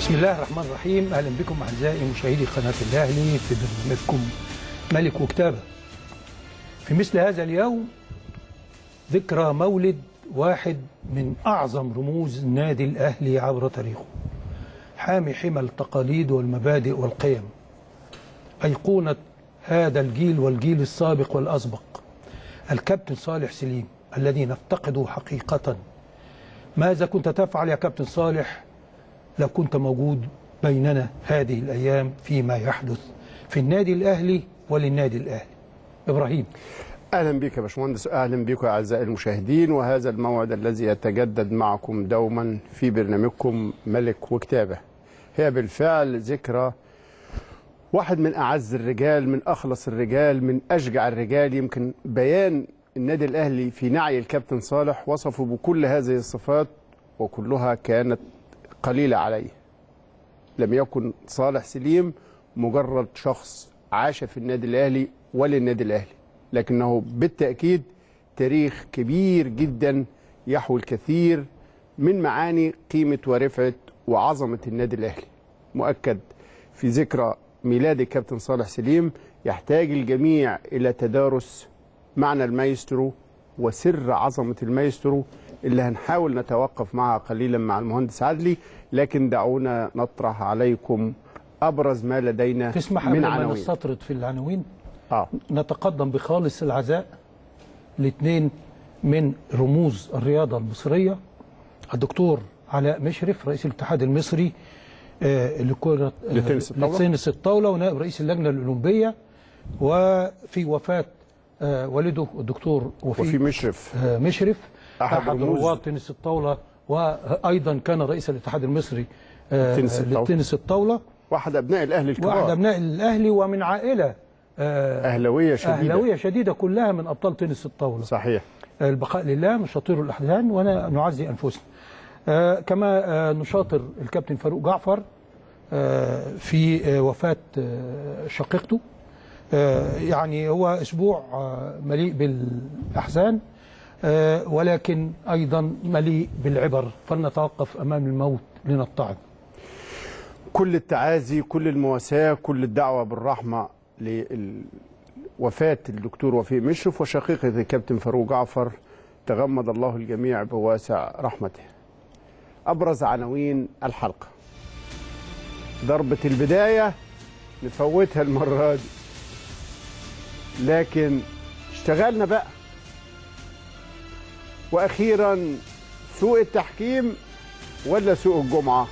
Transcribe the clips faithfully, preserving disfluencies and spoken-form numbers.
بسم الله الرحمن الرحيم. أهلا بكم أعزائي مشاهدي قناة الأهلي في برنامجكم ملك وكتابة. في مثل هذا اليوم ذكرى مولد واحد من أعظم رموز النادي الأهلي عبر تاريخه، حامي حمى التقاليد والمبادئ والقيم، أيقونة هذا الجيل والجيل السابق والأسبق، الكابتن صالح سليم الذي نفتقده حقيقة. ماذا كنت تفعل يا كابتن صالح لو كنت موجود بيننا هذه الأيام فيما يحدث في النادي الأهلي وللنادي الأهلي؟ إبراهيم. أهلا بك يا باشمهندس، أهلا بكم أعزائي المشاهدين، وهذا الموعد الذي يتجدد معكم دوما في برنامجكم ملك وكتابة. هي بالفعل ذكرى واحد من أعز الرجال، من أخلص الرجال، من أشجع الرجال. يمكن بيان النادي الأهلي في نعي الكابتن صالح وصفه بكل هذه الصفات وكلها كانت قليلة عليه. لم يكن صالح سليم مجرد شخص عاش في النادي الأهلي وللنادي الأهلي، لكنه بالتأكيد تاريخ كبير جدا يحوي الكثير من معاني قيمة ورفعة وعظمة النادي الأهلي. مؤكد في ذكرى ميلاد الكابتن صالح سليم يحتاج الجميع إلى تدارس معنى المايسترو وسر عظمة المايسترو اللي هنحاول نتوقف معها قليلا مع المهندس عدلي، لكن دعونا نطرح عليكم أبرز ما لدينا تسمح من قبل عناوين. ما نستطرد في العناوين آه. نتقدم بخالص العزاء لاثنين من رموز الرياضة المصرية، الدكتور علاء مشرف رئيس الاتحاد المصري آه لكرة لتنس الطاولة ونائب رئيس اللجنة الأولمبية، وفي وفاة آه والده الدكتور وفي, وفي مشرف آه مشرف أحد, أحد رواد تنس الطاولة، وأيضا كان رئيس الاتحاد المصري آه للتنس الطاولة، واحد أبناء الأهلي الكبار، واحد أبناء الأهلي ومن عائلة آه أهلوية شديدة أهلوية شديدة كلها من أبطال تنس الطاولة. صحيح. البقاء لله، نشاطر الأحزان ونعزي أنفسنا. آه كما آه نشاطر الكابتن فاروق جعفر آه في آه وفاة آه شقيقته. آه يعني هو أسبوع آه مليء بالأحزان آه ولكن أيضا مليء بالعبر، فلنتوقف أمام الموت لنتعظ. كل التعازي، كل المواساة، كل الدعوة بالرحمة لوفاة الدكتور وفيق مشرف وشقيقة الكابتن فاروق جعفر، تغمد الله الجميع بواسع رحمته. أبرز عناوين الحلقة. ضربة البداية نفوتها المرة دي، لكن اشتغلنا بقى. وأخيرا سوء التحكيم ولا سوء الجمعة؟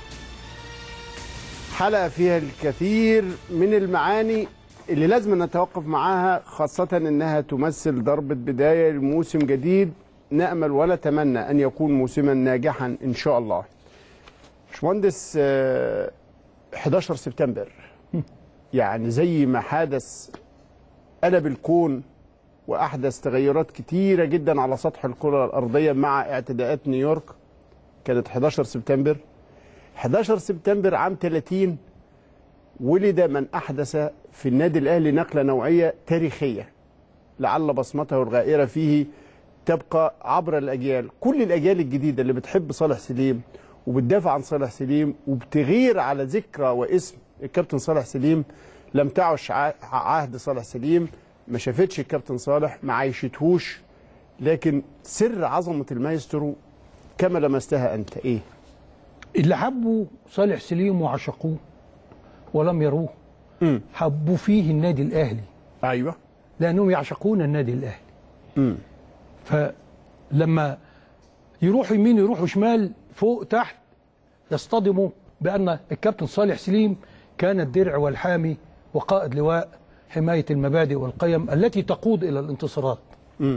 حلقة فيها الكثير من المعاني اللي لازم نتوقف معاها، خاصة أنها تمثل ضربة بداية لموسم جديد نأمل ونتمنى أن يكون موسما ناجحا إن شاء الله. باشمهندس، حداشر سبتمبر يعني زي ما حدث قلب الكون وأحدث تغيرات كتيرة جدا على سطح الكرة الأرضية مع اعتداءات نيويورك، كانت حداشر سبتمبر. حداشر سبتمبر عام ثلاثين ولد من أحدث في النادي الأهلي نقلة نوعية تاريخية، لعل بصمته الغائرة فيه تبقى عبر الأجيال. كل الأجيال الجديدة اللي بتحب صالح سليم وبتدافع عن صالح سليم وبتغير على ذكرى واسم الكابتن صالح سليم لم تعش عهد صالح سليم، ما شافتش الكابتن صالح، ما عايشتهوش، لكن سر عظمة المايسترو كما لمستها أنت إيه؟ اللي حبوا صالح سليم وعشقوه ولم يروه م. حبوا فيه النادي الأهلي. أيوة، لأنهم يعشقون النادي الأهلي. م. فلما يروحوا يمين يروحوا شمال فوق تحت يصطدموا بأن الكابتن صالح سليم كان الدرع والحامي وقائد لواء حماية المبادئ والقيم التي تقود إلى الانتصارات. م.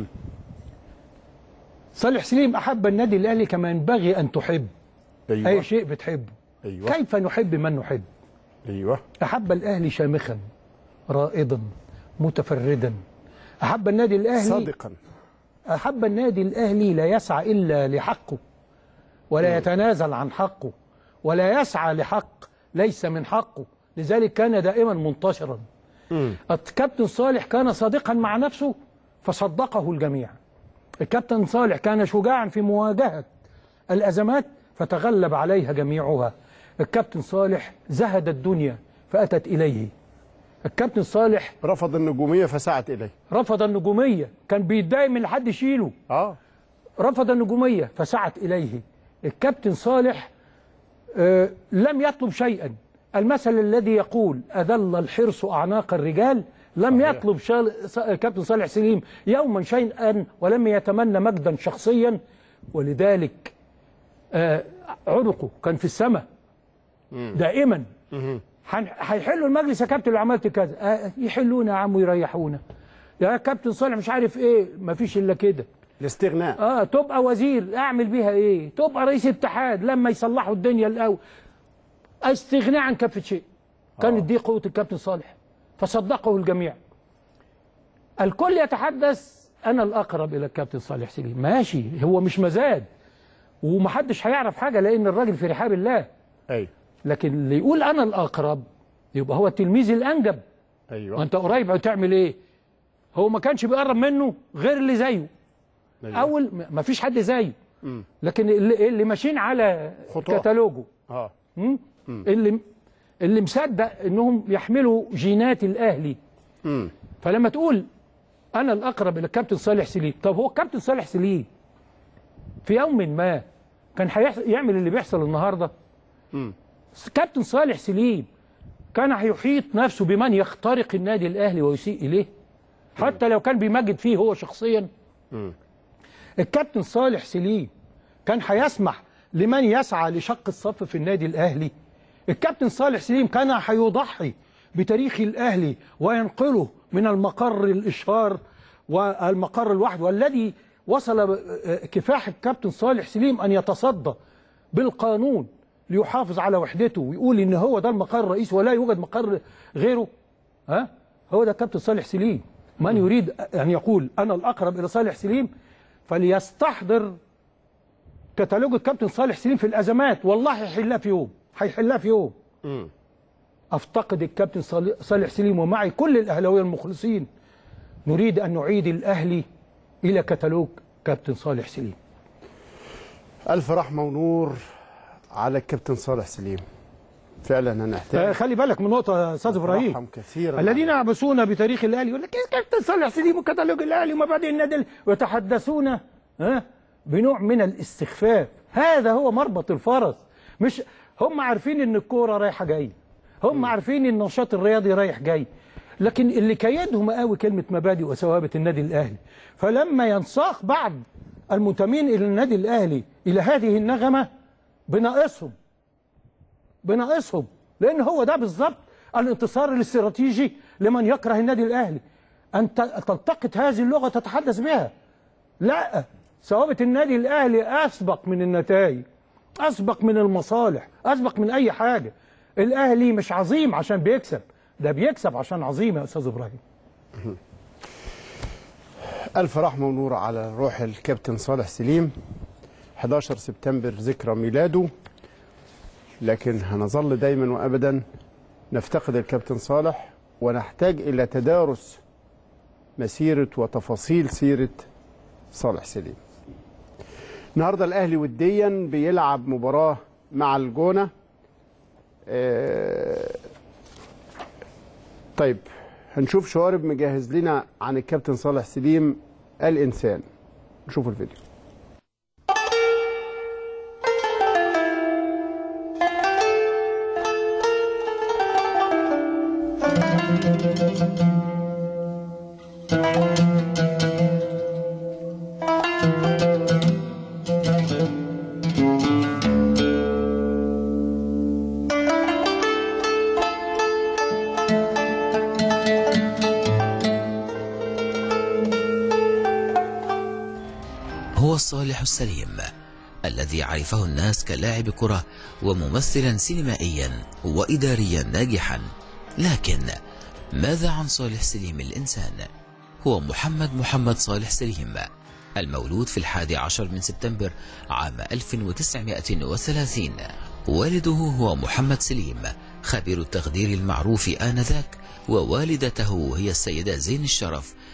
صالح سليم أحب النادي الأهلي كما ينبغي أن تحب. أيوة. أي شيء بتحبه. أيوة. كيف نحب من نحب؟ أيوة. أحب الأهلي شامخا رائدا متفردا، أحب النادي الأهلي صادقا، أحب النادي الأهلي لا يسعى إلا لحقه ولا يتنازل عن حقه ولا يسعى لحق ليس من حقه، لذلك كان دائما منتشرا. الكابتن صالح كان صادقا مع نفسه فصدقه الجميع. الكابتن صالح كان شجاعا في مواجهة الأزمات فتغلب عليها جميعها. الكابتن صالح زهد الدنيا فأتت إليه. الكابتن صالح رفض النجومية فسعت إليه. رفض النجومية، كان بيتضايق من حد يشيله. اه رفض النجومية فسعت إليه. الكابتن صالح آه لم يطلب شيئا. المثل الذي يقول أذل الحرص أعناق الرجال، لم صحيح. يطلب شال... كابتن صالح سليم يوما شيئا ولم يتمنى مجدا شخصيا، ولذلك آه عنقه كان في السماء دائما. هيحلوا المجلس يا كابتن لو عملت كذا، آه يحلونا يا عم ويريحونا. يا كابتن صالح مش عارف ايه، مفيش الا كده. الاستغناء. اه تبقى وزير اعمل بيها ايه؟ تبقى رئيس اتحاد لما يصلحوا الدنيا الاول. استغناء عن كافة شيء. كانت دي قوة الكابتن صالح فصدقه الجميع. الكل يتحدث انا الاقرب الى الكابتن صالح سليم، ماشي، هو مش مزاد ومحدش هيعرف حاجه لان الراجل في رحاب الله. ايوه. لكن اللي يقول انا الاقرب يبقى هو التلميذ الانجب. ايوه. وانت قريب هتعمل ايه؟ هو ما كانش بيقرب منه غير اللي زيه. أيوة. اول ما فيش حد زيه. م. لكن اللي, اللي ماشيين على خطوة. كتالوجه. اه م? م. اللي اللي مصدق انهم يحملوا جينات الاهلي. م. فلما تقول انا الاقرب الى الكابتن صالح سليم، طب هو الكابتن صالح سليم في يوم ما كان هيعمل اللي بيحصل النهارده؟ م. كابتن صالح سليم كان هيحيط نفسه بمن يخترق النادي الاهلي ويسيء اليه حتى لو كان بيمجد فيه هو شخصيا. م. الكابتن صالح سليم كان هيسمح لمن يسعى لشق الصف في النادي الاهلي. الكابتن صالح سليم كان هيضحي بتاريخ الاهلي وينقله من المقر الاشهار والمقر الواحد، والذي وصل كفاح الكابتن صالح سليم ان يتصدى بالقانون ليحافظ على وحدته ويقول ان هو ده المقر الرئيسي ولا يوجد مقر غيره. ها هو ده الكابتن صالح سليم. من يريد ان يقول انا الاقرب الى صالح سليم فليستحضر كتالوج الكابتن صالح سليم في الازمات، والله هيحلها في يوم، هيحلها في يوم. م. افتقد الكابتن صالح سليم ومعي كل الاهلاويه المخلصين نريد ان نعيد الاهلي الى كتالوج كابتن صالح سليم. الف رحمه ونور على الكابتن صالح سليم. فعلا هنحتاج. خلي بالك من نقطه يا استاذ ابراهيم، كثيرا الذين يعبثون بتاريخ الاهلي يقول لك كابتن صالح سليم وكتالوج الاهلي ومبادئ النادي ويتحدثون ها بنوع من الاستخفاف. هذا هو مربط الفرس. مش هم عارفين ان الكوره رايحه جايه، هم م. عارفين ان النشاط الرياضي رايح جاي، لكن اللي كيدهم قوي كلمه مبادئ وثوابت النادي الاهلي. فلما ينساق بعض المنتمين الى النادي الاهلي الى هذه النغمه بناقصهم بناقصهم لان هو ده بالظبط الانتصار الاستراتيجي لمن يكره النادي الاهلي، ان تلتقط هذه اللغه تتحدث بها. لا، ثوابت النادي الاهلي اسبق من النتائج، اسبق من المصالح، اسبق من اي حاجه. الاهلي مش عظيم عشان بيكسب، ده بيكسب عشان عظيم يا استاذ ابراهيم. الف رحمه ونور على روح الكابتن صالح سليم. أحد عشر سبتمبر ذكرى ميلاده، لكن هنظل دايما وابدا نفتقد الكابتن صالح ونحتاج الى تدارس مسيره وتفاصيل سيره صالح سليم. النهارده الاهلي وديا بيلعب مباراه مع الجونه. آه طيب هنشوف شوارب مجهز لنا عن الكابتن صالح سليم الانسان. نشوف الفيديو. هو صالح السليم الذي عرفه الناس كلاعب كرة وممثلا سينمائيا وإداريا ناجحا. لكن ماذا عن صالح سليم الإنسان؟ هو محمد محمد صالح سليم، المولود في الحادي عشر من سبتمبر عام ألف وتسعمائة وثلاثين. والده هو محمد سليم خبير التخدير المعروف آنذاك، ووالدته هي السيدة زين الشرف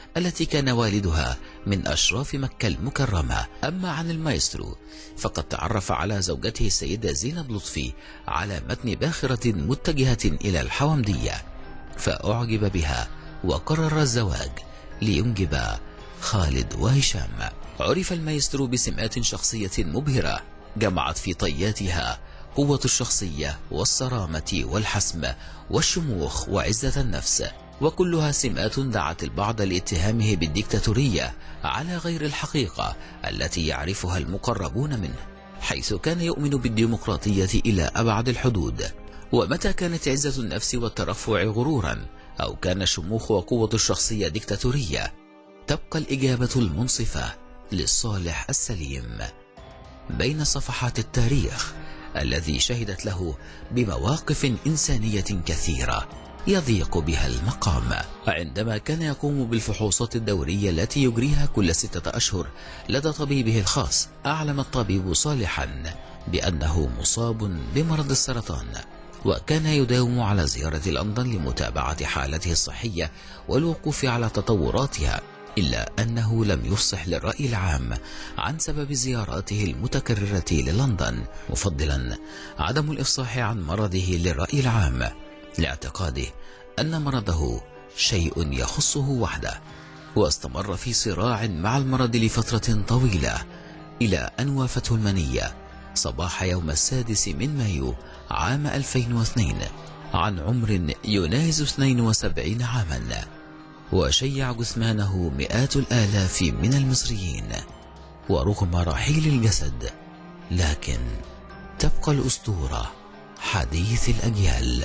التي كان والدها من أشراف مكة المكرمة. أما عن المايسترو فقد تعرف على زوجته السيدة زينب لطفي على متن باخرة متجهة إلى الحومدية، فأعجب بها وقرر الزواج لينجب خالد وهشام. عرف المايسترو بسمات شخصية مبهرة جمعت في طياتها قوة الشخصية والصرامة والحسم والشموخ وعزة النفس، وكلها سمات دعت البعض لاتهامه بالديكتاتورية على غير الحقيقة التي يعرفها المقربون منه، حيث كان يؤمن بالديمقراطية إلى أبعد الحدود. ومتى كانت عزة النفس والترفع غرورا أو كان الشموخ وقوة الشخصية ديكتاتورية، تبقى الإجابة المنصفة للصالح السليم. بين صفحات التاريخ الذي شهدت له بمواقف إنسانية كثيرة يضيق بها المقام، عندما كان يقوم بالفحوصات الدورية التي يجريها كل ستة أشهر لدى طبيبه الخاص، أعلم الطبيب صالحا بأنه مصاب بمرض السرطان، وكان يداوم على زيارة لندن لمتابعة حالته الصحية والوقوف على تطوراتها، إلا أنه لم يفصح للرأي العام عن سبب زياراته المتكررة للندن، مفضلا عدم الإفصاح عن مرضه للرأي العام لاعتقاده أن مرضه شيء يخصه وحده. واستمر في صراع مع المرض لفترة طويلة إلى أن وافته المنية صباح يوم السادس من مايو عام ألفين واثنين عن عمر يناهز اثنين وسبعين عاما، وشيع جثمانه مئات الآلاف من المصريين. ورغم رحيل الجسد لكن تبقى الأسطورة حديث الأجيال.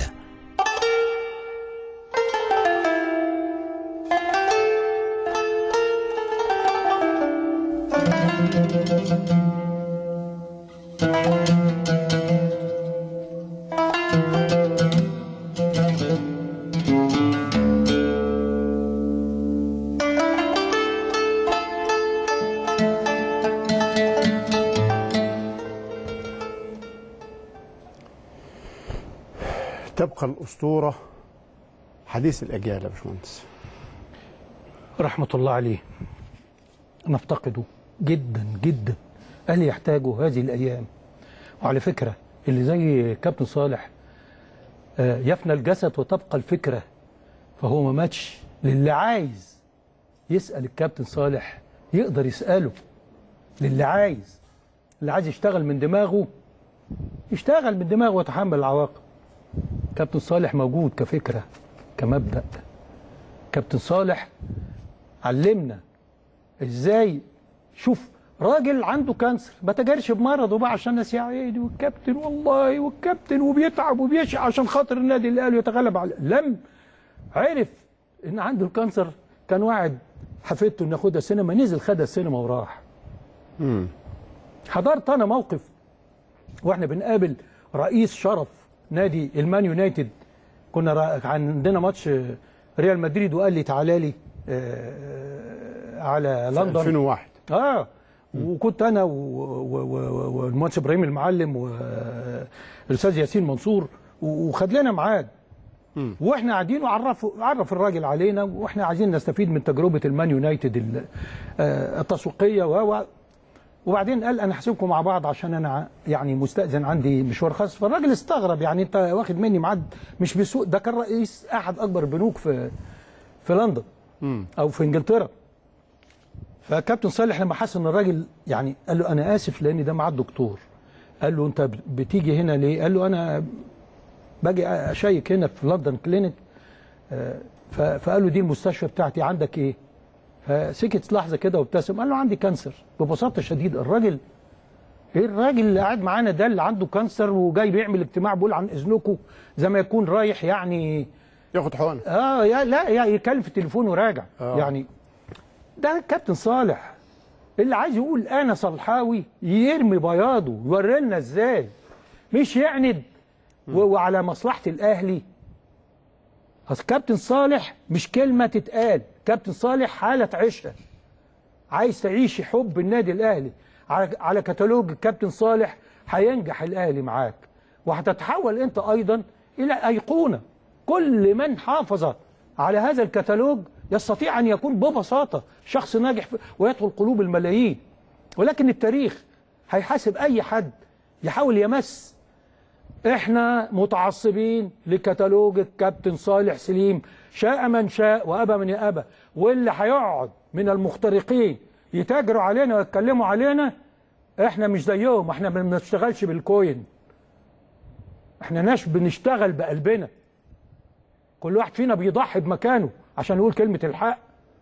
تبقى الأسطورة حديث الأجيال يا باشمهندس. رحمة الله عليه، نفتقده جدا جدا، أهل يحتاجوا هذه الأيام. وعلى فكرة اللي زي كابتن صالح يفنى الجسد وتبقى الفكرة، فهو ما ماتش. للي عايز يسأل الكابتن صالح يقدر يسأله، للي عايز اللي عايز يشتغل من دماغه يشتغل من دماغه ويتحمل العواقب. كابتن صالح موجود كفكرة كمبدأ. كابتن صالح علمنا ازاي، شوف راجل عنده كانسر ما تجارش بمرضه بقى عشان الناس يا عيني والكابتن والله والكابتن وبيتعب وبيشقى عشان خاطر النادي اللي قاله يتغلب على، لم عرف ان عنده الكانسر كان واعد حفيدته ان ياخدها سينما، نزل خدها السينما وراح. امم حضرت انا موقف واحنا بنقابل رئيس شرف نادي المان يونايتد، كنا عندنا ماتش ريال مدريد وقال لي تعالى لي آه على لندن ألفين وواحد. اه م. وكنت انا والمهندس ابراهيم المعلم والاستاذ ياسين منصور، وخد لنا ميعاد واحنا قاعدين وعرف عرف الراجل علينا، واحنا عايزين نستفيد من تجربه المان يونايتد التسويقيه و وبعدين قال انا هسيبكم مع بعض عشان انا يعني مستأذن عندي مشوار خاص. فالراجل استغرب، يعني انت واخد مني ميعاد مش بسوق، ده كان رئيس احد اكبر البنوك في في لندن او في انجلترا. فكابتن صالح لما حس ان الراجل يعني قال له انا اسف لان ده ميعاد دكتور. قال له انت بتيجي هنا ليه؟ قال له انا باجي اشيك هنا في لندن كلينيك. فقال له دي المستشفى بتاعتي، عندك ايه؟ فسكت لحظه كده وابتسم قال له عندي كانسر. ببساطه شديده الراجل ايه الراجل اللي قاعد معانا ده اللي عنده كانسر وجاي بيعمل اجتماع بيقول عن اذنكم زي ما يكون رايح يعني ياخد حقنه اه يا لا يا يكلم في التليفون وراجع. آه. يعني ده كابتن صالح اللي عايز يقول انا صلحاوي يرمي بياضه يوري لنا ازاي، مش يعند وعلى مصلحه الاهلي. اصل كابتن صالح مش كلمه تتقال، كابتن صالح حاله تعيشها. عايز تعيش حب النادي الاهلي على على كتالوج كابتن صالح هينجح الاهلي معاك، وهتتحول انت ايضا الى ايقونه. كل من حافظ على هذا الكتالوج يستطيع ان يكون ببساطه شخص ناجح ويدخل قلوب الملايين، ولكن التاريخ هيحاسب اي حد يحاول يمس. احنا متعصبين لكتالوج الكابتن صالح سليم، شاء من شاء وابى من يابى، واللي هيقعد من المخترقين يتاجروا علينا ويتكلموا علينا احنا مش زيهم. احنا ما بنشتغلش بالكوين، احنا ناس بنشتغل بقلبنا. كل واحد فينا بيضحي بمكانه عشان يقول كلمة الحق.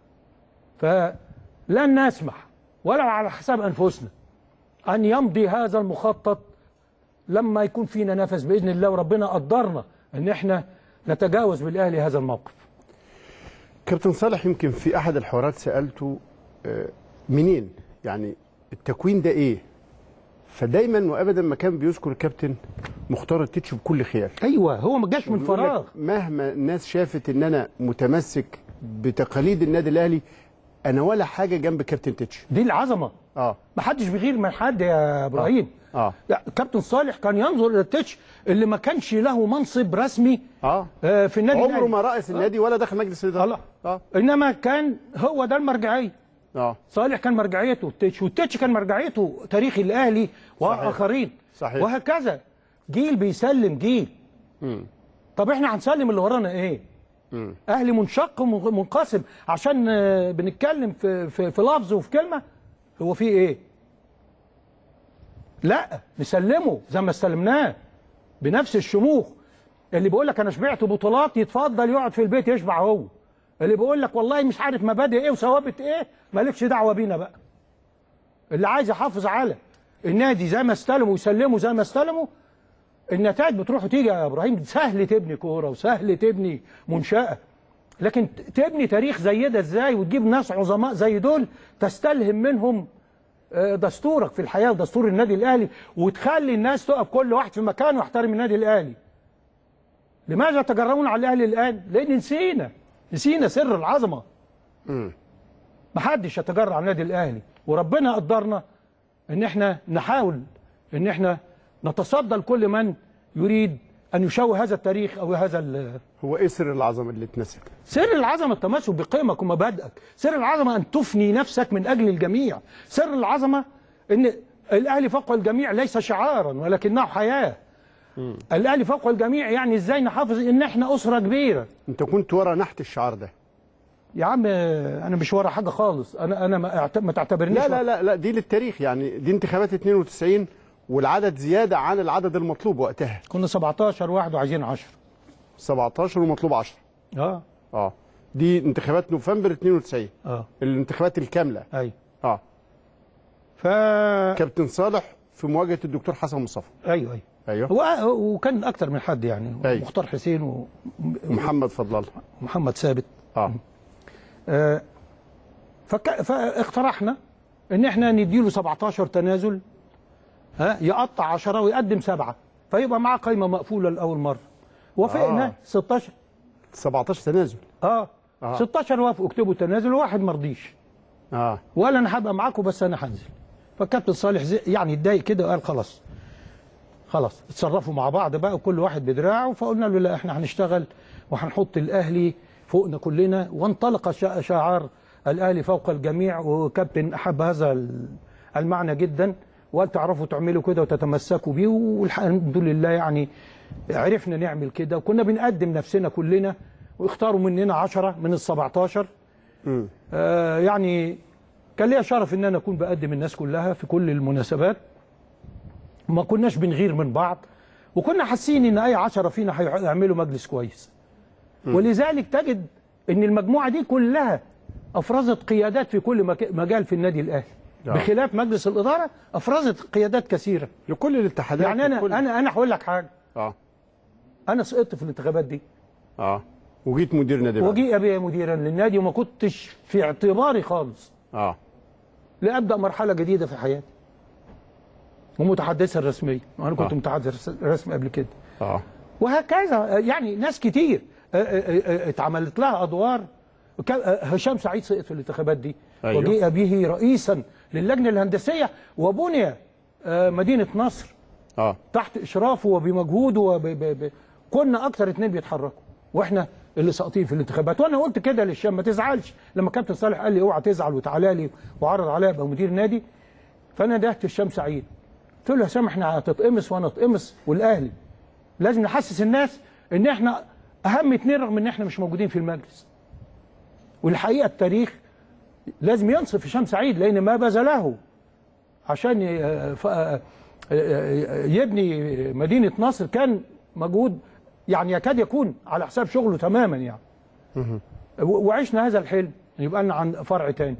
فلن نسمح ولا على حساب أنفسنا أن يمضي هذا المخطط لما يكون فينا نفس بإذن الله، وربنا قدرنا أن احنا نتجاوز بالأهلي هذا الموقف. كابتن صالح، يمكن في أحد الحوارات سألته منين يعني التكوين ده إيه؟ فدايما وأبدا ما كان بيذكر الكابتن مختار التتش بكل خير. أيوة، هو ما جاش من فراغ. مهما الناس شافت إن أنا متمسك بتقاليد النادي الأهلي، أنا ولا حاجة جنب كابتن تتش. دي العظمة. اه ما حدش بيغير من حد يا ابراهيم. اه, آه. كابتن صالح كان ينظر الى التتش اللي ما كانش له منصب رسمي اه, آه في النادي، عمره ما رأس النادي آه. ولا دخل مجلس الاداره. اه انما كان هو ده المرجعيه. اه صالح كان مرجعيته التتش، والتتش كان مرجعيته تاريخ الاهلي واخرين. صحيح. وهكذا جيل بيسلم جيل. امم طب احنا هنسلم اللي ورانا ايه؟ امم اهلي منشق ومنقسم عشان بنتكلم في في, في لفظ وفي كلمه. هو في ايه؟ لا، نسلمه زي ما استلمناه بنفس الشموخ. اللي بيقول لك انا شبعت بطولات يتفضل يقعد في البيت يشبع هو. اللي بيقول لك والله مش عارف مبادئ ايه وثوابت ايه، مالكش دعوه بينا بقى. اللي عايز يحافظ على النادي زي ما استلموا ويسلموا زي ما استلموا، النتائج بتروح وتيجي يا ابراهيم. سهل تبني كوره وسهل تبني منشاه، لكن تبني تاريخ زي ده ازاي وتجيب ناس عظماء زي دول تستلهم منهم دستورك في الحياه ودستور النادي الاهلي، وتخلي الناس تقف كل واحد في مكانه ويحترم النادي الاهلي. لماذا تجرؤون على الاهلي الان؟ لان نسينا نسينا سر العظمه. امم محدش يتجرأ على النادي الاهلي، وربنا قدرنا ان احنا نحاول ان احنا نتصدى لكل من يريد ان يشوه هذا التاريخ او هذا. هو ايه سر العظمه اللي اتنست؟ سر العظمه التمسك بقيمك ومبادئك، سر العظمه ان تفني نفسك من اجل الجميع، سر العظمه ان الاهلي فوق الجميع ليس شعارا ولكنه حياه. مم. الاهلي فوق الجميع يعني ازاي نحافظ ان احنا اسره كبيره. انت كنت ورا نحت الشعار ده يا عم؟ انا مش ورا حاجه خالص. انا انا ما, ما تعتبرنيش. لا لا لا لا دي للتاريخ يعني. دي انتخابات اتنين وتسعين والعدد زياده عن العدد المطلوب وقتها. كنا سبعتاشر واحد وعايزين عشرة. سبعتاشر ومطلوب عشرة. اه اه دي انتخابات نوفمبر اتنين وتسعين. اه الانتخابات الكامله. ايوه. اه ف كابتن صالح في مواجهه الدكتور حسن مصطفى. ايوه ايوه ايوه هو وكان اكتر من حد يعني. أيوه. مختار حسين و... ومحمد فضل الله ومحمد ثابت. اه, آه. فك... فاقترحنا ان احنا نديله سبعتاشر تنازل، ها يقطع عشرة ويقدم سبعة فيبقى معاه قايمه مقفوله لاول مره. وافقنا. آه. ستاشر سبعتاشر تنازل. اه, آه. ستاشر وافقوا اكتبوا تنازل وواحد ما رضيش. اه وقال انا هبقى معاكم بس انا هنزل. فالكابتن صالح زي يعني اتضايق كده وقال خلاص خلاص اتصرفوا مع بعض بقى وكل واحد بدراعه. فقلنا له لا، احنا هنشتغل وهنحط الاهلي فوقنا كلنا. وانطلق شعار الاهلي فوق الجميع، وكابتن احب هذا المعنى جدا وقال تعرفوا تعملوا كده وتتمسكوا بيه. والحمد لله يعني عرفنا نعمل كده، وكنا بنقدم نفسنا كلنا واختاروا مننا عشرة من ال سبعتاشر. امم آه يعني كان ليا شرف ان انا اكون بقدم الناس كلها في كل المناسبات. ما كناش بنغير من بعض، وكنا حاسين ان اي عشرة فينا هيعملوا مجلس كويس. م. ولذلك تجد ان المجموعه دي كلها افرزت قيادات في كل مجال في النادي الاهلي. يعني. بخلاف مجلس الاداره افرزت قيادات كثيره لكل الاتحادات. يعني انا لكل... انا انا هقول لك حاجه. اه انا سقطت في الانتخابات دي. اه وجيت مدير نادي. وجي ابي مديرا للنادي وما كنتش في اعتباري خالص. اه لابدا مرحله جديده في حياتي. ومتحدثا رسميا، وانا كنت آه. متحدث رسمي قبل كده. اه وهكذا يعني ناس كتير اتعملت لها ادوار. هشام سعيد سقط في الانتخابات دي. أيوه. وجيء به رئيسا للجنه الهندسيه وبني مدينه نصر اه تحت اشرافه وبمجهوده وب... ب... ب... كنا اكثر اثنين بيتحركوا، واحنا اللي ساقطين في الانتخابات. وانا قلت كده للشام ما تزعلش لما كابتن صالح قال لي اوعى تزعل وتعالى لي وعرض عليا ابقى مدير نادي. فانا ندهت الشام سعيد قلت له يا هشام احنا هتتقمص وانا اتقمص والاهلي لازم نحسس الناس ان احنا اهم اتنين رغم ان احنا مش موجودين في المجلس. والحقيقه التاريخ لازم ينصف هشام سعيد لان ما بذله عشان يبني مدينه نصر كان مجهود يعني يكاد يكون على حساب شغله تماما يعني. وعشنا هذا الحلم يبقى لنا عن فرع تاني.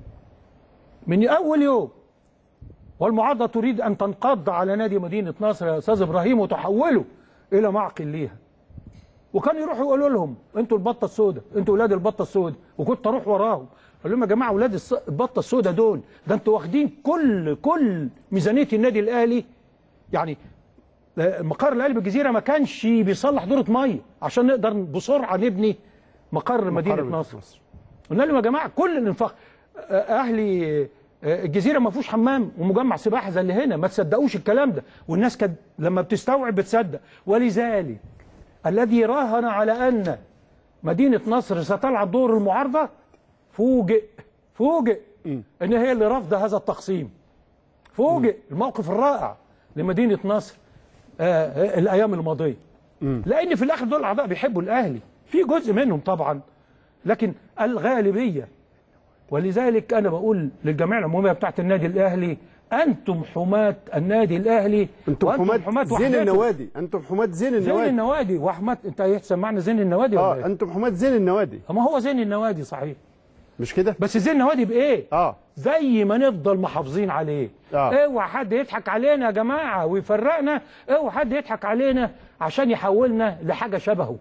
من اول يوم والمعارضه تريد ان تنقض على نادي مدينه نصر يا استاذ ابراهيم وتحوله الى معقل ليها. وكان يروحوا يقولوا لهم انتوا البطه السوداء، انتوا اولاد البطه السوداء، وكنت اروح وراهم اقول لهم يا جماعه اولاد البطه السوداء دول ده انتوا واخدين كل كل ميزانيه النادي الاهلي. يعني مقر الاهلي بالجزيره ما كانش بيصلح دوره ميه عشان نقدر بسرعه نبني مقر مدينه نصر. قلنا لهم يا جماعه كل الانفاق اهلي الجزيره ما فيهوش حمام ومجمع سباحه زي اللي هنا، ما تصدقوش الكلام ده. والناس كانت لما بتستوعب بتصدق. ولذلك الذي راهن على ان مدينه نصر ستلعب دور المعارضه فوجئ فوجئ ان هي اللي رافضه هذا التقسيم. فوجئ الموقف الرائع لمدينه نصر آه الايام الماضيه. لان في الاخر دول الاعضاء بيحبوا الاهلي، في جزء منهم طبعا لكن الغالبيه. ولذلك انا بقول للجمعيه العموميه بتاعت النادي الاهلي انتم حماة النادي الاهلي، انتم حماة زين النوادي، انتم حماة زين النوادي. زين النوادي وحماة انت هيحسن معنى زين النوادي اه ولا انتم حماة زين النوادي. ما هو زين النوادي صحيح مش كده؟ بس زين النوادي بايه؟ اه زي ما نفضل محافظين عليه. اه اوعى حد يضحك علينا يا جماعه ويفرقنا، اوعى حد يضحك علينا عشان يحولنا لحاجه شبهه.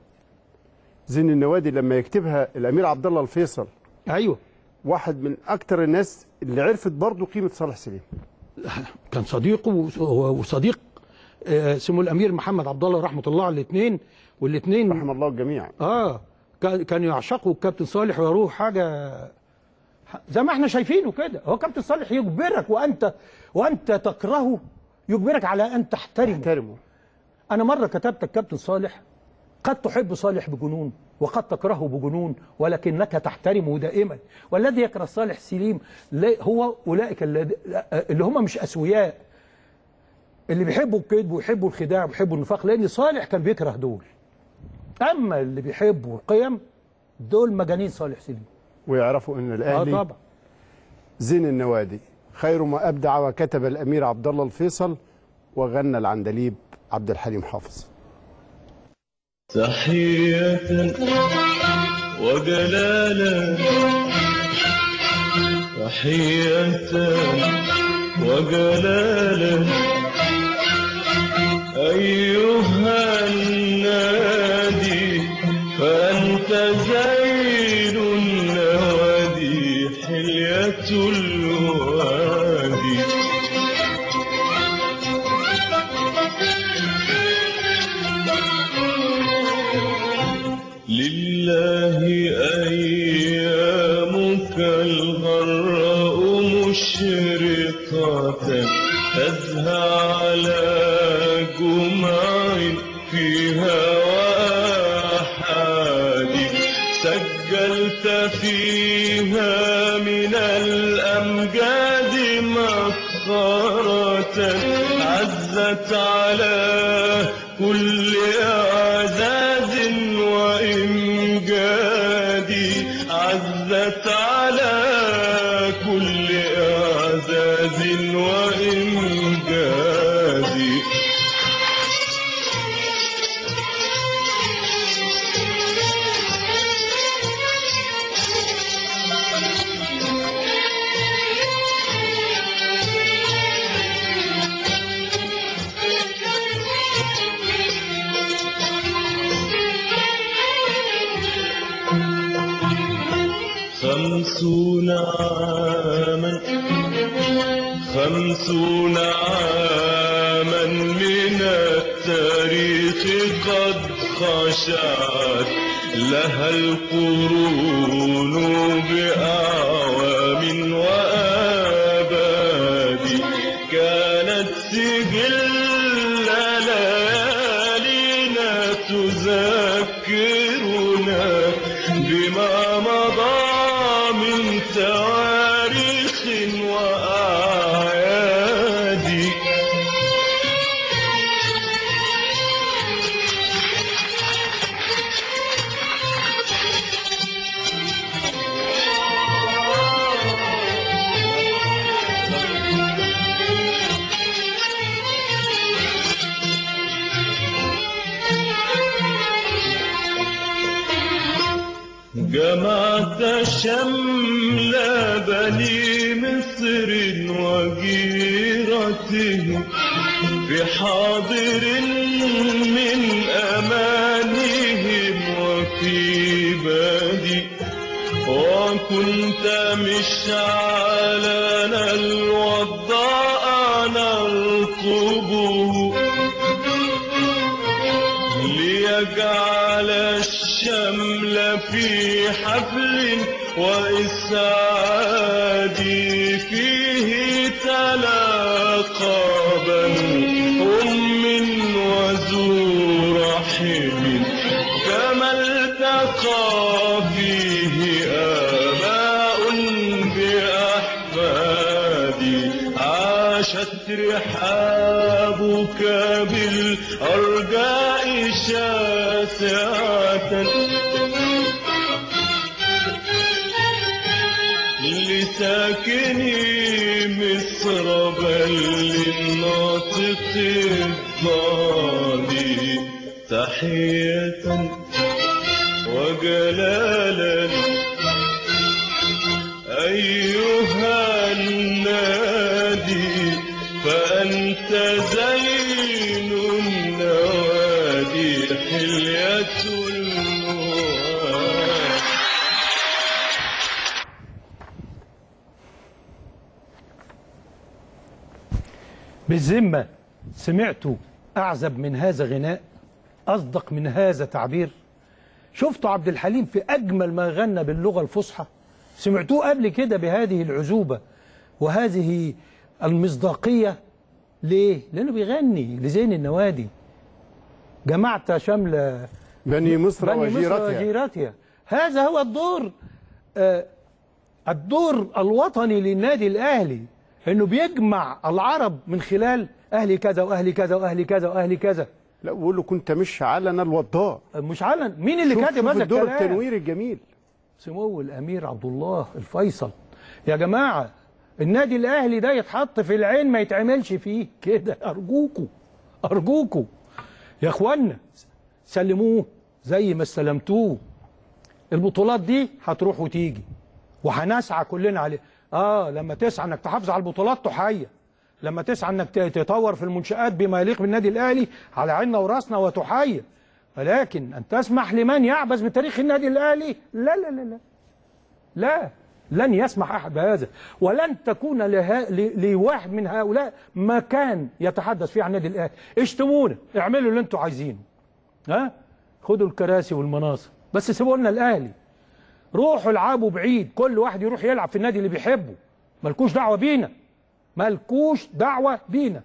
زين النوادي لما يكتبها الامير عبد الله الفيصل ايوه واحد من اكتر الناس اللي عرفت برضه قيمه صالح سليم. كان صديقه وصديق اسمه الامير محمد عبد الله رحمه الله على الاثنين، والاثنين رحم الله الجميع. اه كانوا يعشقوا الكابتن صالح ويروح حاجه زي ما احنا شايفينه كده. هو كابتن صالح يجبرك وانت وانت تكرهه، يجبرك على ان تحترمه. تحترمه. انا مره كتبت الكابتن صالح قد تحب صالح بجنون وقد تكرهه بجنون ولكنك تحترمه دائما. والذي يكره صالح سليم هو اولئك اللي هم مش اسوياء، اللي بيحبوا الكذب ويحبوا الخداع ويحبوا النفاق، لان صالح كان بيكره دول. اما اللي بيحبوا القيم دول مجانين صالح سليم. ويعرفوا ان الاهلي اه طبعا زين النوادي خير ما ابدع وكتب الامير عبد الله الفيصل وغنى العندليب عبد الحليم حافظ. تحية وجلالا تحية وجلالا أيها النادي فأنت زين النوادي حلية الوادي. لله أيامك الغراء مشرقة تزهى على جمع فيها وآحاد سجلت فيها من الأمجاد مفخرة عزت على كل أعزاز وإمجادي عزت على كل أعزاز وإمجادي. خمسون عاما خمسون عاما من التاريخ قد خشعت لها القرون بأعوام وآباد كانت سجل ليالينا تذكرنا بما مضى من تواريخ وأعياد. جمعت شمل بني مصر وجيرتهم في حاضر من أمانهم وفي بادي، وكنت مشعلنا الوضاء نرقبه ليجعل الشمل في حفل وإسعاد. فيه تلاقى بنو أم وذو رحم كما التقى فيه آباء بأحفاد. عاشت رحابك بالأرجاء شاسعة لساكني مصر بل للناطق الضالي تحية وجلالا أيها النادي، فأنت زين النوادي حلية المواد. بالذمة سمعتوا أعزب من هذا غناء؟ أصدق من هذا تعبير؟ شفتوا عبد الحليم في أجمل ما غنى باللغة الفصحى؟ سمعتوه قبل كده بهذه العزوبة وهذه المصداقية؟ ليه؟ لأنه بيغني لزين النوادي. جمعت شمل بني مصر وجيرتها. وجيرتها. هذا هو الدور آه الدور الوطني للنادي الأهلي، انه بيجمع العرب من خلال اهلي كذا واهلي كذا واهلي كذا واهلي كذا. لا بقول له كنت مش علنا الوضاء. مش علن. مين اللي كاتب هذا الدور الكلام؟ التنوير الجميل سمو الامير عبد الله الفيصل. يا جماعه النادي الاهلي ده يتحط في العين ما يتعملش فيه كده. ارجوكوا ارجوكوا يا اخوانا سلموه زي ما استلمتوه. البطولات دي هتروح وتيجي وهنسعى كلنا عليه. اه لما تسعى انك تحافظ على البطولات تحية، لما تسعى انك تطور في المنشآت بما يليق بالنادي الاهلي على عيننا وراسنا وتحية، ولكن ان تسمح لمن يعبث بتاريخ النادي الاهلي لا لا لا لا لا لن يسمح احد بهذا، ولن تكون لها لواحد من هؤلاء مكان يتحدث فيه عن النادي الاهلي. اشتمونا، اعملوا اللي انتوا عايزينه، ها خدوا الكراسي والمناصب، بس سيبوا لنا الاهلي. روحوا العبوا بعيد، كل واحد يروح يلعب في النادي اللي بيحبه، مالكوش دعوه بينا، مالكوش دعوه بينا.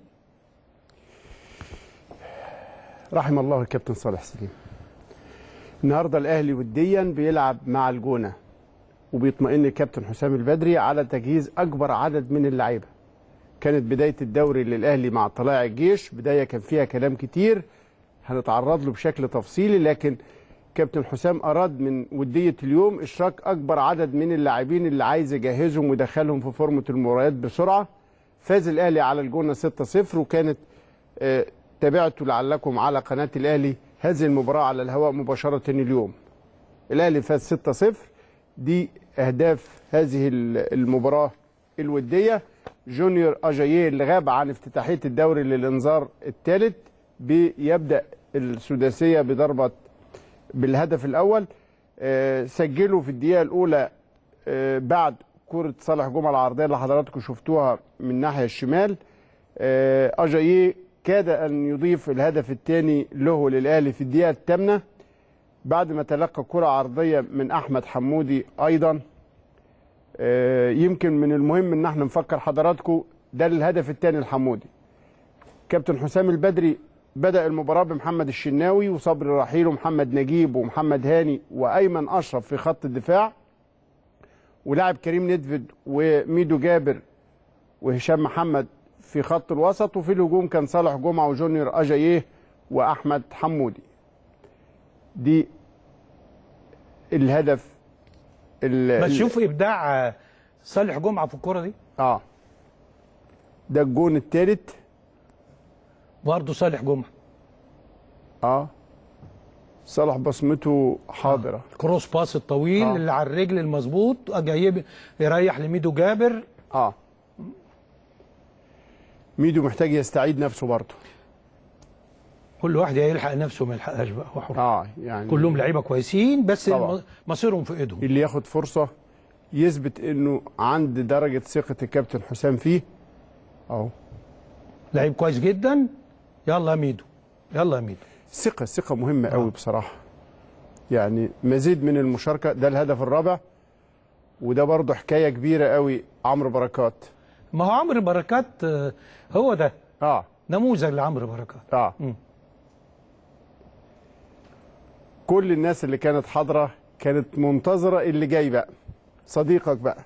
رحم الله الكابتن صالح سليم. النهارده الاهلي وديا بيلعب مع الجونه، وبيطمئن الكابتن حسام البدري على تجهيز اكبر عدد من اللعيبه. كانت بدايه الدوري للاهلي مع طلائع الجيش بدايه كان فيها كلام كتير هنتعرض له بشكل تفصيلي، لكن كابتن حسام اراد من وديه اليوم اشراك اكبر عدد من اللاعبين اللي عايز يجهزهم ويدخلهم في فورمه المباريات بسرعه. فاز الاهلي على الجونه ستة صفر، وكانت آه تابعتوا لعلكم على قناه الاهلي هذه المباراه على الهواء مباشره اليوم. الاهلي فاز ستة صفر، دي اهداف هذه المباراه الوديه. جونيور اجاييه اللي غاب عن افتتاحيه الدوري للانذار الثالث بيبدا السداسيه بضربه بالهدف الاول. أه سجلوا في الدقيقه الاولى أه بعد كره صالح جمعه العرضيه اللي حضراتكم شفتوها من الناحيه الشمال. أه اجاييه كاد ان يضيف الهدف الثاني له للاهلي في الدقيقه الثامنه بعد ما تلقى كره عرضيه من احمد حمودي ايضا. أه يمكن من المهم ان احنا نفكر حضراتكم ده الهدف الثاني لحمودي. كابتن حسام البدري بدأ المباراة بمحمد الشناوي وصبري رحيل ومحمد نجيب ومحمد هاني وأيمن أشرف في خط الدفاع، ولعب كريم ندفد وميدو جابر وهشام محمد في خط الوسط، وفي الهجوم كان صالح جمعة وجونيور أجاييه وأحمد حمودي. دي الهدف. بس شوف إبداع صالح جمعة في الكرة دي. اه ده الجون الثالث برضه صالح جمعة. اه صالح بصمته حاضرة. آه. الكروس باس الطويل آه. اللي على الرجل المظبوط جاي يريح لميدو جابر. اه ميدو محتاج يستعيد نفسه برضه. كل واحد يلحق نفسه ما يلحقهاش بقى هو حر. اه يعني كلهم لعيبه كويسين بس طبعا. مصيرهم في ايدهم. اللي ياخد فرصه يثبت انه عند درجه ثقه الكابتن حسام فيه اهو. لعيب كويس جدا. يلا يا ميدو يلا يا ميدو. ثقه ثقه مهمه قوي بصراحه. يعني مزيد من المشاركه. ده الهدف الرابع وده برضه حكايه كبيره قوي. عمرو بركات. ما هو عمرو بركات هو ده اه نموذج لعمرو بركات. اه م. كل الناس اللي كانت حاضره كانت منتظره اللي جاي بقى. صديقك بقى.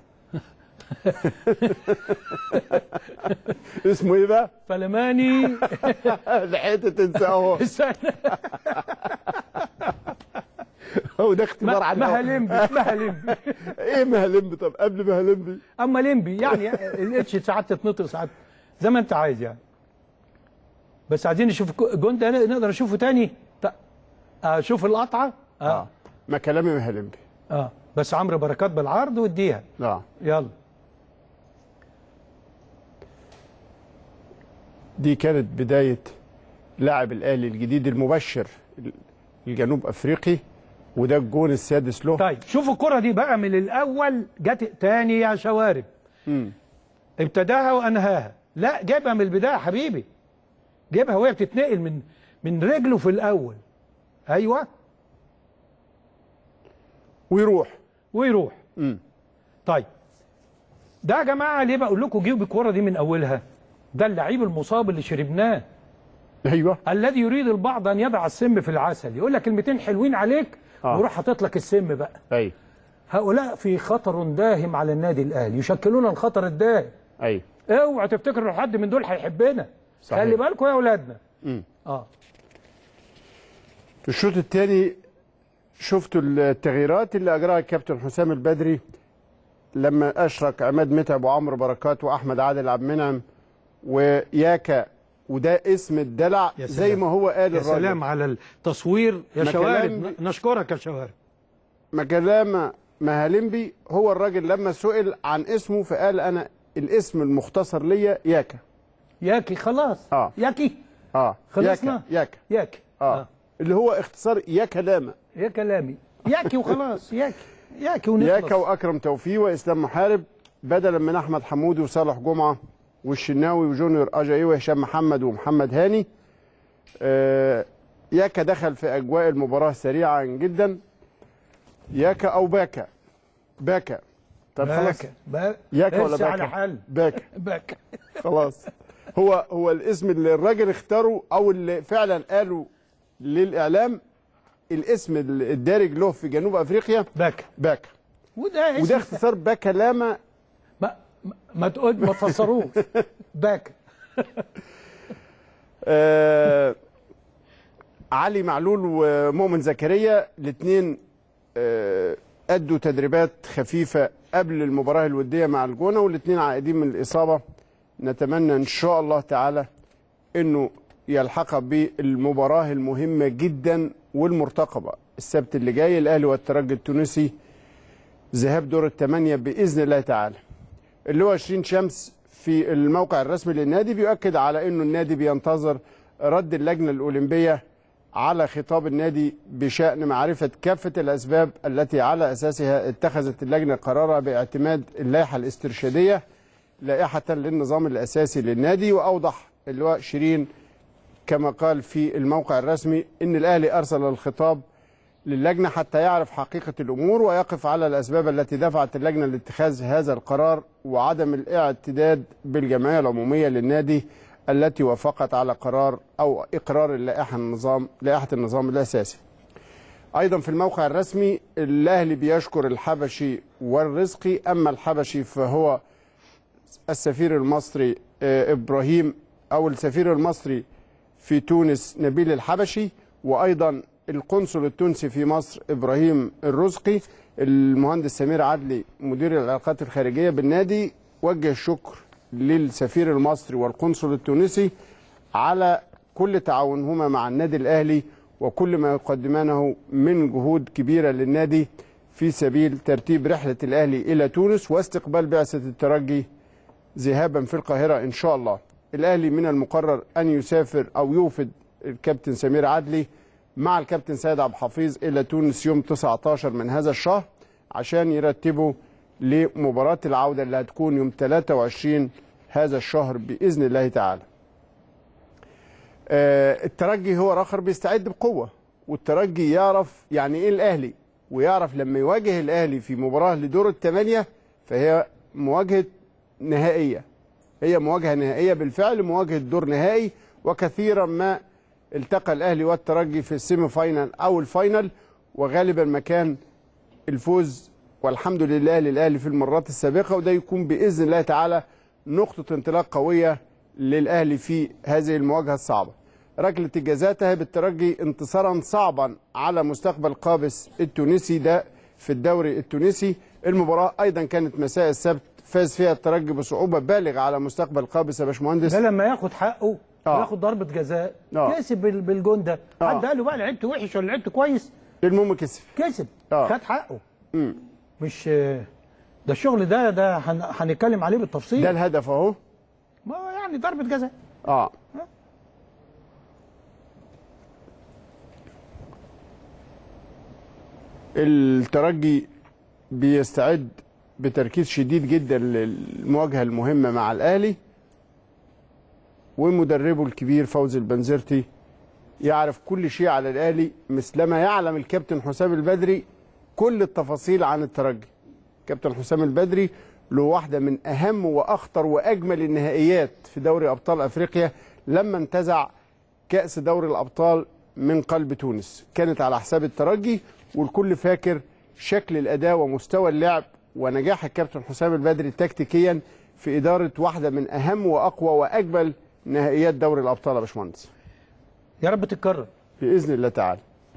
اسمه ايه بقى؟ فلماني. لحقت تنساه. هو ده اختبار على مهلمبي. مهلمبي. ايه مهلمبي؟ طب قبل مهلمبي اما لمبي يعني الاتش ساعات تتنطق ساعات زي ما انت عايز يعني. بس عايزين نشوف الجون ده نقدر نشوفه تاني. شوف القطعه. اه, آه. ما كلامي مهلمبي. اه بس عمرو بركات بالعرض واديها. اه يلا. دي كانت بدايه لاعب الاهلي الجديد المبشر الجنوب افريقي وده الجون السادس له. طيب شوف الكره دي بقى من الاول جت تاني يا شوارب. امم ابتداها وانهاها. لا جابها من البدايه يا حبيبي. جابها وهي بتتنقل من من رجله في الاول. ايوه ويروح ويروح. امم طيب ده يا جماعه ليه بقول لكم جيبوا الكره دي من اولها؟ ده اللعيب المصاب اللي شربناه. ايوه الذي يريد البعض ان يضع السم في العسل. يقول لك كلمتين حلوين عليك آه. ويروح حاطط لك السم بقى. ايوه هؤلاء في خطر داهم على النادي الاهلي. يشكلون الخطر الداهم. ايوه اوعى تفتكروا ان حد من دول هيحبنا. خلي بالكم يا اولادنا. امم اه في الشوط الثاني شفتوا التغييرات اللي اجراها الكابتن حسام البدري لما اشرك عماد متعب وعمرو بركات واحمد عادل عبد المنعم وياكا وده اسم الدلع زي ما هو قال يا الراجل. سلام على التصوير يا شوارب. نشكرك يا شوارب. مكلام مهلمبي هو الراجل لما سئل عن اسمه فقال انا الاسم المختصر ليا ياكا. ياكي خلاص. اه ياكي اه خلصنا. ياكا ياكي اه, آه. اللي هو اختصار يا كلامه. يا كلامي ياكي وخلاص. ياكي ياكي ونخلص. ياكا واكرم توفيق واسلام محارب بدلا من احمد حمودي وصالح جمعه والشناوي وجونيور اجاييه وهشام محمد ومحمد هاني. آه ياكا دخل في اجواء المباراه سريعا جدا. ياكا او باكا. باكا. طب خلاص. باكا. ياكا ولا باكا؟ على حل. باكا. باكا. خلاص. هو هو الاسم اللي الراجل اختاره او اللي فعلا قالوا للاعلام الاسم الدارج له في جنوب افريقيا باكا. باكا. وده وده اختصار باكا لاما. ما ما تقول ما تفسروش. باكا. آه علي معلول ومؤمن زكريا الاثنين آه ادوا تدريبات خفيفه قبل المباراه الوديه مع الجونه والاثنين عائدين من الاصابه. نتمنى ان شاء الله تعالى انه يلحق بالمباراه المهمه جدا والمرتقبه السبت اللي جاي الاهلي والترجي التونسي ذهاب دور الثمانيه باذن الله تعالى. اللي هو عشرين شمس في الموقع الرسمي للنادي بيؤكد على انه النادي بينتظر رد اللجنه الاولمبيه على خطاب النادي بشان معرفه كافه الاسباب التي على اساسها اتخذت اللجنه قرارها باعتماد اللائحه الاسترشاديه لائحه للنظام الاساسي للنادي. واوضح اللواء شيرين كما قال في الموقع الرسمي ان الاهلي ارسل الخطاب للجنه حتى يعرف حقيقه الامور ويقف على الاسباب التي دفعت اللجنه لاتخاذ هذا القرار وعدم الاعتداد بالجمعيه العموميه للنادي التي وافقت على قرار أو إقرار اللائحة النظام لائحة النظام الأساسي. أيضا في الموقع الرسمي الأهلي بيشكر الحبشي والرزقي، أما الحبشي فهو السفير المصري إبراهيم أو السفير المصري في تونس نبيل الحبشي، وأيضا القنصل التونسي في مصر إبراهيم الرزقي. المهندس سمير عدلي مدير العلاقات الخارجية بالنادي وجه الشكر للسفير المصري والقنصل التونسي على كل تعاونهما مع النادي الأهلي وكل ما يقدمانه من جهود كبيرة للنادي في سبيل ترتيب رحلة الأهلي إلى تونس واستقبال بعثة الترجي ذهابا في القاهرة إن شاء الله. الأهلي من المقرر أن يسافر أو يوفد الكابتن سمير عدلي مع الكابتن سيد عبد الحفيظ إلى تونس يوم تسعة عشر من هذا الشهر عشان يرتبوا لمباراة العودة اللي هتكون يوم ثلاثة وعشرين هذا الشهر بإذن الله تعالى. آه الترجي هو آخر بيستعد بقوة، والترجي يعرف يعني إيه الأهلي، ويعرف لما يواجه الأهلي في مباراة لدور الثمانية فهي مواجهة نهائية، هي مواجهة نهائية بالفعل، مواجهة دور نهائي. وكثيرا ما التقى الأهلي والترجي في السيمي فاينل أو الفاينل، وغالبا ما كان الفوز والحمد لله للأهلي في المرات السابقة، وده يكون بإذن الله تعالى نقطة انطلاق قوية للأهلي في هذه المواجهة الصعبة. ركلة الجزاء تهب الترجي انتصارا صعبا على مستقبل قابس التونسي ده في الدوري التونسي. المباراة أيضا كانت مساء السبت، فاز فيها الترجي بصعوبة بالغة على مستقبل قابس يا باشمهندس. ده لما ياخد حقه آه. ياخد ضربة جزاء آه. كسب بالجون ده. آه. حد قال له بقى لعبت وحش ولا لعبت كويس؟ المهم كسب كسب آه. خد حقه. مم. مش ده الشغل ده ده هنتكلم عليه بالتفصيل. ده الهدف اهو، ما يعني ضربة جزاء. اه الترجي بيستعد بتركيز شديد جدا للمواجهة المهمة مع الأهلي، ومدربه الكبير فوزي البنزرتي يعرف كل شيء على الأهلي مثلما يعلم الكابتن حسام البدري كل التفاصيل عن الترجي. كابتن حسام البدري له واحدة من أهم وأخطر وأجمل النهائيات في دوري أبطال أفريقيا لما انتزع كأس دوري الأبطال من قلب تونس، كانت على حساب الترجي، والكل فاكر شكل الأداء ومستوى اللعب ونجاح الكابتن حسام البدري تكتيكيا في إدارة واحدة من أهم وأقوى وأجمل نهائيات دوري الأبطال يا باشمهندس. يا رب تتكرر بإذن الله تعالى.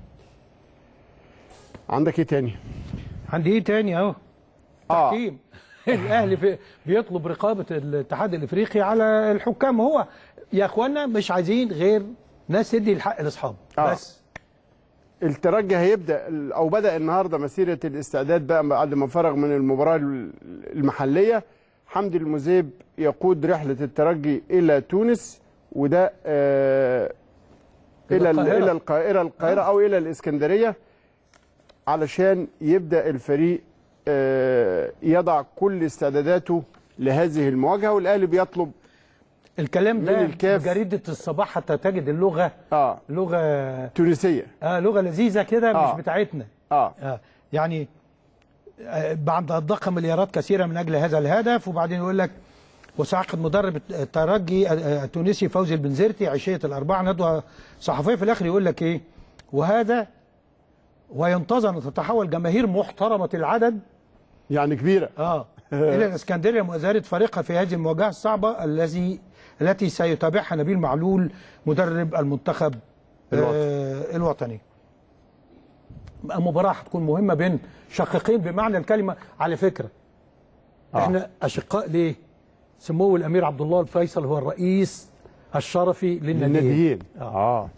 عندك إيه تاني؟ عندي إيه تاني أهو؟ آه. تحكيم. الأهلي في بيطلب رقابة الاتحاد الإفريقي على الحكام. هو يا إخوانا مش عايزين غير ناس تدي الحق لأصحابه آه. بس. الترجي هيبدأ أو بدأ النهاردة مسيرة الاستعداد بقى بعد ما فرغ من المباراة المحلية. حمدي المذيب يقود رحلة الترجي إلى تونس، وده آه إلى القاهرة. إلى القاهرة القاهرة أو إلى الإسكندرية علشان يبدأ الفريق آه يضع كل استعداداته لهذه المواجهة. والأهلي بيطلب الكلام ده من الكاف. جريدة الصباح حتى تجد اللغة آه لغة تونسية، آه لغة لذيذة كده آه. مش بتاعتنا. آه, آه يعني آه بعد ضخ مليارات كثيرة من أجل هذا الهدف، وبعدين يقول لك وسيعقد مدرب الترجي التونسي فوزي البنزرتي عشية الأربعاء ندوة صحفية. في الآخر يقول لك إيه؟ وهذا وينتظر أن تتحول جماهير محترمة العدد يعني كبيرة آه إلى الإسكندرية مؤازرة فريقها في هذه المواجهة الصعبة الذي التي سيتابعها نبيل معلول مدرب المنتخب الوطني. آه الوطني. المباراة هتكون مهمة بين شقيقين بمعنى الكلمة. على فكرة آه. احنا أشقاء ليه؟ سمو الأمير عبد الله الفيصل هو الرئيس الشرفي للناديين. آه. آه.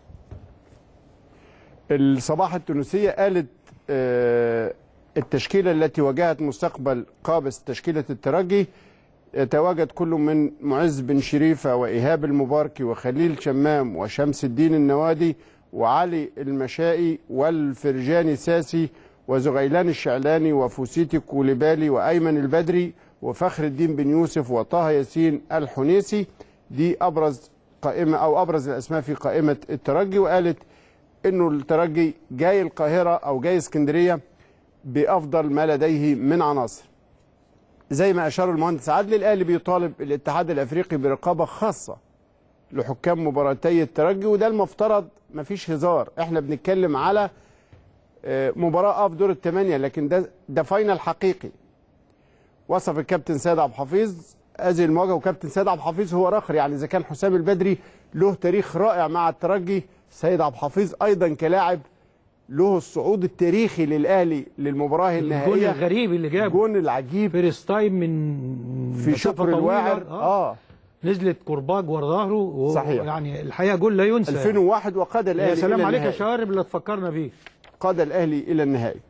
الصباح التونسية قالت آه التشكيلة التي واجهت مستقبل قابس تشكيلة الترجي يتواجد كل من معز بن شريفة وإيهاب المباركي وخليل شمام وشمس الدين النوادي وعلي المشائي والفرجاني ساسي وزغيلان الشعلاني وفوسيتي كوليبالي وأيمن البدري وفخر الدين بن يوسف وطه ياسين الحنيسي. دي أبرز قائمة أو أبرز الأسماء في قائمة الترجي. وقالت إنه الترجي جاي القاهرة أو جاي اسكندرية بأفضل ما لديه من عناصر. زي ما أشار المهندس عدلي، الأهلي بيطالب الاتحاد الأفريقي برقابة خاصة لحكام مباراتي الترجي، وده المفترض مفيش هزار. احنا بنتكلم على مباراه اه في دور الثمانيه، لكن ده ده فاينل حقيقي. وصف الكابتن سيد عبد الحفيظ هذه المواجهه، وكابتن سيد عبد الحفيظ هو رخر، يعني اذا كان حسام البدري له تاريخ رائع مع الترجي، سيد عبد الحفيظ ايضا كلاعب له الصعود التاريخي للاهلي للمباراه النهائيه. الجون الغريب اللي جابه، الجون العجيب فيرست تايم من في شكر الواعر. اه, آه. نزلت كرباج ورا ظهره و... صحيح. يعني الحقيقه جول لا ينسى. ألفين وواحد وقاد الاهلي. يا سلام عليك يا النهائي. شارب اللي تفكرنا بيه. قاد الاهلي الى النهائي.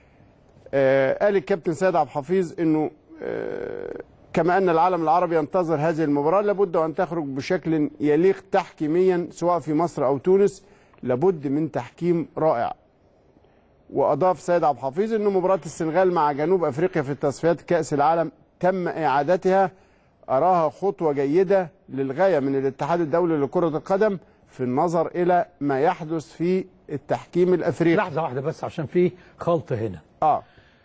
آه قال الكابتن سيد عبد الحفيظ انه آه كما ان العالم العربي ينتظر هذه المباراه، لابد ان تخرج بشكل يليق تحكيميا سواء في مصر او تونس، لابد من تحكيم رائع. واضاف سيد عبد الحفيظ ان مباراه السنغال مع جنوب افريقيا في تصفيات كاس العالم تم اعادتها، اراها خطوه جيده للغايه من الاتحاد الدولي لكره القدم في النظر الى ما يحدث في التحكيم الافريقي. لحظه واحده بس عشان في خلط هنا. اه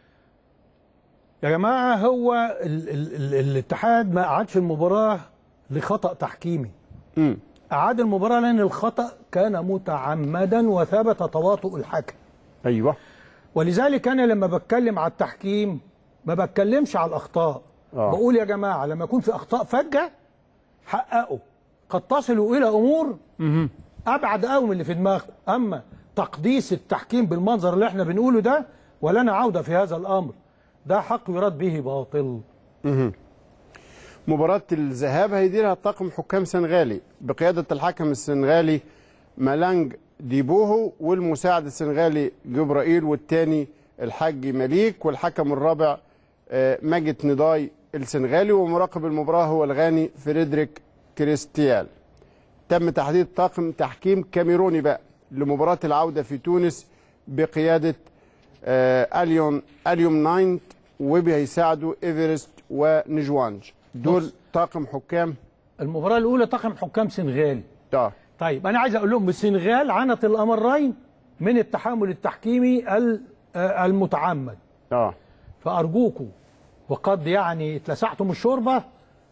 يا جماعه، هو ال ال ال الاتحاد ما اعادش المباراه لخطا تحكيمي. امم اعاد المباراه لان الخطا كان متعمدا وثبت تواطؤ الحكم. ايوه. ولذلك انا لما بتكلم على التحكيم ما بتكلمش على الاخطاء. آه. بقول يا جماعه لما يكون في اخطاء فجه حققوا، قد تصلوا الى امور مم. ابعد قوي من اللي في دماغكم. اما تقديس التحكيم بالمنظر اللي احنا بنقوله ده ولنا عوده في هذا الامر، ده حق يراد به باطل. مم. مباراة الذهاب هيديرها طاقم حكام سنغالي بقيادة الحكم السنغالي مالانج ديبوهو، والمساعد السنغالي جبرائيل، والثاني الحاج مليك، والحكم الرابع ماجد نداي السنغالي، ومراقب المباراة هو الغاني فريدريك كريستيال. تم تحديد طاقم تحكيم كاميروني بقى لمباراة العودة في تونس بقيادة آه اليون اليوم ناينت، وبيساعدوا ايفرست ونجوانج. دول طاقم حكام المباراة الأولى. طاقم حكام سنغالي. اه طيب أنا عايز أقول لهم السنغال عانت الأمرين من التحامل التحكيمي المتعمد. اه فأرجوكم وقد يعني اتلسعتم الشوربة،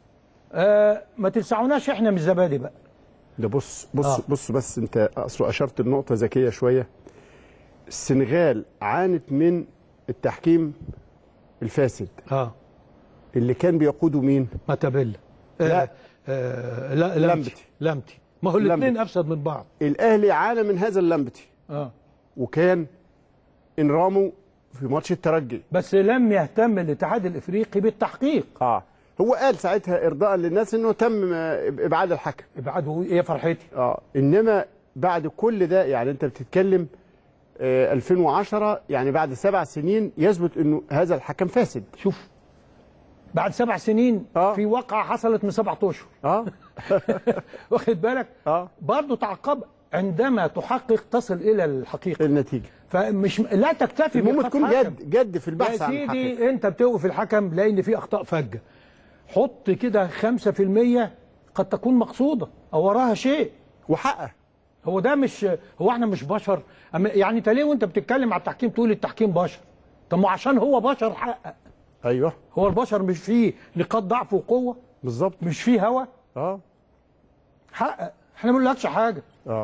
آه ما تلسعوناش احنا من الزبادي بقى. ده بص بص آه. بص بس انت اصله اشرت النقطة ذكية شوية. السنغال عانت من التحكيم الفاسد. اه اللي كان بيقوده مين؟ ماتابيلا. لا آه آه لا لامتي لامتي ما هو الاثنين افسد من بعض. الاهلي عانى من هذا اللامتي. اه وكان انرامو في ماتش الترجي، بس لم يهتم الاتحاد الافريقي بالتحقيق. اه هو قال ساعتها ارضاء للناس انه تم ابعاد الحكم. ابعاده ايه فرحتي؟ اه انما بعد كل ده، يعني انت بتتكلم آه ألفين وعشرة، يعني بعد سبع سنين يثبت انه هذا الحكم فاسد. شوف بعد سبع سنين آه. في واقعة حصلت من سبعة اشهر. اه واخد بالك؟ اه برضه تعقب. عندما تحقق تصل الى الحقيقه النتيجه. فمش لا تكتفي المهم تكون جد جد في البحث عن الحقيقه. يا سيدي انت بتوقف الحكم لان في اخطاء فجه، حط كده خمسة في المية قد تكون مقصوده او وراها شيء وحقق. هو ده مش هو احنا مش بشر؟ يعني انت ليه وانت بتتكلم على التحكيم تقول التحكيم بشر؟ طب ما عشان هو بشر حقق. ايوه هو البشر مش فيه نقاط ضعف وقوه؟ بالظبط. مش فيه هوى؟ اه حقق. احنا ما بنقولكش حاجه. اه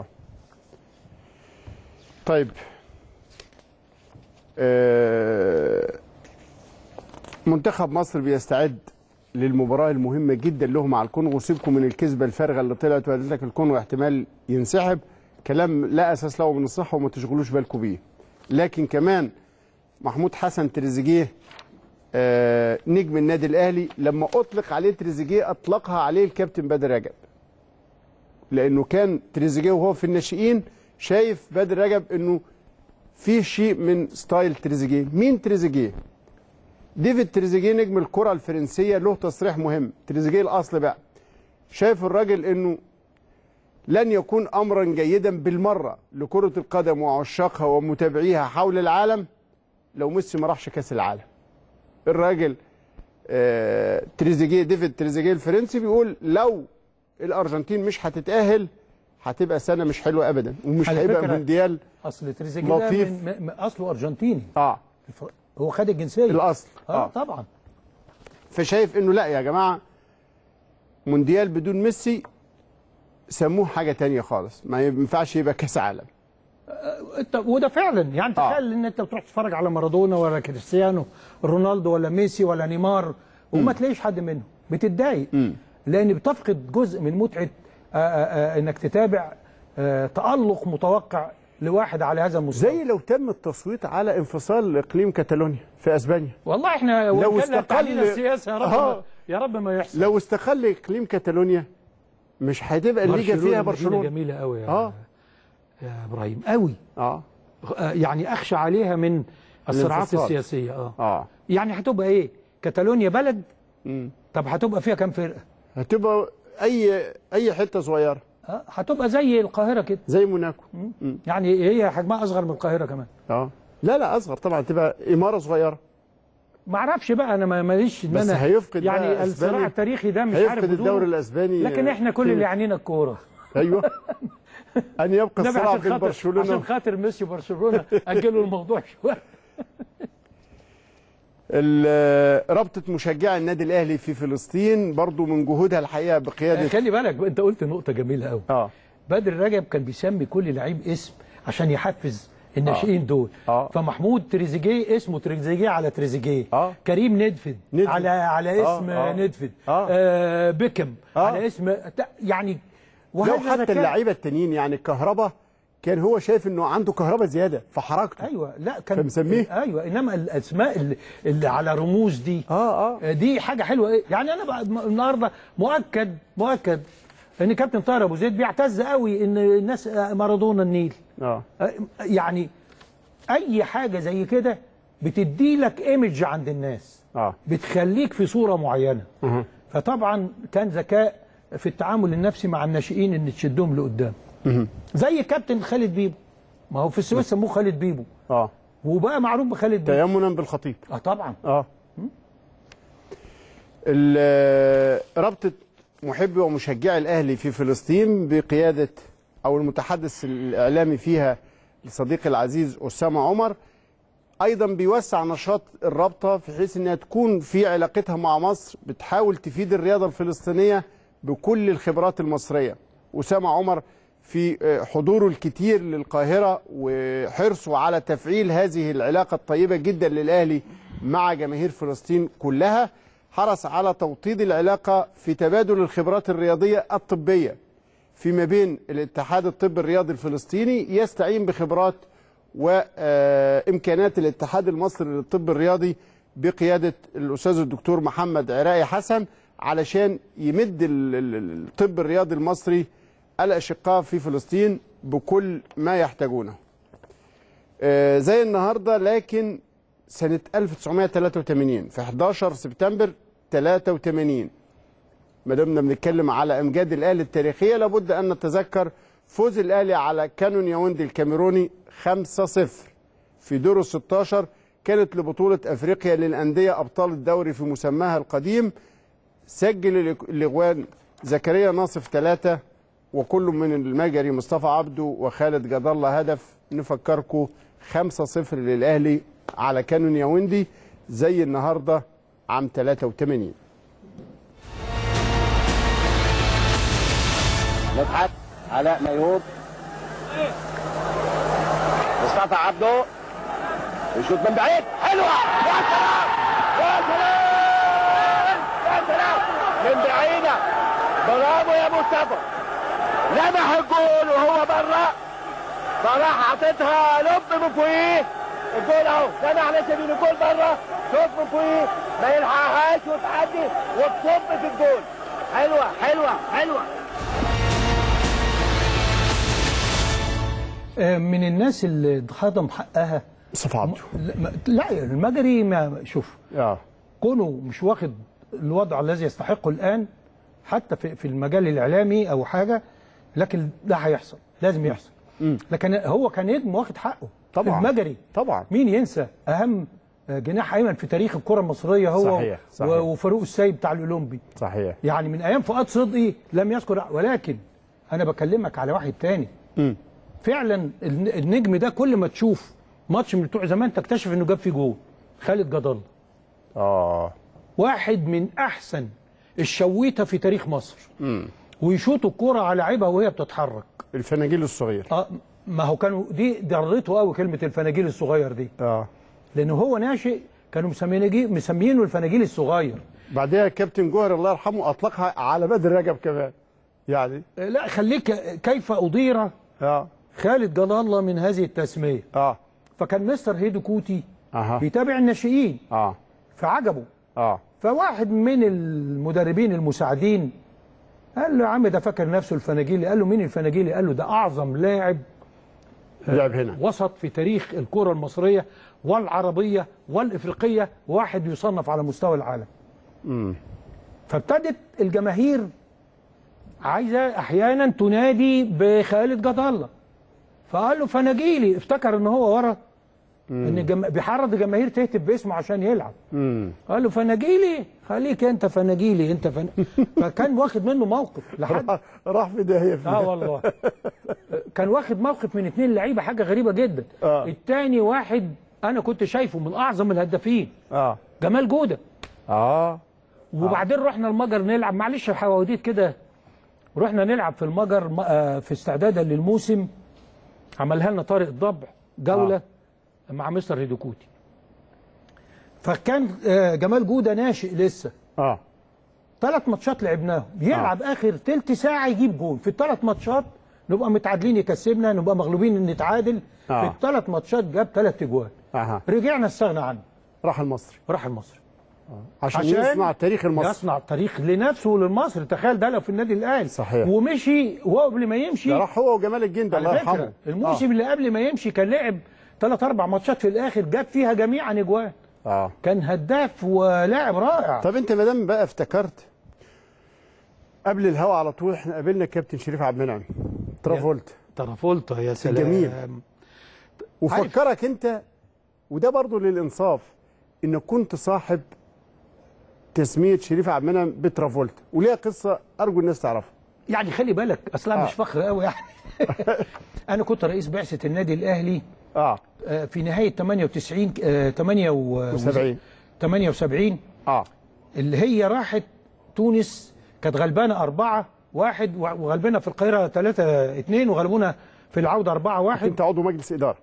طيب آه منتخب مصر بيستعد للمباراه المهمه جدا له مع الكونغو. سيبكم من الكذبه الفارغه اللي طلعت وقالت لك الكونغو احتمال ينسحب، كلام لا اساس له من الصحه وما تشغلوش بالكم بيه. لكن كمان محمود حسن تريزيجيه آه نجم النادي الاهلي، لما اطلق عليه تريزيجيه اطلقها عليه الكابتن بدر رجب، لانه كان تريزيجيه وهو في الناشئين شايف بدر رجب انه في شيء من ستايل تريزيجيه. مين تريزيجيه؟ ديفيد تريزيجيه نجم الكره الفرنسيه، له تصريح مهم. تريزيجيه الاصل بقى شايف الراجل انه لن يكون امرا جيدا بالمره لكره القدم وعشاقها ومتابعيها حول العالم لو ميسي ما راحش كاس العالم. الراجل آه تريزيجيه ديفيد تريزيجيه الفرنسي بيقول لو الارجنتين مش هتتاهل هتبقى سنه مش حلوه ابدا، ومش هيبقى مونديال. اصل تريزيجيه ده من اصله ارجنتيني. اه هو خد الجنسيه الاصل. اه, آه. طبعا. فشايف انه لا يا جماعه مونديال بدون ميسي سموه حاجه تانية خالص، ما ينفعش يبقى كاس عالم. انت وده فعلا يعني آه. تخيل ان انت بتروح تتفرج على مارادونا ولا كريستيانو رونالدو ولا ميسي ولا نيمار وما تلاقيش حد منهم، بتتضايق لان بتفقد جزء من متعه آآ آآ انك تتابع تألق متوقع لواحد على هذا المستوى. زي لو تم التصويت على انفصال اقليم كاتالونيا في اسبانيا. والله احنا لو استقل السياسه يا رب آه. يا رب ما يحصل. لو استقل اقليم كاتالونيا مش هتبقى الليجا فيها برشلونه. جميله قوي يا اه يا ابراهيم قوي. اه يعني اخشى عليها من الصراعات الانفصال. السياسيه. اه اه يعني هتبقى ايه؟ كاتالونيا بلد؟ مم. طب هتبقى فيها كام فرقه؟ هتبقى اي اي حته صغيره. اه هتبقى زي القاهره كده، زي موناكو. مم. يعني هي حجمها اصغر من القاهره كمان. اه لا لا اصغر طبعا، تبقى اماره صغيره. ما اعرفش بقى، انا ماليش ان بس انا هيفقد يعني الصراع التاريخي ده مش عارف هيفقد الدوري الاسباني. لكن احنا كل اللي يعنينا الكوره. ايوه ان يبقى الصراع بين برشلونه عشان خاطر ميسي وبرشلونه اجلوا الموضوع شويه. رابطه مشجعي النادي الاهلي في فلسطين برضو من جهودها الحقيقه بقياده. خلي بالك انت قلت نقطه جميله قوي. اه بدر رجب كان بيسمي كل لعيب اسم عشان يحفز الناشئين آه. دول. آه. فمحمود تريزيجيه اسمه تريزيجيه على تريزيجيه. آه. كريم ندفد, ندفد. على على اسم آه. آه. ندفد. آه. آه بيكم آه. على اسم يعني. لو حتى اللعيبه التانيين يعني كهربا كان هو شايف انه عنده كهربا زياده في حركته. ايوه لا كان فمسميه. ايوه انما الاسماء اللي, اللي على رموز دي اه اه دي حاجه حلوه. ايه يعني انا بقى النهارده مؤكد مؤكد ان كابتن طاهر ابو زيد بيعتز قوي ان الناس مارادونا النيل. اه يعني اي حاجه زي كده بتدي لك ايمج عند الناس. اه بتخليك في صوره معينه. أه. فطبعا كان ذكاء في التعامل النفسي مع الناشئين ان تشدهم لقدام. أه. زي الكابتن خالد بيبو، ما هو في السويس سموه خالد بيبو. اه وبقى معروف بخالد بيبو تيمنا بالخطيب. اه طبعا. اه رابطه محبي ومشجعي الاهلي في فلسطين بقياده او المتحدث الاعلامي فيها صديقي العزيز اسامه عمر ايضا بيوسع نشاط الرابطه في حيث انها تكون في علاقتها مع مصر بتحاول تفيد الرياضه الفلسطينيه بكل الخبرات المصريه. اسامه عمر في حضوره الكتير للقاهره وحرصه على تفعيل هذه العلاقه الطيبه جدا للاهلي مع جماهير فلسطين كلها، حرص على توطيد العلاقه في تبادل الخبرات الرياضيه الطبيه فيما بين الاتحاد الطبي الرياضي الفلسطيني يستعين بخبرات وامكانات الاتحاد المصري للطب الرياضي بقياده الاستاذ الدكتور محمد عراقي حسن علشان يمد الطب الرياضي المصري الاشقاء في فلسطين بكل ما يحتاجونه. زي النهارده لكن سنه ألف وتسعمائة وثلاثة وثمانين في أحد عشر سبتمبر ثلاثة وثمانين ما دمنا بنتكلم على امجاد الاهلي التاريخيه لابد ان نتذكر فوز الاهلي على كانون ياوندي الكاميروني خمسة صفر في دور ستة عشر كانت لبطوله افريقيا للانديه ابطال الدوري في مسماها القديم. سجل الاغوان زكريا ناصف ثلاثه وكل من المجري مصطفى عبده وخالد جد الله هدف. نفكركم خمسة صفر للاهلي على كانون ياوندي زي النهارده عام ثلاثة وثمانين. مدحت علاء ميهوب مصطفى عبده يشوط من بعيد حلوه يا سلام يا سلام يا سلام من بعيده برافو يا مصطفى لمح الجول وهو بره فراح حاططها لب من فوقيه الجول اهو لمح على سبيل الجول بره شوط من فوقيه ما يلحقهاش وتعدي وتصب في الجول. حلوه حلوه حلوه. من الناس اللي اتخدم حقها مصطفى عبده. لا المجري ما شوف اه كونه مش واخد الوضع الذي يستحقه الان حتى في في المجال الاعلامي او حاجه، لكن ده هيحصل لازم يحصل. م. لكن هو كان نجم واخد حقه طبعا المجري طبعا. مين ينسى اهم جناح ايمن في تاريخ الكره المصريه هو صحيح. صحيح. وفاروق السيد بتاع الاولمبي. صحيح. يعني من ايام فؤاد صدقي لم يذكر، ولكن انا بكلمك على واحد تاني. م. فعلا النجم ده كل ما تشوف ماتش من بتوع زمان تكتشف انه جاب فيه جول. خالد جد الله اه واحد من احسن الشويته في تاريخ مصر. امم ويشوطوا الكوره على لعيبه وهي بتتحرك. الفناجيل الصغير. اه ما هو كانوا دي ضرته قوي كلمه الفناجيل الصغير دي. اه لان هو ناشئ كانوا مسمينه مسمينه الفناجيل الصغير. بعدها الكابتن جوهر الله يرحمه اطلقها على بدر رجب كمان يعني. لا خليك كيف أضير اه خالد جلال الله من هذه التسمية. اه فكان مستر هيدو كوتي اها بيتابع الناشئين اه فعجبه. اه فواحد من المدربين المساعدين قال له يا عم ده فاكر نفسه الفناجيلي. قال له مين الفناجيلي؟ قال له ده أعظم لاعب لعب هنا وسط في تاريخ الكرة المصرية والعربية والإفريقية، واحد يصنف على مستوى العالم. امم فابتدت الجماهير عايزه احيانا تنادي بخالد جد الله. فقال له فناجيلي، افتكر ان هو ورا ان جم... بيحرض الجماهير تهتف باسمه عشان يلعب. امم قال له فناجيلي خليك انت فناجيلي انت فن... فكان واخد منه موقف لحد راح في داهيه في اه والله كان واخد موقف من اتنين لعيبه، حاجه غريبه جدا. آه. التاني واحد انا كنت شايفه من اعظم الهدافين، اه جمال جوده. اه وبعدين رحنا المجر نلعب، معلش حواديت كده، رحنا نلعب في المجر في استعدادا للموسم. عملها لنا طارق الضبع جوله آه. مع مستر هيدو كوتي. فكان جمال جوده ناشئ لسه. اه ثلاث ماتشات لعبناهم، يلعب آه. اخر تلت ساعه يجيب جول في الثلاث ماتشات، نبقى متعادلين يكسبنا، نبقى مغلوبين نتعادل. آه. في الثلاث ماتشات جاب ثلاث اجوال. آه. رجعنا استغنى عنه، راح المصري. راح المصري آه. عشان, عشان يصنع تاريخ المصري، يصنع تاريخ لنفسه وللمصري. تخيل ده لو في النادي الاهلي صحيح ومشي، وهو قبل ما يمشي راح هو وجمال الجندي الله يرحمه. الموسم آه. اللي قبل ما يمشي كان لعب ثلاث اربع ماتشات في الاخر جاب فيها جميعا اجوال. اه كان هداف ولاعب رائع. طب انت ما دام بقى افتكرت، قبل الهوا على طول احنا قابلنا الكابتن شريف عبد المنعم ترافولتا. ترافولتا يا سلام جميل. وفكرك انت، وده برضو للانصاف، انك كنت صاحب تسميه شريف عبد المنعم بترافولتا، وليها قصه ارجو الناس تعرفها. يعني خلي بالك اصلا آه. مش فخر قوي يعني. انا كنت رئيس بعثه النادي الاهلي اه في نهايه ثمانية وتسعين ثمانية وسبعين ثمانية وسبعين اه اللي هي راحت تونس، كانت غلبانه أربعة واحد وغلبنا في القاهره ثلاثة اثنين وغلبونا في العوده أربعة واحد. انت عضو مجلس اداره.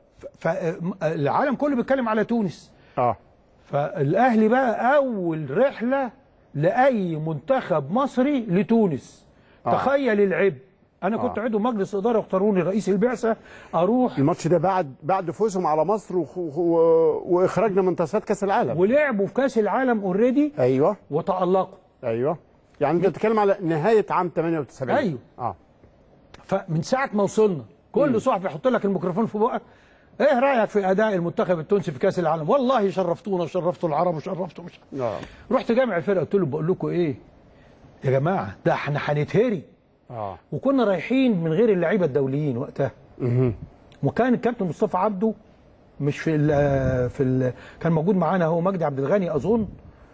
فالعالم كله بيتكلم على تونس. اه فالاهلي بقى اول رحله لاي منتخب مصري لتونس. آه. تخيل العب، انا كنت آه. عضو مجلس اداره واختاروني رئيس البعثه اروح. الماتش ده بعد بعد فوزهم على مصر و... و... واخراجنا من تصفيات كاس العالم، ولعبوا في كاس العالم اوريدي. ايوه وتالقوا. ايوه يعني انت بتتكلم على نهايه عام ثمانية وسبعين. ايوه اه فمن ساعه ما وصلنا كل صحفي يحط لك الميكروفون في بقك، ايه رايك في اداء المنتخب التونسي في كاس العالم؟ والله شرفتونا وشرفتوا العرب وشرفتوا مش آه. رحت جامع الفرقه قلت له بقول لكم ايه يا جماعه، ده احنا هنتهري. اه وكنا رايحين من غير اللعيبه الدوليين وقتها. اها وكان الكابتن مصطفى عبده مش في ال في ال كان موجود معانا، هو مجدي عبد الغني اظن،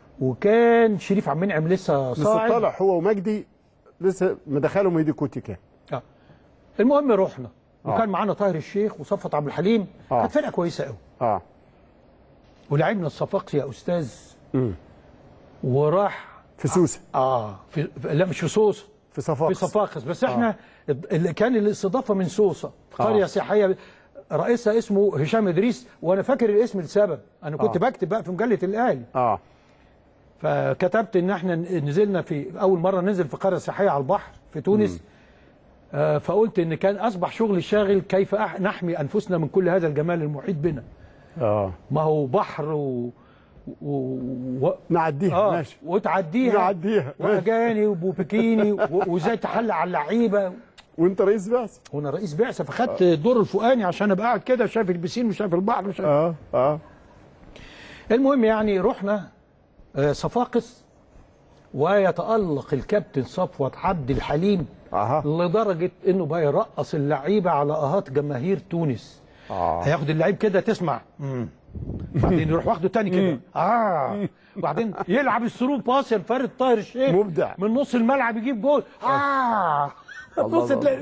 وكان شريف عبد المنعم لسه صاعد، لسه طالع هو ومجدي، لسه مدخلهم هيدي كوتي كان. اه المهم رحنا آه. وكان معانا طاهر الشيخ وصفت عبد الحليم. آه. كانت فرقه كويسه قوي. اه ولعبنا الصفاقسي يا استاذ. امم وراح في سوسه. اه في لا مش في سوسه، في صفاقس. في صفاقس بس احنا آه. اللي كان الاستضافه من سوسه في قريه آه. سياحيه رئيسها اسمه هشام ادريس، وانا فاكر الاسم لسبب انا كنت آه. بكتب بقى في مجله الاهلي. اه فكتبت ان احنا نزلنا في اول مره ننزل في قريه سياحيه على البحر في تونس. آه فقلت ان كان اصبح شغل الشاغل كيف نحمي انفسنا من كل هذا الجمال المحيط بنا. اه ما هو بحر و, و... و... نعديها آه ماشي وتعديها نعديها واجانب وبكيني وازاي تحل على اللعيبه. وانت رئيس بعثه. وانا رئيس بعثه فخدت آه. الدور الفوقاني عشان ابقى قاعد كده شايف البسين وشايف البحر وشايف اه اه المهم يعني رحنا آه صفاقس، ويتألق الكابتن صفوت عبد الحليم أه. لدرجة انه بقى يرقص اللعيبة على اهات جماهير تونس. آه. هياخد اللعيب كده تسمع بعدين يروح واخده تاني كده اه وبعدين يلعب الثرو باس لفارد طاهر الشيخ مبدع من نص الملعب يجيب جول. اه نص تلاقي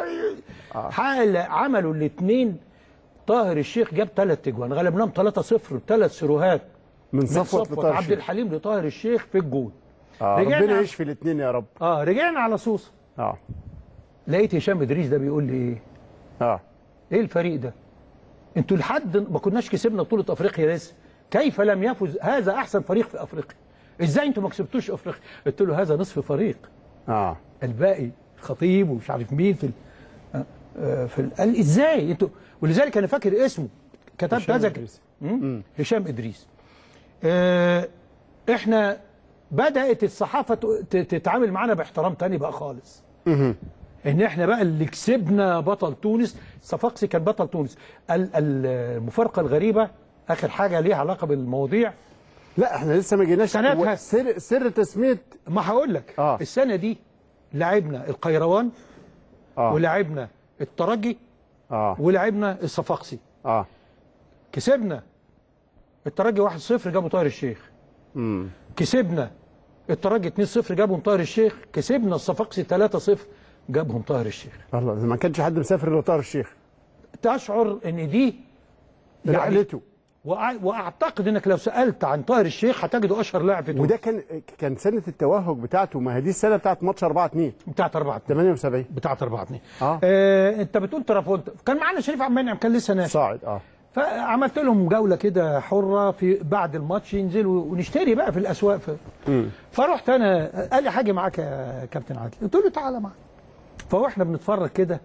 حاله عملوا الاثنين. طاهر الشيخ جاب ثلاث اجوان، غلبناهم ثلاثة صفر بثلاث سيروهات من صفوت عبد الحليم لطاهر الشيخ في الجول. آه ربنا يشفي الاثنين يا رب. اه رجعنا على سوسه. اه لقيت هشام ادريس ده بيقول لي ايه؟ اه ايه الفريق ده؟ انتوا لحد ما كناش كسبنا بطوله افريقيا لسه، كيف لم يفز هذا احسن فريق في افريقيا؟ ازاي انتوا ما كسبتوش افريقيا؟ قلت له هذا نصف فريق. اه الباقي خطيب ومش عارف مين في ال... آه في ال... قال ازاي انتوا؟ ولذلك انا فاكر اسمه، كتبت هذا هشام ادريس. آه احنا بدات الصحافه تتعامل معانا باحترام تاني بقى خالص. ان احنا بقى اللي كسبنا بطل تونس. صفاقسي كان بطل تونس. المفارقه الغريبه اخر حاجه ليها علاقه بالمواضيع. لا احنا لسه ما جيناش سنتها سر سر تسميه. ما هقول لك آه. السنه دي لعبنا القيروان آه. ولعبنا الترجي اه ولعبنا الصفاقسي. اه كسبنا الترجي واحد صفر جابوا طاهر الشيخ. امم كسبنا الترجي اتنين صفر جابهم طاهر الشيخ. كسبنا الصفاقسي ثلاثة صفر جابهم طاهر الشيخ. والله ما كانش حد مسافر الا طاهر الشيخ. تشعر ان دي يعني رحلته. واعتقد انك لو سالت عن طاهر الشيخ هتجده اشهر لاعب في تونس. وده كان كان سنه التوهج بتاعته. ما هي دي السنه بتاعت ماتش أربعة اتنين بتاعت أربعة اتنين ثمانية وسبعين بتاعت أربعة اتنين. اه, آه انت بتقول ترافولتا، كان معانا شريف عبد المنعم كان لسه ناشئ صاعد. اه فعملت لهم جوله كده حره في بعد الماتش ينزلوا ونشتري بقى في الاسواق في امم فرحت انا قال لي حاجه معاك يا كابتن عادل. قلت له تعالى معايا. فاحنا بنتفرج كده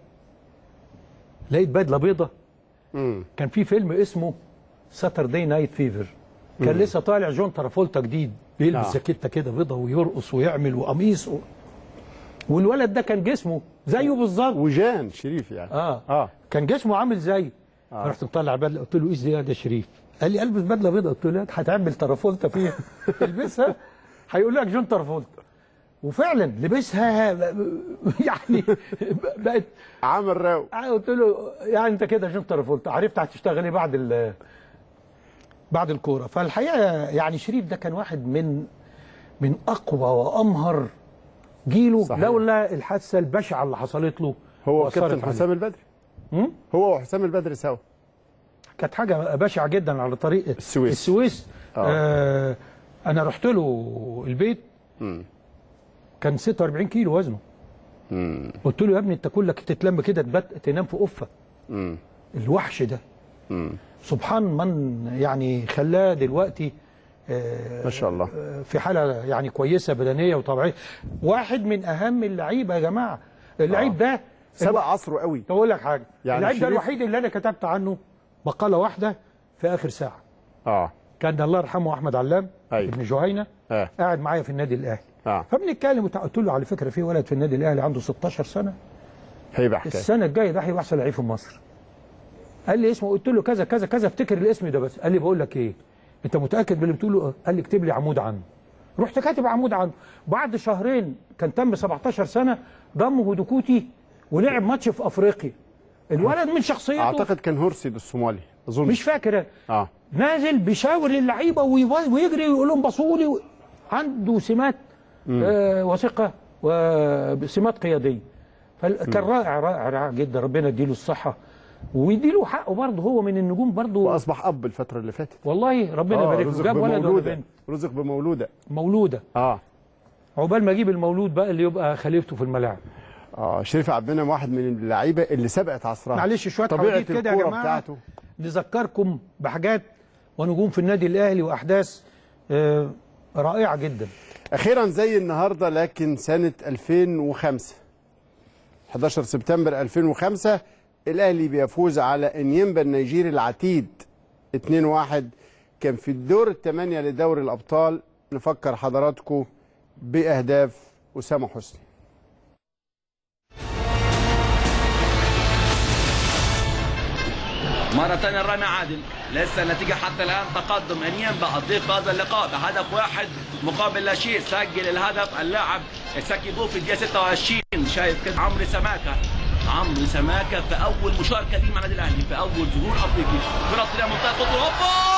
لقيت بدله بيضه. امم كان في فيلم اسمه ساتردي نايت فيفر. كان لسه طالع جون ترافولتا جديد بيلبس جاكيته كده بيضه ويرقص ويعمل وقميص و... والولد ده كان جسمه زيه بالظبط. وجان شريف يعني. اه اه كان جسمه عامل زيه. آه. فرحت مطلع بدله قلت له ايش دي ده شريف؟ قال لي البس بدله بيضه. قلت له هتعمل ترافولتا فيها البسها هيقول لك جون ترافولتا. وفعلا لبسها يعني بقت عامل راو. قلت له يعني انت كده جون ترافولتا عرفت هتشتغل ايه بعد ال بعد الكوره. فالحقيقه يعني شريف ده كان واحد من من اقوى وامهر جيله. صحيح. لولا الحادثه البشعه اللي حصلت له هو كابتن حسام البدري. امم هو وحسام البدري سوا. كانت حاجه بشعه جدا على طريق السويس. السويس. آه. آه انا رحت له البيت. امم كان ستة وأربعين كيلو وزنه. امم قلت له يا ابني انت كلك تتلم كده تبات تنام في قفه. امم الوحش ده. امم سبحان من يعني خلاه دلوقتي آه ما شاء الله في حاله يعني كويسه بدنيه وطبيعيه. واحد من اهم اللعيبه يا جماعه. اللعيب آه. ده سبق عصره قوي. اقول لك حاجه يعني اللعيب ده الوحيد اللي انا كتبت عنه مقاله واحده في اخر ساعه. اه كان الله يرحمه احمد علام. أيوه. ابن جهينه. آه. قاعد معايا في النادي الاهلي. اه فبنتكلم قلت له على فكره في ولد في النادي الاهلي عنده ستاشر سنه هيبقى حكايه السنه الجايه ده هيبقى احسن لعيب في مصر. قال لي اسمه. قلت له كذا كذا كذا افتكر الاسم ده بس. قال لي بقول لك ايه انت متاكد باللي بتقوله؟ قال لي اكتب لي عمود عنه. رحت كاتب عمود عنه. بعد شهرين كان تم سبعتاشر سنه ضمه هدوكوتي ولعب ماتش في افريقيا. الولد من شخصيته اعتقد كان هورسي الصومالي اظن مش فاكر. اه نازل بيشاور للعيبه ويجري ويقول لهم بصوا لي. عنده سمات آه وثقه وسمات قياديه. فكان رائع رائع رائع جدا. ربنا يديله الصحه ويديله حقه برضه. هو من النجوم برضه. واصبح اب الفتره اللي فاتت والله ربنا يبارك له. جاب ولد ولا بنت؟ رزق بمولوده. مولوده. اه عقبال ما اجيب المولود بقى اللي يبقى خليفته في الملاعب. اه شريف عبد المنعم واحد من اللعيبه اللي سبقت عصرها. معلش شويه حواديت كده يا جماعه بتاعته. نذكركم بحاجات ونجوم في النادي الاهلي واحداث آه رائعه جدا. اخيرا زي النهارده لكن سنه ألفين وخمسة حداشر سبتمبر ألفين وخمسة الاهلي بيفوز على انيمبا النيجيري العتيد اتنين واحد. كان في الدور الثمانيه لدوري الابطال. نفكر حضراتكم باهداف اسامه حسني. مرة ثانية الرامي عادل. لسه النتيجة حتى الآن تقدم انيمبا الضيف هذا اللقاء بهدف واحد مقابل لا شيء. سجل الهدف اللاعب ساكيبو في الدقيقة ستة وعشرين. شايف كده عمرو سماكة. عمرو سماكة في أول مشاركة ليه مع النادي الأهلي في أول ظهور أفريقي. كرة طلع منطقة خطوة هوبا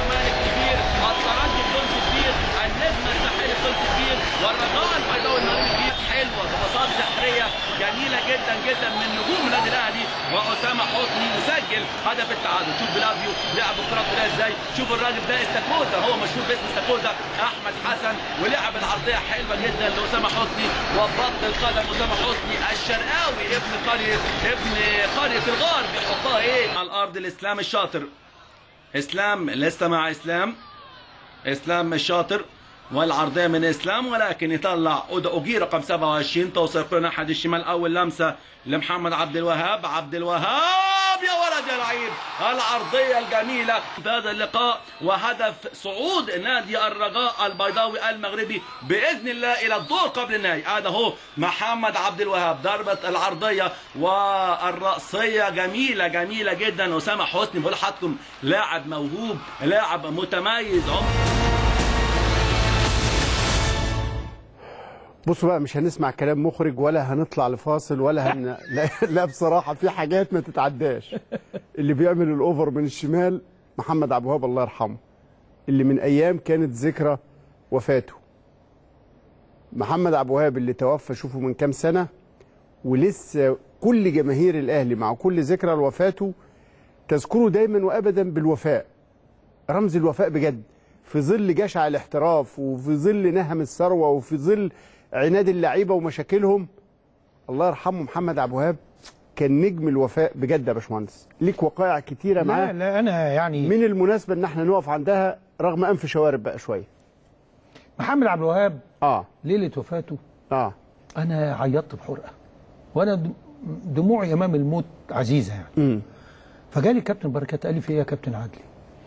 والرجاء البيضاوي المغربي واسامه حسني يسجل هدف التعادل. شوف بلافيو لعب الكره بطريقه ازاي، شوف الراجل ده استاكوزا، هو مشهور باسم استاكوزا احمد حسن، ولعب العرضيه حلوه جدا لاسامه حسني وبط القدم اسامه حسني الشرقاوي ابن قريه ابن قريه الغار بيحطها ايه على الارض. الاسلام الشاطر، اسلام لسه مع اسلام، اسلام الشاطر والعرضيه من اسلام، ولكن يطلع اوجي رقم سبعة وعشرين توصل الكره ناحيه الشمال. اول لمسه لمحمد عبد الوهاب، عبد الوهاب يا ولد يا لعيب، العرضيه الجميله في هذا اللقاء وهدف صعود نادي الرجاء البيضاوي المغربي باذن الله الى الدور قبل النهائي. هذا هو محمد عبد الوهاب، ضربه العرضيه والراسيه جميله جميله جدا. اسامه حسني بقول لحضراتكم لاعب موهوب، لاعب متميز. بصوا بقى، مش هنسمع كلام مخرج ولا هنطلع لفاصل ولا هن... لا, لا بصراحه في حاجات ما تتعداش. اللي بيعمل الاوفر من الشمال محمد عبد الوهاب الله يرحمه، اللي من ايام كانت ذكرى وفاته. محمد عبد الوهاب اللي توفى شوفوا من كام سنه، ولسه كل جماهير الاهلي مع كل ذكرى لوفاته تذكره دايما وابدا بالوفاء، رمز الوفاء بجد، في ظل جشع الاحتراف وفي ظل نهم الثروه وفي ظل عناد اللعيبه ومشاكلهم. الله يرحمه محمد عبد الوهاب كان نجم الوفاء بجد يا باشمهندس. ليك وقائع كتيره معاه. لا لا انا يعني من المناسبه ان احنا نقف عندها رغم انف شوارب بقى شويه. محمد عبد الوهاب اه ليله وفاته اه انا عيطت بحرقه، وانا دموعي امام الموت عزيزه يعني. امم فجالي كابتن بركات قال لي في ايه يا كابتن عدلي؟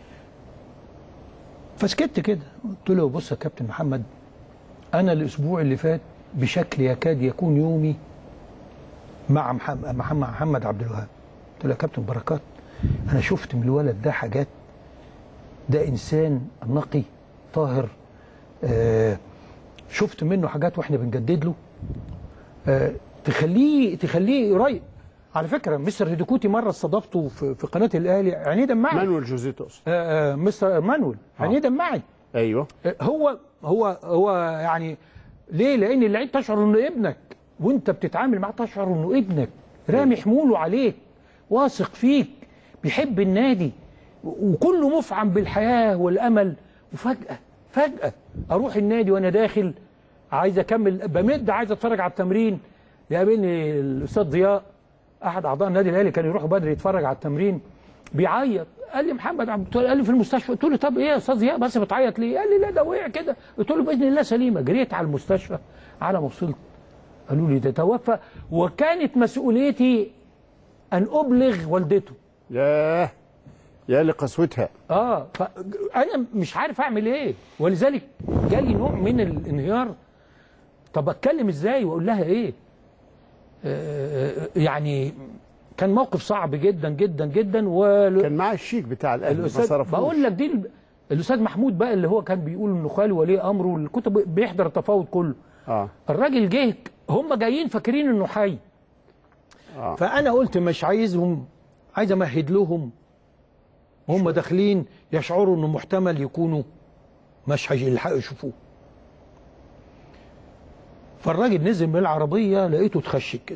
فسكت كده، قلت له بص يا كابتن محمد، انا الاسبوع اللي فات بشكل يكاد يكون يومي مع محمد محمد عبد الوهاب. قلت له يا كابتن بركات، انا شفت من الولد ده حاجات، ده انسان نقي طاهر، آه شفت منه حاجات واحنا بنجدد له آه تخليه تخليه قريب. على فكره مستر هيديكوتي مره استضافته في, في قناه الاهلي، عينيه دمعت. مانويل جوزيه تقصد؟ آه آه مستر مانويل عينيه دمعت. ايوه آه هو هو هو يعني ليه؟ لان اللعيب تشعر انه ابنك، وانت بتتعامل معاه تشعر انه ابنك، رامي حموله عليك، واثق فيك، بيحب النادي، وكله مفعم بالحياه والامل. وفجاه فجاه اروح النادي وانا داخل عايز اكمل، بمد عايز اتفرج على التمرين، يقابلني الاستاذ ضياء احد اعضاء النادي الاهلي، كان يروح بدري يتفرج على التمرين، بيعيط. قال لي محمد عبد، قال لي في المستشفى. قلت له طب ايه يا استاذ ضياء بس بتعيط ليه؟ قال لي لا ده وقع كده. قلت له باذن الله سليمه. جريت على المستشفى، على ما وصلت قالوا لي ده توفى، وكانت مسؤوليتي ان ابلغ والدته. ياه يا لقسوتها. اه فانا مش عارف اعمل ايه، ولذلك جالي نوع من الانهيار. طب اتكلم ازاي واقول لها ايه؟ آه يعني كان موقف صعب جدا جدا جدا. و كان معاه الشيك بتاع الاهلي ما صرفوش. بقول لك دي الاستاذ محمود بقى اللي هو كان بيقول انه خالي ولي امره، اللي كنت بيحضر التفاوض كله. اه الراجل جه، هم جايين فاكرين انه حي. آه. فانا قلت مش عايزهم، عايز امهد لهم، وهم داخلين يشعروا انه محتمل يكونوا مش هيلحقوا يشوفوه. فالراجل نزل من العربيه لقيته اتخشب كده،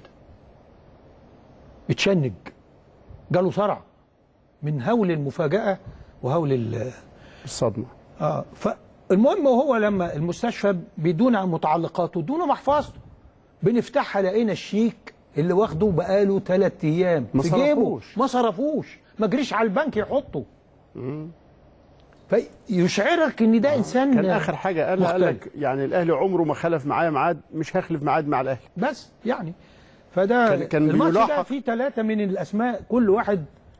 اتشنج، جاله صرع من هول المفاجاه وهول الصدمه. اه فالمهم هو لما المستشفى بيدونا عن متعلقاته ادونا محفظته، بنفتحها لقينا الشيك اللي واخده بقاله ثلاث ايام ما في جيبه، صرفوش ما صرفوش، ما جريش على البنك يحطه. امم فيشعرك ان ده آه. انسان كان اخر حاجه قال قال لك يعني الاهلي عمره ما خلف معايا ميعاد، مش هخلف ميعاد مع الاهلي بس يعني. فده كان, كان الماتش بيلاحق ده فيه ثلاثه من الاسماء كل واحد